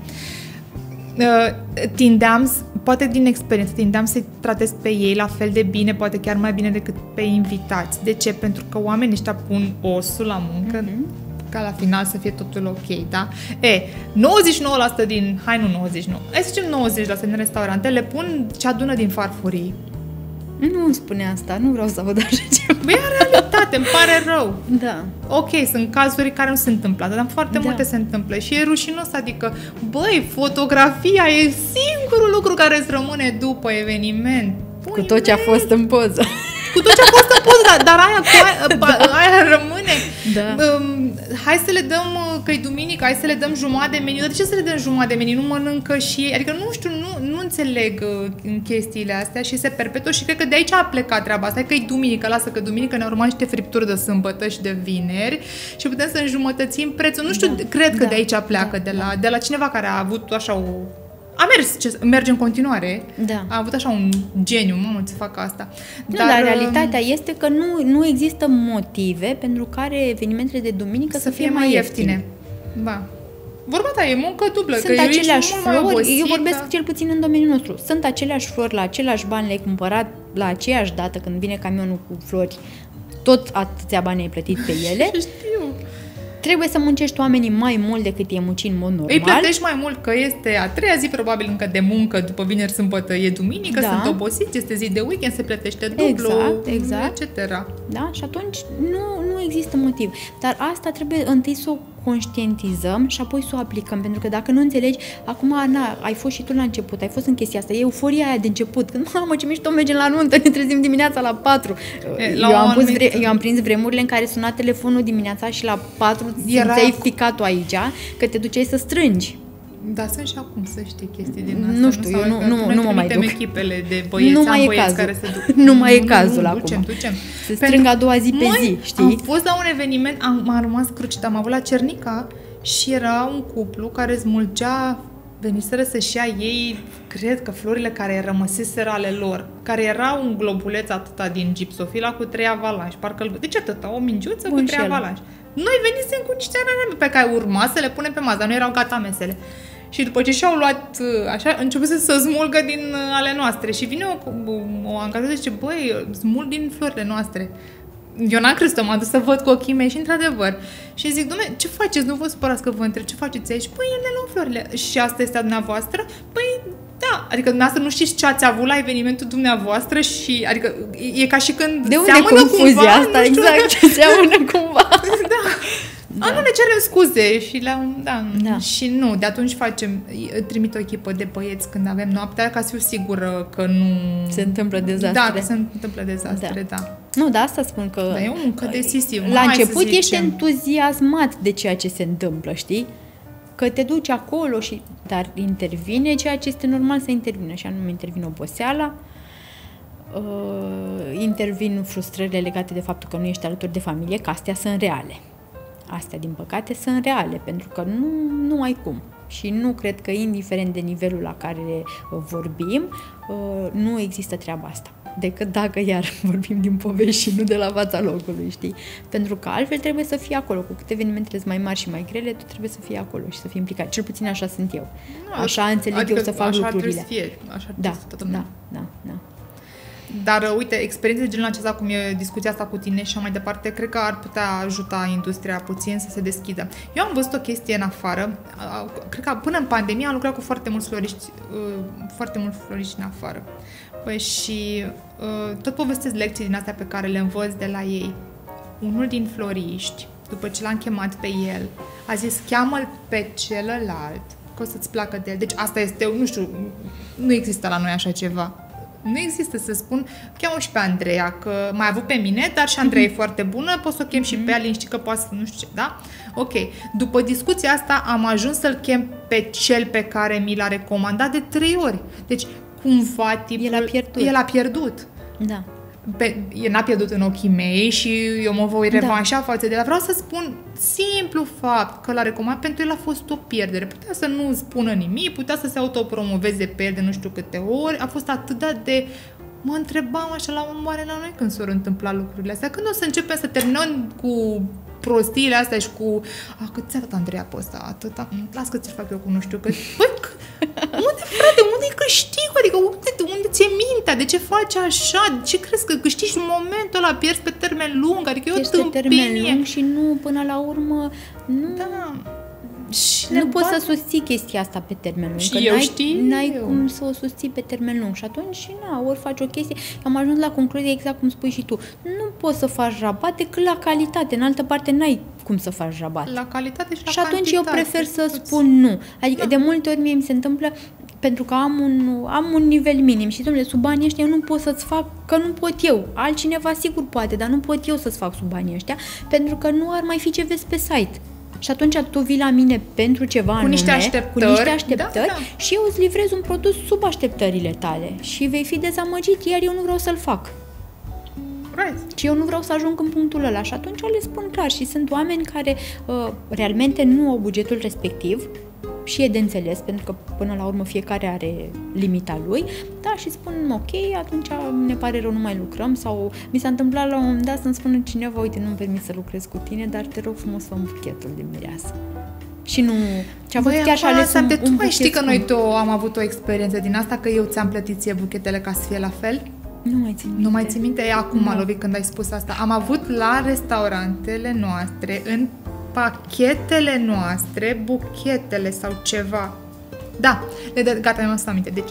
Poate din experiență, tindeam să-i tratez pe ei la fel de bine, poate chiar mai bine decât pe invitați. De ce? Pentru că oamenii ăștia pun osul la muncă, ca la final să fie totul ok, da? 99% din, hai să zicem 90% din restaurante le pun ce adună din farfurii. Nu îmi spune asta, nu vreau să văd așa ceva. Băi, e realitate, îmi pare rău. Da. Ok, sunt cazuri care nu se întâmplă, dar foarte multe se întâmplă și e rușinos, adică, băi, fotografia e singurul lucru care îți rămâne după eveniment. Cu tot ce a fost în poză. cu tot ce a fost în poză, dar aia rămâne. Da. Hai să le dăm, că e duminică, hai să le dăm jumătate de meniu. Dar de ce să le dăm jumătate de meniu? Nu mănâncă și ei? Adică nu știu, nu înțeleg chestiile astea și se perpetuă și cred că de aici a plecat treaba asta. Că e duminică, lasă că duminică ne urma niște fripturi de sâmbătă și de vineri și putem să înjumătățim prețul. Nu știu, cred că de aici pleacă, de la cineva care a avut așa o... merge în continuare. Da. A avut așa un geniu, mamă, să facă asta. Dar realitatea este că nu există motive pentru care evenimentele de duminică să fie mai ieftine. Da. Vorba ta, e muncă dublă. Sunt că aceleași flori, eu vorbesc da. cel puțin în domeniul nostru. Sunt aceleași flori, la același bani le-ai cumpărat la aceeași dată când vine camionul cu flori, tot atâția bani ai plătit pe ele. Știu. Trebuie să muncești oamenii mai mult decât e munci în mod normal. Îi plătești mai mult că este a treia zi probabil încă de muncă, după vineri, sâmbătă, e duminică, da. Sunt obosiți, este zi de weekend, se plătește dublu, exact. etc. Da? Și atunci nu există motiv. Dar asta trebuie întâi să o conștientizăm și apoi să o aplicăm, pentru că dacă nu înțelegi, acum, ai fost și tu la început, ai fost în chestia asta, e euforia aia de început, când, mamă, ce mișto, mergem la nuntă, ne trezim dimineața la 4. Eu am prins vremurile în care suna telefonul dimineața și la 4 simțeai ficatul aici, că te duceai să strângi. Da, sunt și acum, să știi, chestii din asta. Nu știu, eu nu mă mai duc. Echipele de băieți, am băieți care se duc. Nu mai e cazul acum. Ducem. Se strâng a doua zi pe zi, știi? Am fost la un eveniment, m-a rămas crucit, am avut la Cernica și era un cuplu care smulgea, veniseră să-și ia ei, cred că florile care rămăseseră ale lor, care era un globuleț atâta din gipsofila cu 3 avalanși, parcă deci atâta, o mingiuță cu 3 avalanși. Noi venisem cu niște anane pe care urma să le punem pe masă, dar nu erau gata mesele. Și după ce și-au luat, așa, începuse să smulgă din ale noastre. Și vine o angajată și zice, băi, smulg din florile noastre. Eu n-am crezut, m-am dus să văd cu ochii mei și într-adevăr. Și zic, dom'le, ce faceți? Nu vă supărați că vă întreb, ce faceți aici? Păi, ne luăm florile. Și asta este a dumneavoastră? Păi, da. Adică dumneavoastră nu știți ce ați avut la evenimentul dumneavoastră și, adică, e ca și când de unde confuzia asta? Exact, ce seamănă cumva. Da. Da. Nu ne cerem scuze și da. Și nu, de atunci trimit o echipă de băieți când avem noaptea ca să fiu sigură că nu se întâmplă dezastre. Da, că se întâmplă dezastre, da. Nu, de asta spun că da, e o muncă decisiv. La început ești entuziasmat de ceea ce se întâmplă, știi? Că te duci acolo dar intervine ceea ce este normal să intervină, și anume intervine oboseala, intervin frustrările legate de faptul că nu ești alături de familie, că astea sunt reale. Astea, din păcate, sunt reale, pentru că nu ai cum. Și nu cred că, indiferent de nivelul la care vorbim, nu există treaba asta. Decât dacă iar vorbim din povești și nu de la fața locului, știi? Pentru că altfel trebuie să fii acolo. Cu cât evenimentele sunt mai mari și mai grele, tu trebuie să fii acolo și să fii implicat. Cel puțin așa sunt eu. Așa înțeleg eu să fac lucrurile. Da. Dar, uite, experiențe de genul acesta, cum e discuția asta cu tine și așa mai departe, cred că ar putea ajuta industria puțin să se deschidă. Eu am văzut o chestie în afară, cred că până în pandemie am lucrat cu foarte mulți floriști în afară. Păi și tot povestesc lecții din astea pe care le învăț de la ei. Unul din floriști, după ce l-am chemat pe el, a zis, cheamă-l pe celălalt, că o să-ți placă de el. Deci asta este, nu știu, nu există la noi așa ceva. Nu există să spun, cheamă și pe Andreea, că m-a avut pe mine, dar și Andreea e foarte bună, pot să o chem și pe ea, liniștit că poate să nu știu ce, da? Ok. După discuția asta am ajuns să-l chem pe cel pe care mi l-a recomandat de 3 ori. Deci, cumva, tipul... El a pierdut. Da. El n-a pierdut în ochii mei și eu mă voi revanșa față de el. Vreau să spun simplu fapt că l-a recomandat, pentru el a fost o pierdere. Putea să nu spună nimic, putea să se autopromoveze pe el de nu știu câte ori. A fost atât de... Mă întrebam așa la noi când s-au întâmplat lucrurile astea. Când o să începem să terminăm cu prostiile astea și cu cât ți-a dat Andreea pe ăsta, atâta? Las că ți-l fac eu cu nu știu cât. Băi, unde, frate, unde e câștigul? Adică unde ți-e mintea? De ce faci așa? De ce crezi că câștigi în momentul ăla, pierzi pe termen lung? Adică e o tâmpenie. Pe termen lung și nu, până la urmă, nu... Da. Și nu poți să susții chestia asta pe termen lung. Și eu știu. N-ai cum să o susții pe termen lung. Și atunci, ori faci o chestie... Am ajuns la concluzie exact cum spui și tu. Nu poți să faci rabat decât la calitate. În altă parte, n-ai cum să faci rabat. La calitate și la cantitate. Și atunci eu prefer să spun nu. Adică de multe ori mie mi se întâmplă pentru că am un nivel minim și, domnule, sub banii ăștia eu nu pot să-ți fac, că nu pot eu. Altcineva sigur poate, dar nu pot eu să-ți fac sub banii ăștia, pentru că nu ar mai fi ce vezi pe site. Și atunci tu vii la mine pentru ceva anume, cu niște așteptări da. Și eu îți livrez un produs sub așteptările tale și vei fi dezamăgit, iar eu nu vreau să-l fac. Right. Și eu nu vreau să ajung în punctul ăla și atunci le spun clar. Și sunt oameni care realmente nu au bugetul respectiv și e de înțeles, pentru că până la urmă fiecare are limita lui, da, și spun ok, atunci ne pare rău, nu mai lucrăm. Sau mi s-a întâmplat la un moment dat să-mi spună cineva, uite, nu-mi permis să lucrez cu tine, dar te rog frumos, fă un buchetul de mireasă. Și nu... Ce a fost chiar și ales un tu mai știi că noi am avut o experiență din asta, că eu ți-am plătit ție buchetele ca să fie la fel? Nu mai țin minte. Nu mai țin minte? Acum m-a lovit când ai spus asta. Am avut la restaurantele noastre, în pachetele noastre, buchetele sau ceva. Da, gata, mi-am aminte. Deci,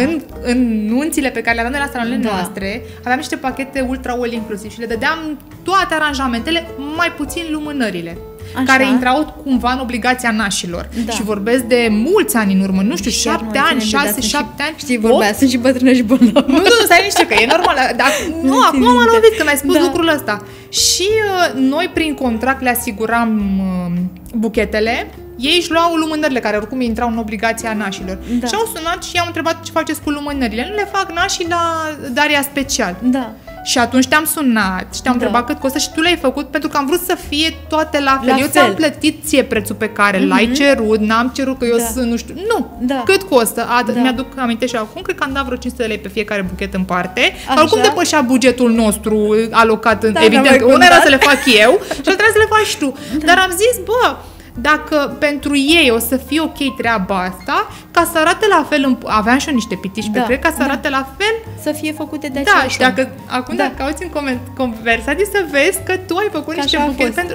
în nunțile pe care le aveam de la restaurantele noastre, aveam niște pachete ultra all inclusiv și le dădeam toate aranjamentele, mai puțin lumânările. Așa. Care intrau cumva în obligația nașilor. Da. Și vorbesc de mulți ani în urmă, nu știu, 7 ani, 6, 7 ani. Știi, vorbea, sunt și bătrână și bolnavă. Nu, stai niște, că e normal. Dar nu, acum m-am lovit când ai spus lucrul ăsta. Și noi prin contract le asiguram buchetele, ei își luau lumânările, care oricum intrau în obligația nașilor. Da. Și au sunat și i-am întrebat ce faceți cu lumânările. Nu le fac nașii la Daria Special. Da. Și atunci te-am sunat și te-am întrebat cât costă și tu le-ai făcut, pentru că am vrut să fie toate la fel. Eu ți-am plătit ție prețul pe care l-ai cerut, n-am cerut că eu sunt, nu știu, nu, cât costă? Mi-aduc aminte și acum, cred că am dat vreo 500 de lei pe fiecare buchet în parte, oricum depășea bugetul nostru alocat, evident, una era să le fac eu și trebuia să le faci tu. Dar am zis, dacă pentru ei o să fie ok treaba asta, ca să arate la fel, aveam și eu niște pitiși pe cred, ca să arate la fel, să fie făcute de aceeași. Și dacă acum dacă cauți în conversații să vezi că tu ai făcut niște buchete pentru...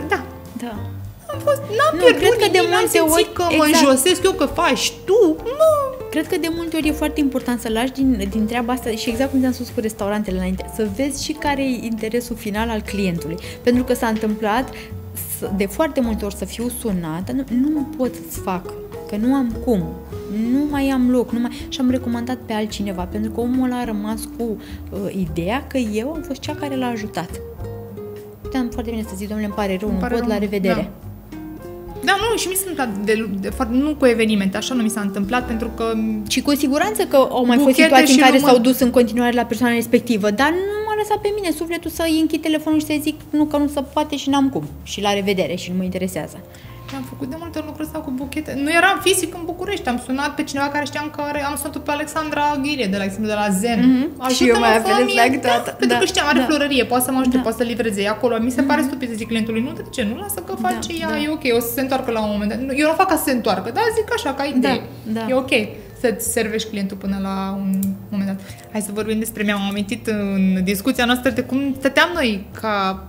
N-am pierdut că de multe ori că mă înjosesc eu că faci tu. Nu. Cred că de multe ori e foarte important să lași din treaba asta și exact cum ți-am spus cu restaurantele înainte, să vezi și care e interesul final al clientului. Pentru că s-a întâmplat de foarte multe ori să fiu sunată, nu pot să-ți fac, că nu am cum, nu mai am loc, și am recomandat pe altcineva, pentru că omul ăla a rămas cu ideea că eu am fost cea care l-a ajutat. Puteam foarte bine să zic, domnule, îmi pare rău, nu pot, la revedere. Da, nu, și mi s-a întâmplat, nu cu evenimente, așa nu mi s-a întâmplat, pentru că... Și cu siguranță că au mai fost situații în care s-au dus în continuare la persoana respectivă, dar nu m-a lăsat pe mine sufletul să-i închid telefonul și să-i zic că nu se poate și n-am cum. Și la revedere și nu mă interesează. Am făcut de multe lucruri sau cu buchete. Nu eram fizic în București, am sunat pe cineva care știam că am sunat pe Alexandra Ghirie, de la Zen. Și eu mai apelez la toată. Pentru că știam, are florărie, poate să mă ajute, poate să livreze acolo. Mi se pare stupid să zic clientului, nu, de ce, nu lasă că face ea, e ok, o să se întoarcă la un moment dat. Eu nu fac ca să se întoarcă, dar zic așa, ca idee. E ok să-ți servești clientul până la un moment dat. Hai să vorbim despre, mi-am amintit în discuția noastră de cum stăteam noi ca...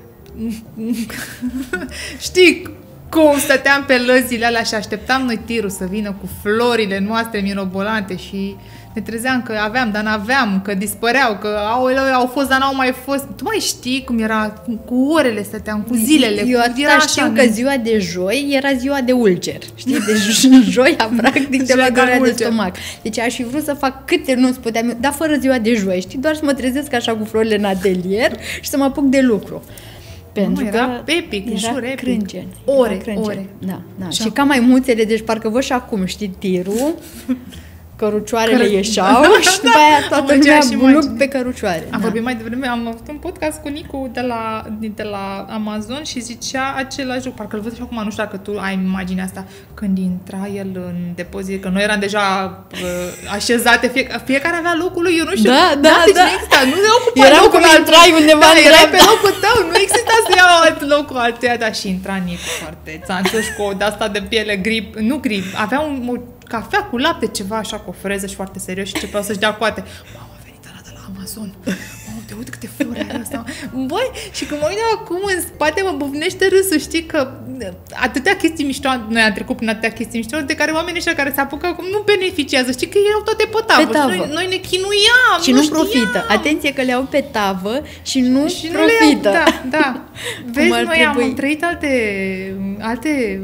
Știi, cum stăteam pe lăzile alea și așteptam noi tirul să vină cu florile noastre mirobolante și ne trezeam că aveam, dar n-aveam, că dispăreau, că au fost, dar n-au mai fost. Tu mai știi cum era? Cu orele stăteam, cu zilele. Eu știu că ziua de joi era ziua de ulcer. Știi? Deci joia, practic, de la durerea de stomac. Deci aș fi vrut să fac câte nu-ți puteam, dar fără ziua de joi, știi? Doar să mă trezesc așa cu florile în atelier și să mă apuc de lucru. Pentru era epic, jur, epic. Crângeni. Ore. Da. Și ca maimuțele, deci parcă văd și acum, știi, tirul, cărucioarele ieșeau și după aia toată lumea buluc pe cărucioare. Am vorbit mai devreme, am avut un podcast cu Nicu de la Amazon și zicea același lucru, parcă îl văd și acum, nu știu dacă tu ai imaginea asta, când intra el în depozit, că noi eram deja așezate, fiecare avea locul lui, eu nu știu. Da. Nu ne ocupa era locul meu, intrai undeva în erai pe locul tău, nu exista să iau alt locul altuia, dar și intra Nicu foarte țanțoș cu o de-asta de piele avea o cafea cu lapte, ceva așa, cu o freză și foarte serios și începeau să-și dea coate. Mamă, a venit ăla de la Amazon. Mamă, te uit câte flori are asta. Băi, și când mă uit acum în spate, mă bufnește râsul, știi că atâtea chestii mișto, noi am trecut prin atâtea chestii mișto, de care oamenii ăștia care se apucă acum nu beneficiază. Știi că erau toate pe tavă. Noi ne chinuiam, și nu profită. Atenție că le au pe tavă și nu profită. Da. Vezi, noi am trăit alte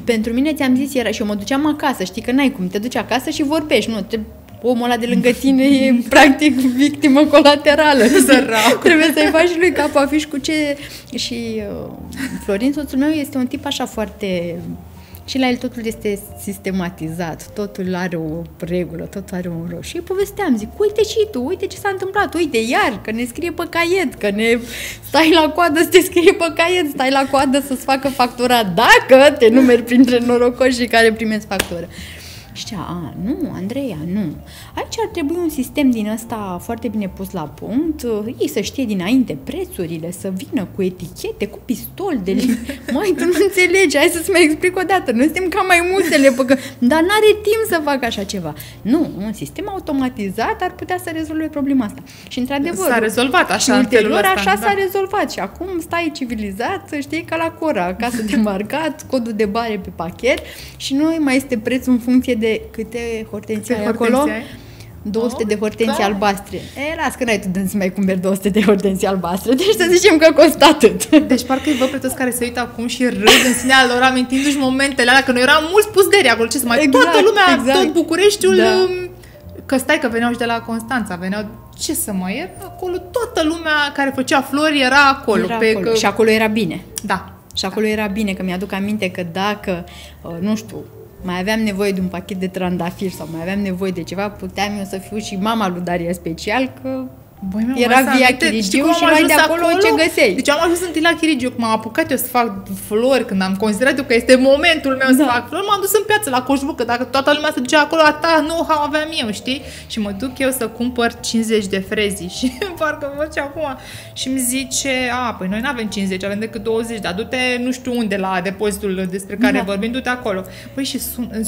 Pentru mine, ți-am zis, era și eu mă duceam acasă, știi că n-ai cum, te duci acasă și vorbești, nu, omul ăla de lângă tine e practic victimă colaterală. Trebuie să-i faci lui cap afiș cu ce... Și Florin, soțul meu, este un tip așa foarte... Și la el totul este sistematizat, totul are o regulă, totul are un rost. Și îi povesteam, zic, uite și tu, uite ce s-a întâmplat, uite iar, că ne scrie pe caiet, că ne stai la coadă să te scrie pe caiet, stai la coadă să-ți facă factura dacă te numeri printre norocoșii care primesc factură. Și zicea, nu, Andreea, nu. Aici ar trebui un sistem din ăsta foarte bine pus la punct, ei să știe dinainte prețurile, să vină cu etichete, cu pistol de Măi, tu nu înțelegi, hai să-ți mai explic o dată, nu suntem ca maimuțele, dar n-are timp să facă așa ceva. Nu, un sistem automatizat ar putea să rezolve problema asta. Și într-adevăr, s-a rezolvat așa. Și ulterior așa s-a rezolvat și acum stai civilizat, știi, ca la Cora, casă de marcat, codul de bare pe pachet și nu mai este prețul în funcție de câte hortenții ai acolo? 200 de hortenții albastre. Las că n-ai tu de să mai cumperi 200 de hortenții albastre, deci să zicem că costă atât. Deci parcă îi văd pe toți care se uită acum și râd în sinea lor, amintindu-și momentele alea, că noi eram mulți pusderi acolo, ce să mai... Exact, toată lumea, tot Bucureștiul, că stai că veneau și de la Constanța, veneau... Ce să mai era acolo? Toată lumea care făcea flori era acolo. Acolo. Și acolo era bine. Da. Și acolo era bine, că mi-aduc aminte că dacă, nu știu, mai aveam nevoie de un pachet de trandafiri sau mai aveam nevoie de ceva, puteam eu să fiu și mama lui Daria special, că era via Chirigiu și luai de acolo ce găseai. Deci am ajuns în la Chirigiu, m-am apucat eu să fac flori, când am considerat eu că este momentul meu să fac flori, m-am dus în piață la Coșbuc, că dacă toată lumea se ducea acolo, know-how aveam eu, știi? Și mă duc eu să cumpăr 50 de frezi și parcă văd și acum și îmi zice, păi noi n-avem 50, avem decât 20, dar du-te nu știu unde la depozitul despre care vorbim, du-te acolo. Păi și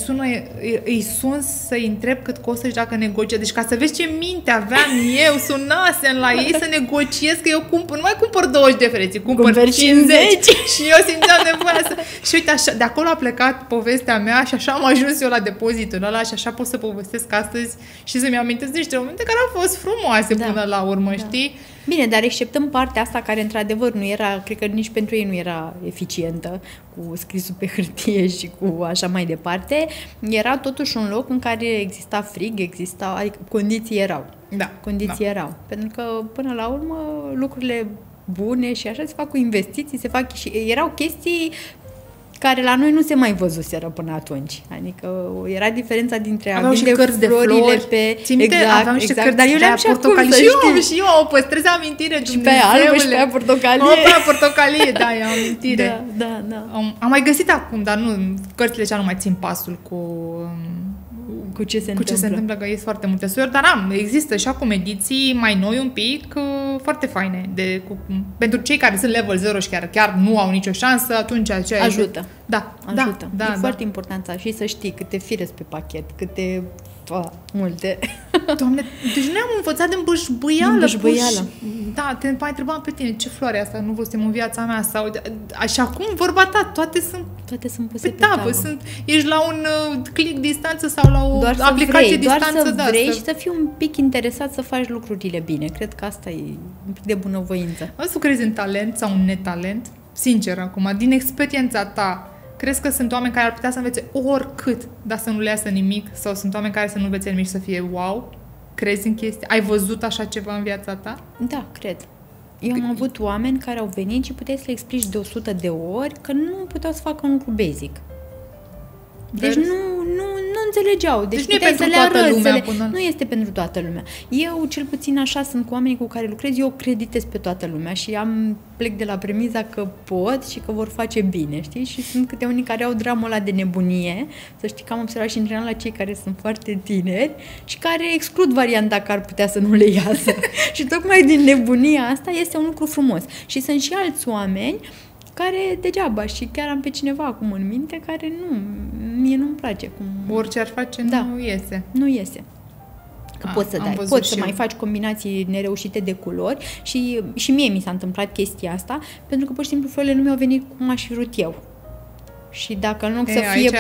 îi sun să-i întreb cât costă și dacă negociez. Deci ca să vezi ce minte aveam eu, sunasem la ei să negociez că eu nu mai cumpăr 20 de frezi, cumpăr 50. Și eu simțeam nevoia să... Și uite, așa, de acolo a plecat povestea mea și așa am ajuns eu la depozitul ăla și așa pot să povestesc astăzi și să-mi amintesc niște momente care au fost frumoase până la urmă, știi? Bine, dar exceptăm partea asta care într-adevăr nu era, cred că nici pentru ei nu era eficientă, cu scrisul pe hârtie și cu așa mai departe, era totuși un loc în care exista frig, adică condiții erau. Condiții erau. Pentru că până la urmă lucrurile bune și așa se fac cu investiții, se fac și erau chestii care la noi nu se mai văzuseră până atunci. Adică era diferența dintre a vinde florile pe... Exact, dar eu le-am și acum, să știi. Și eu o păstrez amintire, și pe albă și pe portocalie. Pe portocalie, da, e amintire. Da. Am mai găsit acum, dar nu, cărțile cea nu mai țin pasul cu ce se întâmplă, că ies foarte multe soiuri, dar există și acum ediții mai noi un pic, foarte faine. Pentru cei care sunt level 0 și chiar nu au nicio șansă, atunci aceea ajută. Ajută. E foarte important și să știi câte fire pe pachet, câte... multe. Doamne, deci noi am învățat din bâșbâială. Da, te mai întrebam pe tine, ce floare asta nu văzusem în viața mea? Sau, așa cum vorba ta, toate sunt puse pe tavă. Ești la un click distanță sau la o aplicație distanță. Doar să vrei și să fii un pic interesat să faci lucrurile bine. Cred că asta e un pic de bunăvoință. Tu crezi în talent sau în netalent? Sincer, acum, din experiența ta, crezi că sunt oameni care ar putea să învețe oricât, dar să nu le iasă nimic? Sau sunt oameni care să nu învețe nimic și să fie wow? Crezi în chestii? Ai văzut așa ceva în viața ta? Da, cred. Eu am avut oameni care au venit și puteai să le explici de 100 de ori că nu puteau să facă un lucru basic. Deci nu înțelegeau. Deci nu e pentru toată lumea. Nu este pentru toată lumea. Eu, cel puțin așa, sunt cu oamenii cu care lucrez, eu creditez pe toată lumea și plec de la premiza că pot și că vor face bine, știi? Și sunt câte unii care au dramul ăla de nebunie, să știi că am observat și în general la cei care sunt foarte tineri și care exclud varianta că ar putea să nu le iasă. Și tocmai din nebunia asta este un lucru frumos. Și sunt și alți oameni care degeaba, și chiar am pe cineva acum în minte care mie nu-mi place. Orice ar face, nu iese. Nu iese. Că poți să dai, poți să mai faci combinații nereușite de culori și mie mi s-a întâmplat chestia asta, pentru că pur și simplu florile nu mi-au venit cum aș fi vrut eu. Și dacă în loc să fie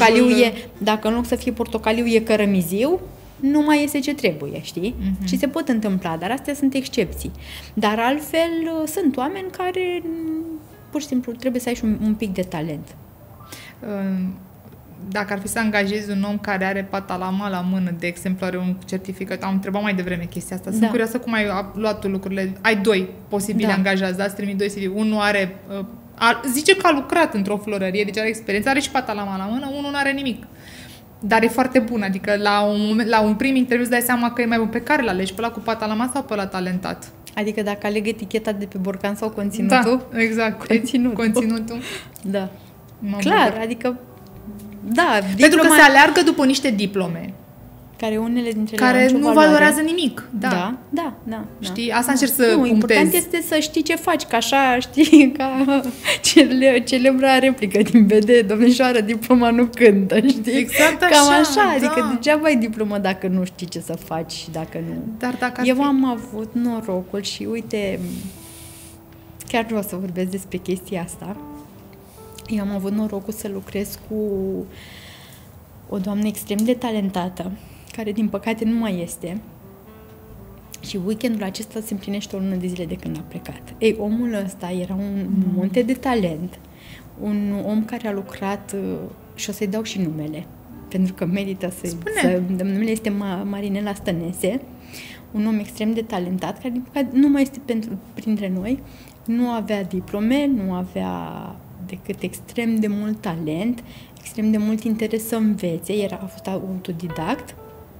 portocaliu, e cărămiziu, nu mai iese ce trebuie, știi? Și se pot întâmpla, dar astea sunt excepții. Dar altfel sunt oameni care pur și simplu trebuie să ai și un pic de talent. dacă ar fi să angajezi un om care are patalama la mână, de exemplu, are un certificat, am întrebat mai devreme chestia asta, sunt curioasă cum ai luat tu lucrurile, ai 2 posibili angajați, da? Îți trimit 2 CV, unul are, zice că a lucrat într-o florărie, deci are experiență, are și patalama la mână, unul nu are nimic. Dar e foarte bun, adică la un prim interviu îți dai seama că e mai bun. Pe care l-alegi? Pe ăla cu patalama sau pe ăla talentat? Adică dacă aleg eticheta de pe borcan sau conținutul? Da, exact. Conținutul. Da. Clar, adică da. Pentru că se aleargă după niște diplome. Care unele dintre care nu valorează nimic. Da. Știi? Asta încerc să puntez. Important este să știi ce faci, că așa, știi, ca celebra replică din BD, domnișoară, diploma nu cântă, știi? Exact așa. Cam așa, adică degeaba ai diplomă dacă nu știi ce să faci și dacă nu. Dar dacă eu am avut norocul și uite, chiar vreau să vorbesc despre chestia asta. Eu am avut norocul să lucrez cu o doamnă extrem de talentată, care din păcate nu mai este. Și weekendul acesta se împlinește o lună de zile de când a plecat. Ei, omul ăsta era un munte de talent, un om care a lucrat, și o să-i dau și numele, pentru că merită numele este Marinela Stănese, un om extrem de talentat, care din păcate nu mai este printre noi, nu avea diplome, nu avea decât extrem de mult talent, extrem de mult interes să învețe, a fost autodidact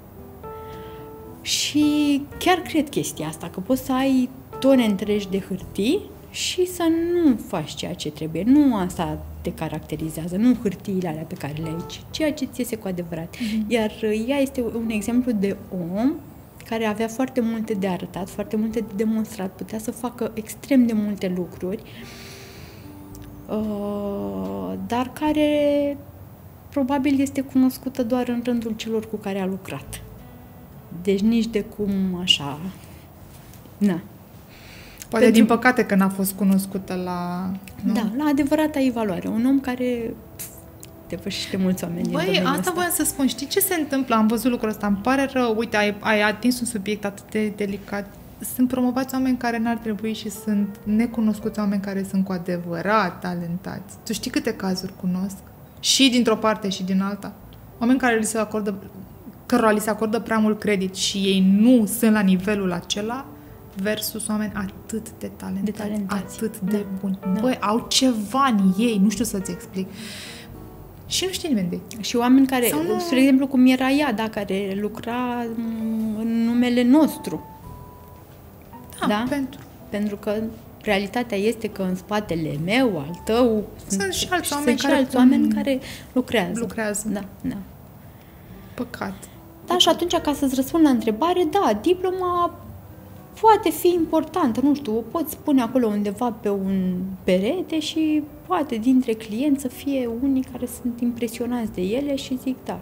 și chiar cred chestia asta, că poți să ai tone întregi de hârtii și să nu faci ceea ce trebuie. Nu asta te caracterizează, nu hârtiile alea pe care le ai, ci ceea ce ți iese cu adevărat. Iar ea este un exemplu de om care avea foarte multe de arătat, foarte multe de demonstrat, putea să facă extrem de multe lucruri, dar care probabil este cunoscută doar în rândul celor cu care a lucrat. Deci nici de cum așa. Na. Poate din păcate că n-a fost cunoscută la... Nu? Da, la adevărata ei valoare. Un om care depășește mulți oameni. Băi, asta voiam să spun. Știi ce se întâmplă? Am văzut lucrul ăsta. Îmi pare rău. Uite, ai atins un subiect atât de delicat. Sunt promovați oameni care n-ar trebui și sunt necunoscuți oameni care sunt cu adevărat talentați. Tu știi câte cazuri cunosc? Și dintr-o parte și din alta. Oameni care cărora li se acordă prea mult credit și ei nu sunt la nivelul acela versus oameni atât de talentați. Atât de buni. Da. Băi, au ceva în ei, nu știu să-ți explic. Și nu știe nimeni de ei. Și oameni care, spre exemplu, cum era ea, da, care lucra în numele nostru. Da? Pentru că realitatea este că în spatele meu, al tău, sunt și alți oameni care lucrează. Da. Păcat. Da, și atunci, ca să-ți răspund la întrebare, da, diploma poate fi importantă, nu știu, o poți pune acolo undeva pe un perete și poate dintre clienți să fie unii care sunt impresionați de ele și zic da.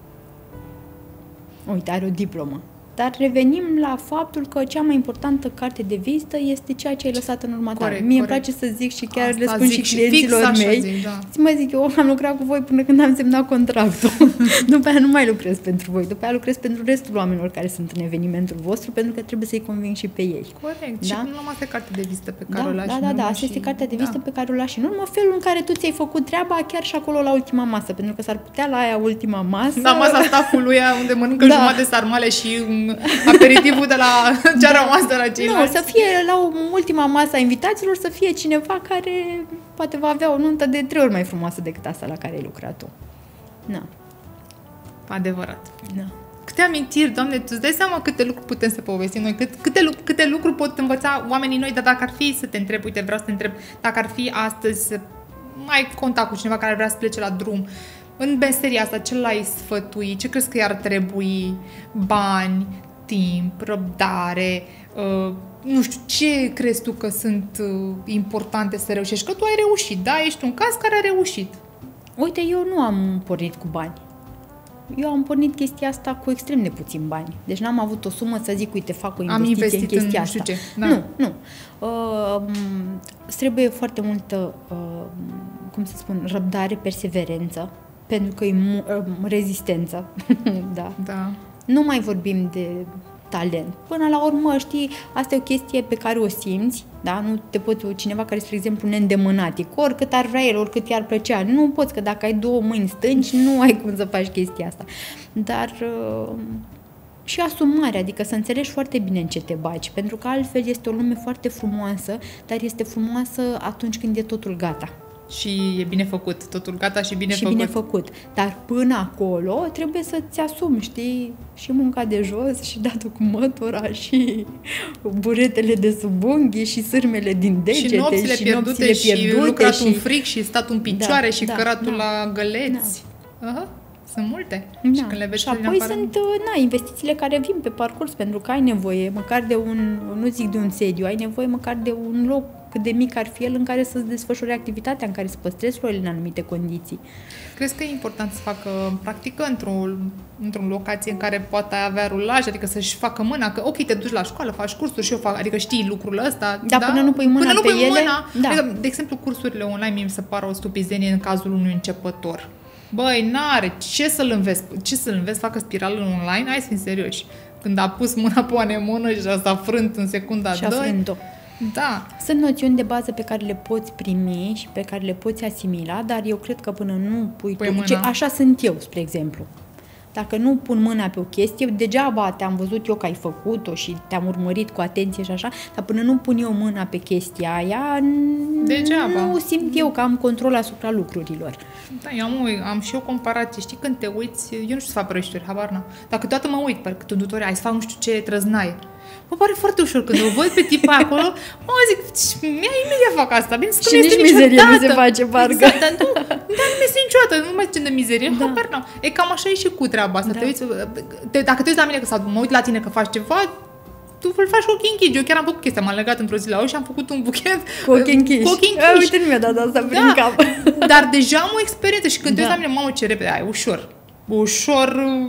Uite, are o diplomă. Dar revenim la faptul că cea mai importantă carte de vizită este ceea ce ai lăsat în urma ta. Mie îmi place să zic și chiar le spun și clienților mei. Zic, eu am lucrat cu voi până când am semnat contractul. După aia nu mai lucrez pentru voi. După aia lucrez pentru restul oamenilor care sunt în evenimentul vostru, pentru că trebuie să-i conving și pe ei. Corect. Da? Și până la urmă asta e cartea de vizită pe care o lași în urmă. Da, asta este cartea de vizită pe care o lași în urmă. Felul în care tu ți-ai făcut treaba chiar și acolo la ultima masă. Pentru că s-ar putea la aia ultima masă. La masa staffului unde mănâncă jumătate de sarmale și aperitivul de la ce a rămas de la ceilalți. Nu, să fie la ultima masă a invitaților, să fie cineva care poate va avea o nuntă de 3 ori mai frumoasă decât asta la care ai lucrat tu. Na. Adevărat. Da. Câte amintiri, Doamne, tu îți dai seama câte lucruri putem să povestim noi, câte lucruri pot învăța oamenii noi, dar dacă ar fi să te întreb, uite, vreau să te întreb, dacă ar fi astăzi să mai contact cu cineva care vrea să plece la drum, în meseria asta, ce l-ai sfătui? Ce crezi că i-ar trebui? Bani, timp, răbdare, nu știu, ce crezi tu că sunt importante să reușești? Că tu ai reușit, da? Ești un caz care a reușit. Uite, eu nu am pornit cu bani. Eu am pornit chestia asta cu extrem de puțin bani. Deci n-am avut o sumă să zic, uite, fac o investiție în chestia asta. Ce. Da. Nu. Trebuie foarte multă, cum să spun, răbdare, perseverență, pentru că e rezistență. Da. Da. Nu mai vorbim de talent. Până la urmă, știi, asta e o chestie pe care o simți, da? Nu te poți, cineva care, spre exemplu, neîndemânatic, oricât ar vrea el, oricât i-ar plăcea, nu poți, că dacă ai două mâini stângi, nu ai cum să faci chestia asta. Dar și asumarea, adică să înțelegi foarte bine în ce te bagi, pentru că altfel este o lume foarte frumoasă, dar este frumoasă atunci când e totul gata. Și e bine făcut, totul gata și bine și făcut. bine făcut. Dar până acolo trebuie să-ți asumi, știi, și munca de jos, și datul cu mătura, și buretele de sub unghii, și sârmele din degete, și nopțile pierdute, și lucratul în fric, și statul în picioare, și căratul la găleți. Da. Sunt multe. Da. Și când le vezi, și apoi sunt investițiile care vin pe parcurs, pentru că ai nevoie măcar de nu zic de un sediu, ai nevoie măcar de un loc, cât de mic ar fi el, în care să-ți desfășori activitatea, în care să păstrezi florile în anumite condiții. Crezi că e important să facă practică într-o locație în care poate avea rulaj, adică să-și facă mâna, că ok, te duci la școală, faci cursuri și eu fac, adică știi lucrul ăsta. Da, până nu pui mâna pe ele. Da. Adică, de exemplu, cursurile online mi se pare o stupizenie în cazul unui începător. Băi, n-are ce să-l înveți, facă spirală în online, hai să fim serioși. Când a pus mâna pe o anemonă și s-a frânt în secunda 2. Și a frânt-o. Da. Sunt noțiuni de bază pe care le poți primi și pe care le poți asimila, dar eu cred că până nu pui tu, așa sunt eu, spre exemplu. Dacă nu pun mâna pe o chestie, degeaba te-am văzut eu că ai făcut-o și te-am urmărit cu atenție și așa, dar până nu pun eu mâna pe chestia aia, degeaba. Nu simt eu că am control asupra lucrurilor. Da, eu am și o comparație. Știi, când te uiți, eu nu știu să fac prăjituri, habar n-am. Dacă toată mă uit pe tutorial, hai să fac nu știu ce trăznaie. Mă pare foarte ușor când o văd pe tipa acolo, zic, imediat fac asta, bine, și nici mizerie nu se face, parcă. Exact, dar nu mi-este niciodată, nu mai zice de mizerie, habar n-am. E cam așa e și cu treaba asta. Da. Dacă te uiți la mine sau mă uit la tine că faci ceva, tu îl faci cu ochii închiși. Eu chiar am făcut chestia, m-am legat într-o zi la și am făcut un buchet cu ochii închiși. Uite, nu mi-a dat asta prin cap. Dar deja am o experiență și când te uiți la mine, mamă, ce repede, ai, ușor,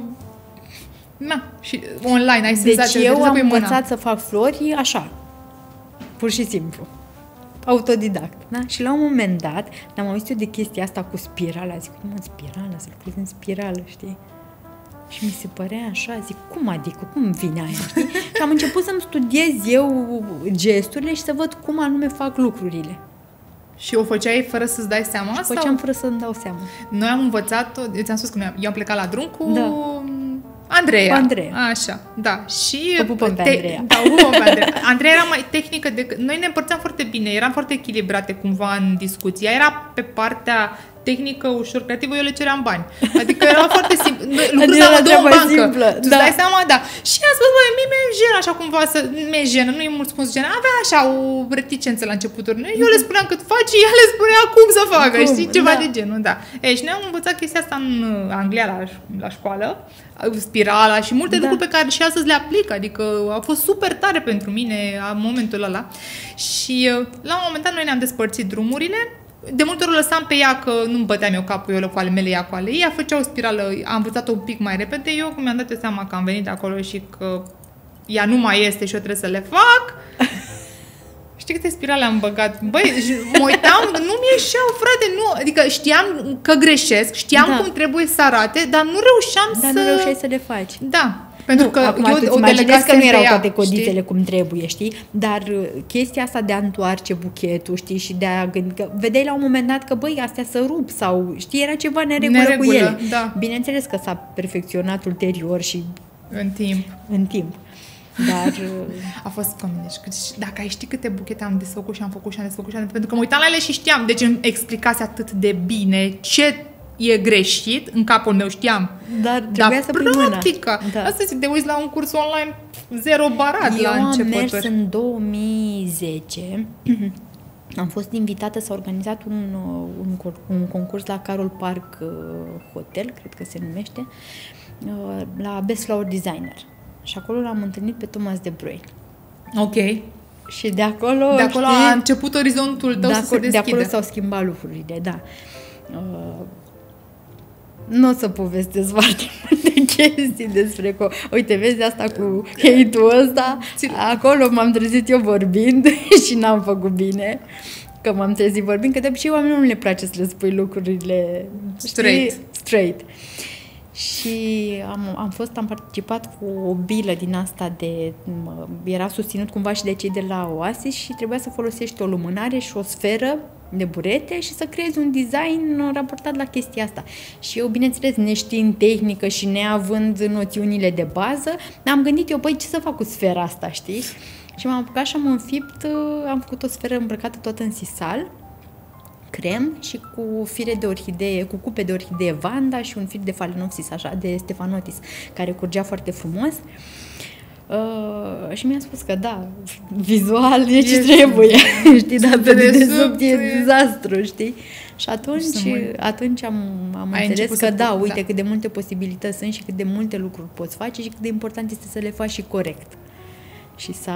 na, și online ai senzația. Deci eu am învățat să fac flori așa, pur și simplu, autodidact, da? Și la un moment dat am auzit eu de chestia asta cu spirala, zic, spirală, să lucrez în spirală, știi? Și mi se părea așa, zic, cum adică, cum vine aia, știi? Și am început să-mi studiez eu gesturile și să văd cum anume fac lucrurile. Și o făceai fără să-ți dai seama? Și făceam fără să-mi dau seama. Noi am învățat, eu ți-am spus că eu am plecat la drum cu Andreea. Așa, da. Și o pupăm pe Andreea. Da, o pupăm pe Andreea. Andreea era mai tehnică decât... Noi ne împărțeam foarte bine, eram foarte echilibrate cumva în discuție. Ea era pe partea tehnică, ușor creativă, eu le ceream bani. Adică era foarte simplu. Lucrul la două în bancă. Simplă. Tu dai seama, da. Și a spus, băi, mie mi-e jenă așa cumva mi-e jenă, nu e mult spus jenă. Avea așa o reticență la începuturi. Eu le spuneam cât faci și ea le spunea cum să facă, știi? Ceva de genul, da. Și noi am învățat chestia asta în Anglia la școală, spirala și multe lucruri pe care și astăzi le aplic. Adică a fost super tare pentru mine în momentul ăla. Și la un moment dat noi ne-am despărțit drumurile. De multe ori lăsam pe ea că nu-mi băteam eu capul, eu cu ale mele, ea cu ale ei. Ea făcea o spirală, am învățat-o un pic mai repede. Eu, cum mi-am dat eu seama că am venit acolo și că ea nu mai este și eu trebuie să le fac. Știi câte spirale am băgat? Băi, mă uitam, nu mi-ieșeau, frate, nu. Adică știam că greșesc, știam cum trebuie să arate, dar nu reușeam nu reușeai să le faci. Da. Pentru că acum eu o delegase că nu erau toate codițele, știi? Cum trebuie, știi? Dar chestia asta de a întoarce buchetul, știi? Și de a gândi că vedeai la un moment dat că, băi, astea să rup sau, știi, era ceva neregulă cu ele. Da. Bineînțeles că s-a perfecționat ulterior și în timp. Dar a fost cu mine. Dacă ai ști câte buchete am desfăcut și am făcut pentru că mă uitam la ele și știam, deci îmi explicase atât de bine ce e greșit, în capul meu știam. Dar trebuia să pui mâna. Da. Asta zic, de uiți la un curs online, zero barat la începuturi. Eu am mers în 2010. Am fost invitată, s-a organizat un concurs la Carol Park Hotel, cred că se numește, la Best Flower Designer. Și acolo l-am întâlnit pe Thomas de Bruyn. Ok. Și de acolo a început orizontul tău să se deschide. De acolo s-au schimbat lucrurile, da. Nu o să povestesc foarte multe chestii despre că, uite, vezi asta cu hate-ul ăsta, acolo m-am trezit eu vorbind și n-am făcut bine, că m-am trezit vorbind, că de obicei oamenilor nu le place să le spui lucrurile straight. Și am participat cu o bilă din asta era susținut cumva și de cei de la Oasis și trebuia să folosești o lumânare și o sferă de burete și să creezi un design raportat la chestia asta. Și eu, bineînțeles, neștiind tehnică și neavând noțiunile de bază, am gândit eu, ce să fac cu sfera asta, știi? Și m-am apucat și am făcut o sferă îmbrăcată toată în sisal, crem și cu fire de orhidee, cu cupe de orhidee Vanda și un fir de Phalaenopsis, așa, de Stephanotis, care curgea foarte frumos. Și mi-a spus că da, vizual e ce trebuie, știi, dar pe dedesubt e dezastru, știi? Și atunci am înțeles că da, uite cât de multe posibilități sunt și cât de multe lucruri poți face și cât de important este să le faci și corect. Și să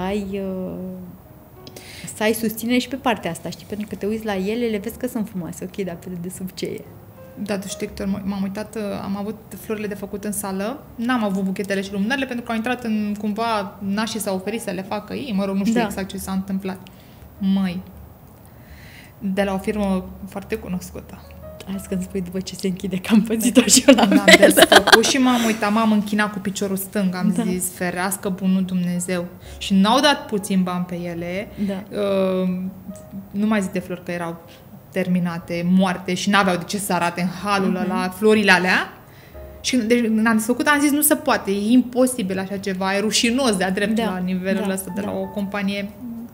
ai susținere și pe partea asta, știi? Pentru că te uiți la ele, le vezi că sunt frumoase, ok, dar pe dedesubt ce e? Da, tu știi, m-am uitat, am avut florile de făcut în sală, n-am avut buchetele și lumânările pentru că au intrat cumva, nașii s-au oferit să le facă ei, nu știu exact ce s-a întâmplat. De la o firmă foarte cunoscută. Azi când spui după ce se închide, că am pățit-o și eu la m-am desfăcut și m-am uitat, m-am închinat cu piciorul stâng, am zis, ferească bunul Dumnezeu. Și n-au dat puțin bani pe ele, nu mai zic de flori că erau terminate, moarte și n-aveau de ce să arate în halul ăla, florile alea. Și deci, am desfăcut, am zis, nu se poate, e imposibil așa ceva, e rușinos de-a drept la nivelul ăsta de la o companie.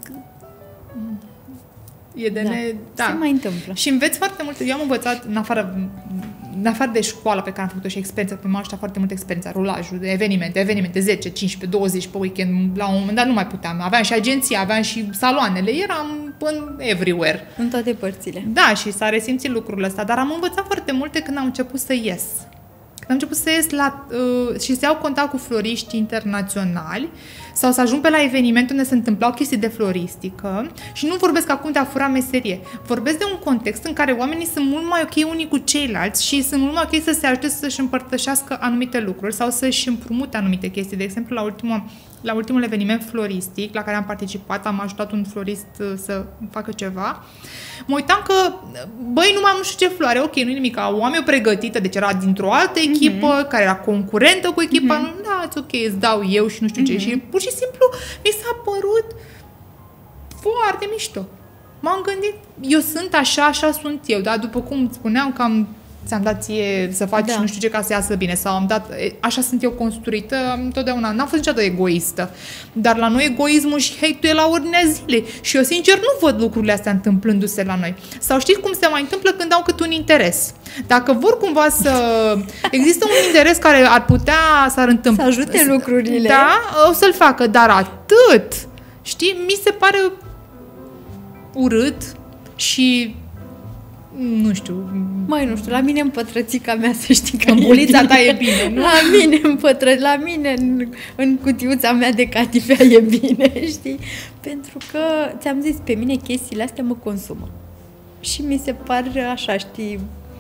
Se mai întâmplă. Și înveți foarte multe. Eu am învățat, în afară de școala pe care am făcut-o și experiența, pe m-a ajutat foarte mult experiența, rulajul, de evenimente, 10, 15, 20 pe weekend, la un moment dat nu mai puteam. Aveam și agenția, aveam și saloanele, eram everywhere. În toate părțile. Da, și s-a resimțit lucrurile astea, dar am învățat foarte multe când am început să ies. Când am început să ies și să iau contact cu floriști internaționali sau să ajung pe la eveniment unde se întâmplau chestii de floristică și nu vorbesc acum de a fura meserie. Vorbesc de un context în care oamenii sunt mult mai ok unii cu ceilalți și sunt mult mai ok să se ajute să-și împărtășească anumite lucruri sau să-și împrumute anumite chestii. De exemplu, la ultimul eveniment floristic la care am participat, am ajutat un florist să facă ceva. Mă uitam că, nu mai am nu știu ce floare, ok, nu-i nimic, o am eu pregătită, deci era dintr-o altă echipă, care era concurentă cu echipa, ok, îți dau eu și nu știu ce. Și pur și simplu mi s-a părut foarte mișto. M-am gândit, eu sunt așa sunt eu, dar după cum spuneam că ți-am dat ție să faci nu știu ce ca să iasă bine sau am dat, așa sunt eu construită, întotdeauna n-am fost niciodată egoistă, dar la noi egoismul și hate-ul e la ordinea zilei și eu sincer nu văd lucrurile astea întâmplându-se la noi. Sau știi cum se mai întâmplă când au cât un interes. Dacă vor cumva să există un interes care ar putea să întâmpla, să ajute lucrurile. Da, o să-l facă, dar atât. Știi, mi se pare urât și nu știu, la mine în pătrățica mea să știi că în bulița ta e bine, nu? La mine în cutiuța mea de catifea e bine, știi? Pentru că, ți-am zis, pe mine chestiile astea mă consumă. Și mi se par așa, știi?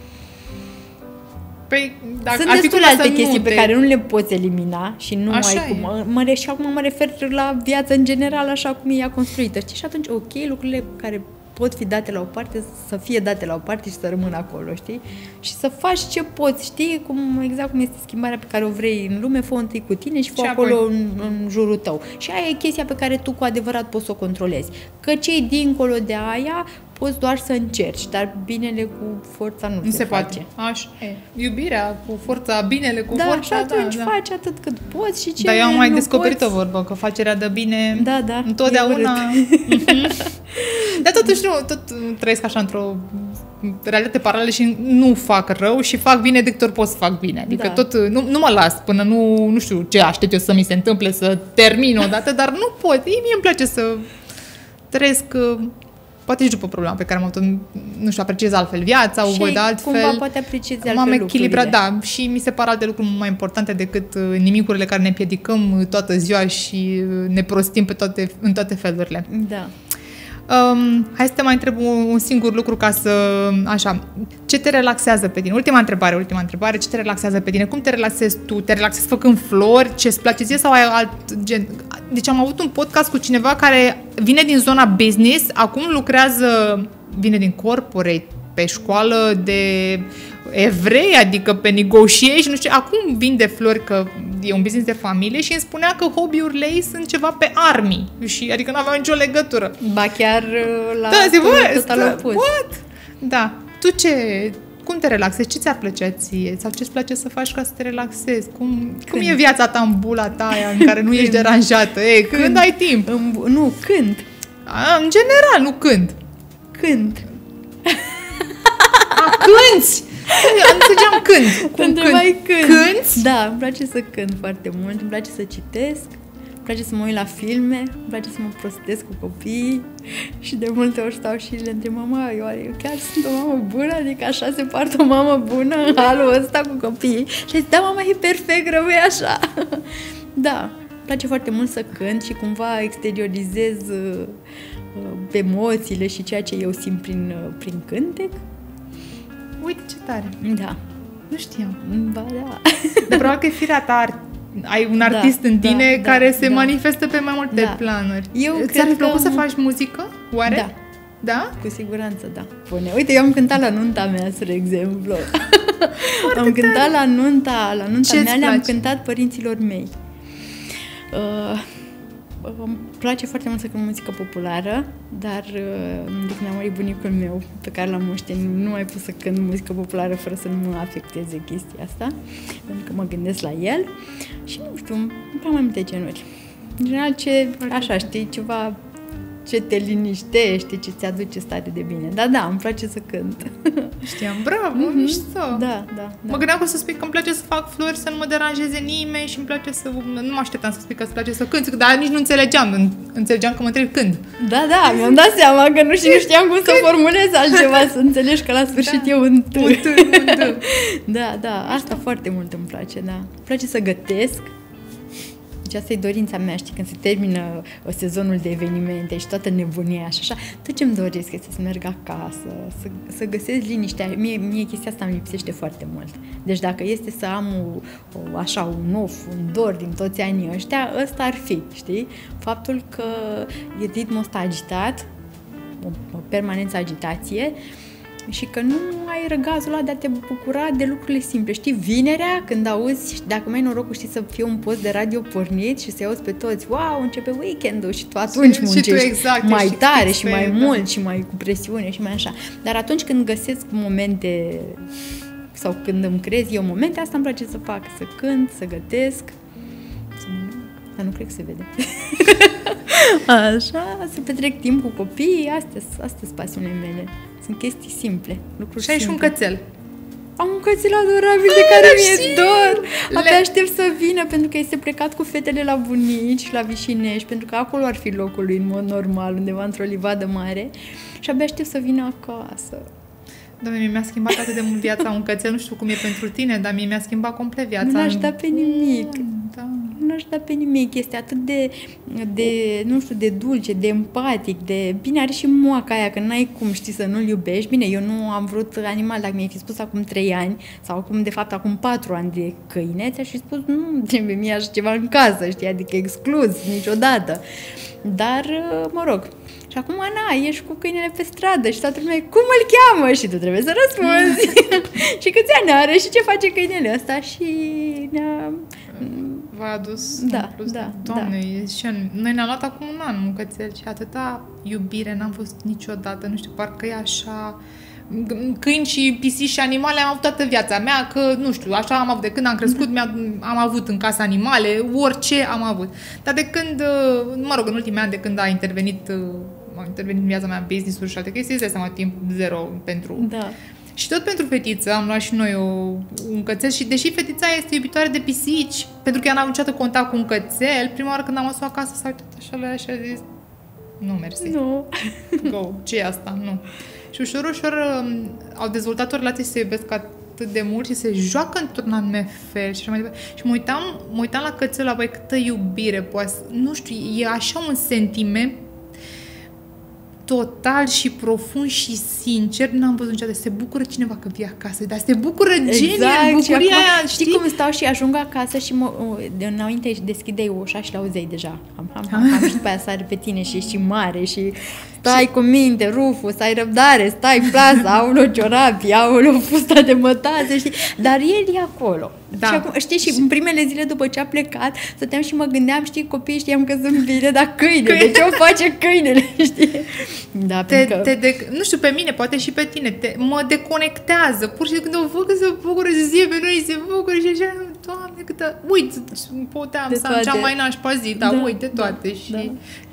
Sunt destule alte chestii pe care nu le poți elimina și nu așa ai cum. Și acum mă refer la viața în general, așa cum e ea construită, știi? Și atunci, ok, lucrurile care pot fi date la o parte, să fie date la o parte și să rămână acolo, știi? Și să faci ce poți, știi? Exact cum este schimbarea pe care o vrei în lume, fă întâi cu tine și fă acolo în jurul tău. Și aia e chestia pe care tu cu adevărat poți să o controlezi. Că cei dincolo de aia poți doar să încerci, dar binele cu forța nu se poate. Așa. Iubirea cu forța, binele cu forța. Și atunci faci atât cât poți și ce Dar eu am mai descoperit o vorbă, că facerea de bine întotdeauna. Dar totuși tot trăiesc așa într-o realitate paralelă și nu fac rău și fac bine de câte ori pot să fac bine. Adică tot nu mă las până nu știu ce aștept eu să mi se întâmple, să termin odată, dar nu pot. Mie îmi place să trăiesc poate și după problema pe care am avut-o, nu știu, apreciez altfel viața, o văd altfel. Cumva poate apreciezi altfel lucrurile. M-am echilibrat, și mi se par alte lucruri mai importante decât nimicurile care ne împiedicăm toată ziua și ne prostim în toate felurile. Da. Hai să te mai întreb un singur lucru ce te relaxează pe tine? Ultima întrebare, ce te relaxează pe tine? Cum te relaxezi tu? Te relaxezi făcând flori? Ce îți place ție sau ai alt gen? Deci am avut un podcast cu cineva care vine din zona business, acum vine din corporate, pe școală de evrei, adică pe negotiation, nu știu, acum vinde flori că e un business de familie și îmi spunea că hobby-urile ei sunt ceva pe army, și adică nu aveau nicio legătură. Ba chiar la total opus. What? Da. Tu cum te relaxezi? Ce ți-ar plăcea ție? Sau ce-ți place să faci ca să te relaxezi? Cum e viața ta în bula ta aia în care nu ești deranjată? Când ai timp? Nu, când? În general, nu când. Când? Cânti! Înțelegeam când. Te întrebai când. Cânti? Da, îmi place să cânt foarte mult, îmi place să citesc, îmi place să mă uit la filme, îmi place să mă prostesc cu copiii și de multe ori stau și le întreb, mama, eu chiar sunt o mamă bună? Adică așa se poartă o mamă bună în halul ăsta cu copiii? Și zic, da, mama, e perfect, rămâi așa. Da, îmi place foarte mult să cânt și cumva exteriorizez emoțiile și ceea ce eu simt prin cântec. Uite ce tare. Da. Nu știam. Ba da. Dar probabil că e firea ta, ai un artist în tine care se manifestă pe mai multe planuri. Ți-ar fi plăcut să faci muzică? Oare? Da. Da? Cu siguranță, da. Bune. Uite, eu am cântat la nunta mea, spre exemplu. Am cântat la nunta mea, le-am cântat părinților mei. Îmi place foarte mult să cânt muzică populară, dar de când a murit bunicul meu, pe care l-am moștenit, nu mai pot să cânt muzică populară fără să nu mă afecteze chestia asta, pentru că mă gândesc la el și nu știu, îmi plac mai multe genuri. În general, așa, știi, ceva ce te liniștește, ce ți aduce stare de bine. Da, îmi place să cânt. Știam, bravo, mișto. Da. Mă gândeam că o să spui că îmi place să fac flori, să nu mă deranjeze nimeni și îmi place să... Nu mă așteptam să spui că îți place să cânti, dar nici nu înțelegeam. Înțelegeam că mă întreb când. Da, mi-am dat seama că nu știam cum să formulez altceva, să înțelegi că la sfârșit e un T. Da, asta foarte mult îmi place, da. Îmi place să gătesc. Deci asta e dorința mea, știi, când se termină sezonul de evenimente și toată nebunia și așa, tot ce-mi doresc este să merg acasă, să găsesc liniștea. Mie chestia asta îmi lipsește foarte mult. Deci dacă este să am un dor din toți anii ăștia, ăsta ar fi, știi? Faptul că e ritmul ăsta agitat, o permanență agitație, și că nu ai răgazul ăla de a te bucura de lucrurile simple. Știi, vinerea, când auzi, dacă mai ai norocul, știi, să fie un post de radio pornit și să-i auzi pe toți, wow, începe weekendul și tu atunci muncești mai tare și mai mult și mai cu presiune și mai așa. Dar atunci când găsesc momente sau când îmi creez eu momente, asta îmi place să fac, să cânt, să gătesc, dar nu cred că se vede. Așa, să petrec timp cu copiii, astea sunt pasiunile mele. Sunt chestii simple, lucruri simple. Și ai și un cățel. Am un cățel adorabil de care mi-e dor. Abia aștept să vină, pentru că este plecat cu fetele la bunici și la Vișinești, pentru că acolo ar fi locul lui în mod normal, undeva într-o livadă mare. Și abia aștept să vină acasă. Doamne, mi-a schimbat atât de mult viața un cățel, nu știu cum e pentru tine, dar mi-a schimbat complet viața. Nu l-aș da pe nimic. Da. Nu l-aș da pe nimic. Este atât de, nu știu, de dulce, de empatic, de... Bine, are și moaca aia, că n-ai cum, știi, să nu-l iubești. Bine, eu nu am vrut animal, dacă mi-ai fi spus acum 3 ani, sau acum, de fapt, acum 4 ani de câine, ți-aș fi spus, nu, trebuie mie așa ceva în casă, știi, adică exclus, niciodată. Dar, mă rog... Și acum, Ana, ești cu câinele pe stradă și toată lumea, cum îl cheamă? Și tu trebuie să răspunzi. Și câți ani are și ce face câinele ăsta? Și v-a adus da, plus. Da, Doamne, da. Noi ne-am luat acum un an un cățel și atâta iubire n-am văzut niciodată. Nu știu, parcă e așa... Câini și pisici și animale am avut toată viața mea, că, nu știu, așa am avut. De când am crescut, am avut în casă animale, orice am avut. Dar de când, mă rog, în ultimii ani, de când a intervenit în viața mea business-ul și alte chestii, îți dai seama, timp zero pentru... Da. Și tot pentru fetiță am luat și noi un cățel și deși fetița este iubitoare de pisici, pentru că ea n-a avut niciodată contact cu un cățel, prima oară când am adus-o acasă s-a uitat așa la ea și a zis nu, mersi. Nu. Go, ce e asta? Nu. Și ușor au dezvoltat o relație și se iubesc atât de mult și se joacă într-un anume fel și așa mai departe. Și mă uitam la cățelul ăla, băi, câtă iubire poate, nu știu, e așa un sentiment. total și profund și sincer, n-am văzut niciodată. Se bucură cineva că vii acasă, dar se bucură genial, bucuria aia, știi cum stau și ajung acasă și înainte deschidei ușa și l-auzeai deja. Și după aia sare pe tine și ești mare și stai cu minte, Rufus, ai răbdare, stai plasa, aulă ciorapi, aulă fusta de mătase, știi? Dar el e acolo. Da. Și acum, știi, și în primele zile după ce a plecat, stăteam și mă gândeam, știi, copiii știam că sunt bine, dar câinele, ce o face câinele, știi? Da, nu știu, pe mine, poate și pe tine, mă deconectează, pur și simplu când o văd că se bucură, se zie pe noi, se bucură și așa, Doamne, câtă, uite, puteam să am cea mai nașpa zi, dar uite toate și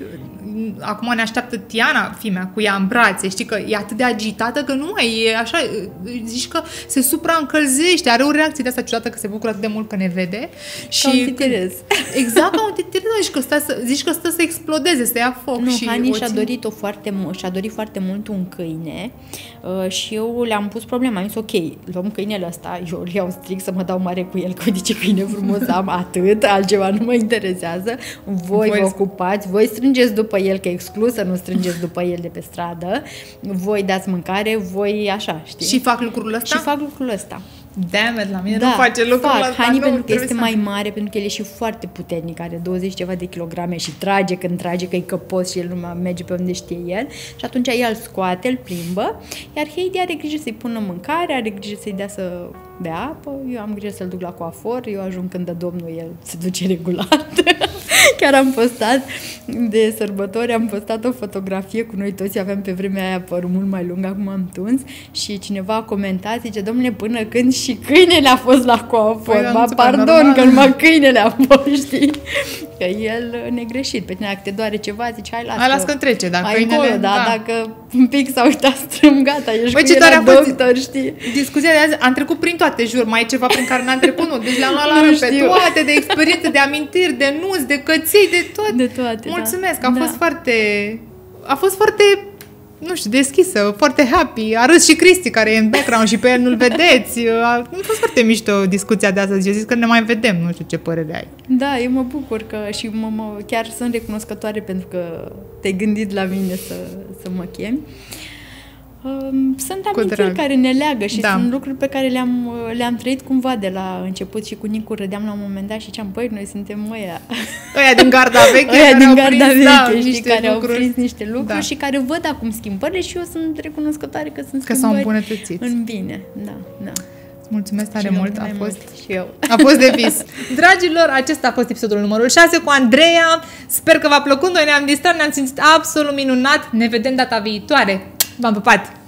acum ne așteaptă Tiana, fimea, cu ea în brațe, știi că e atât de agitată că nu mai e așa, zici că se supraîncălzește, are o reacție de asta ciudată că se bucură atât de mult că ne vede. Și ca un titirez. Exact, ca un titirez, zici că stă să explodeze, să ia foc. Nu, Hani și-a dorit și-a dorit foarte mult un câine și eu le-am pus problema, am zis ok, luăm câinele ăsta, eu îl iau strict să mă dau mare cu el, că ce câine frumos am, atât, altceva nu mă interesează, voi vă ocupați, voi strângeți după el, că e exclus să nu strângeți după el de pe stradă, voi dați mâncare, voi așa, știi? Și fac lucrul ăsta? Și fac lucrul ăsta. Damn it, la mine nu face lucrul ăsta. Hani pentru că este mai mare, pentru că el e și foarte puternic, are 20 ceva de kilograme și trage când trage, că e căpos și el nu merge pe unde știe el. Și atunci el îl scoate, îl plimbă, iar Heidi are grijă să-i pună mâncare, are grijă să-i dea să bea apă, eu am grijă să-l duc la coafor, eu ajung când dă domnul, el se duce regulat. Chiar am postat de sărbători, am postat o fotografie cu noi toți, aveam pe vremea aia părul mult mai lung, acum am tuns și cineva a comentat, zice, domnule, până când și câinele a fost la coafor, pardon, că numai câinele a fost, știi? Că el negreșit, pe tine dacă te doare ceva, zici, hai lasă că trece, dar câinele, acolo, dacă un pic s-a uitat strâm, gata, ești cu el la doctor, știi? Discuția de azi, am trecut prin toate, jur, mai e ceva prin care n-am trecut, nu, deci le-am luat la rând pe toate, de experiențe, de amintiri, de nuți, de căței, de tot. De toate, mulțumesc, a fost foarte, nu știu, deschisă, foarte happy. A râs și Cristi, care e în background și pe el nu-l vedeți. A fost foarte mișto discuția de astăzi. Eu zic că ne mai vedem, nu știu ce părere ai. Da, eu mă bucur că și chiar sunt recunoscătoare pentru că te-ai gândit la mine să mă chemi. Sunt amintiri care ne leagă și sunt lucruri pe care le-am trăit cumva de la început și cu Nicu râdeam la un moment dat și ziceam, băi, noi suntem ăia din garda veche, știi, care au prins niște lucruri și care văd acum schimbările și eu sunt recunoscătoare că sunt schimbări s-au îmbunătățit în bine. Da. Mulțumesc tare mult, a fost de vis. Dragilor, acesta a fost episodul numărul 6 cu Andreea. Sper că v-a plăcut, noi ne-am distrat, ne-am simțit absolut minunat. Ne vedem data viitoare. V-am pupat!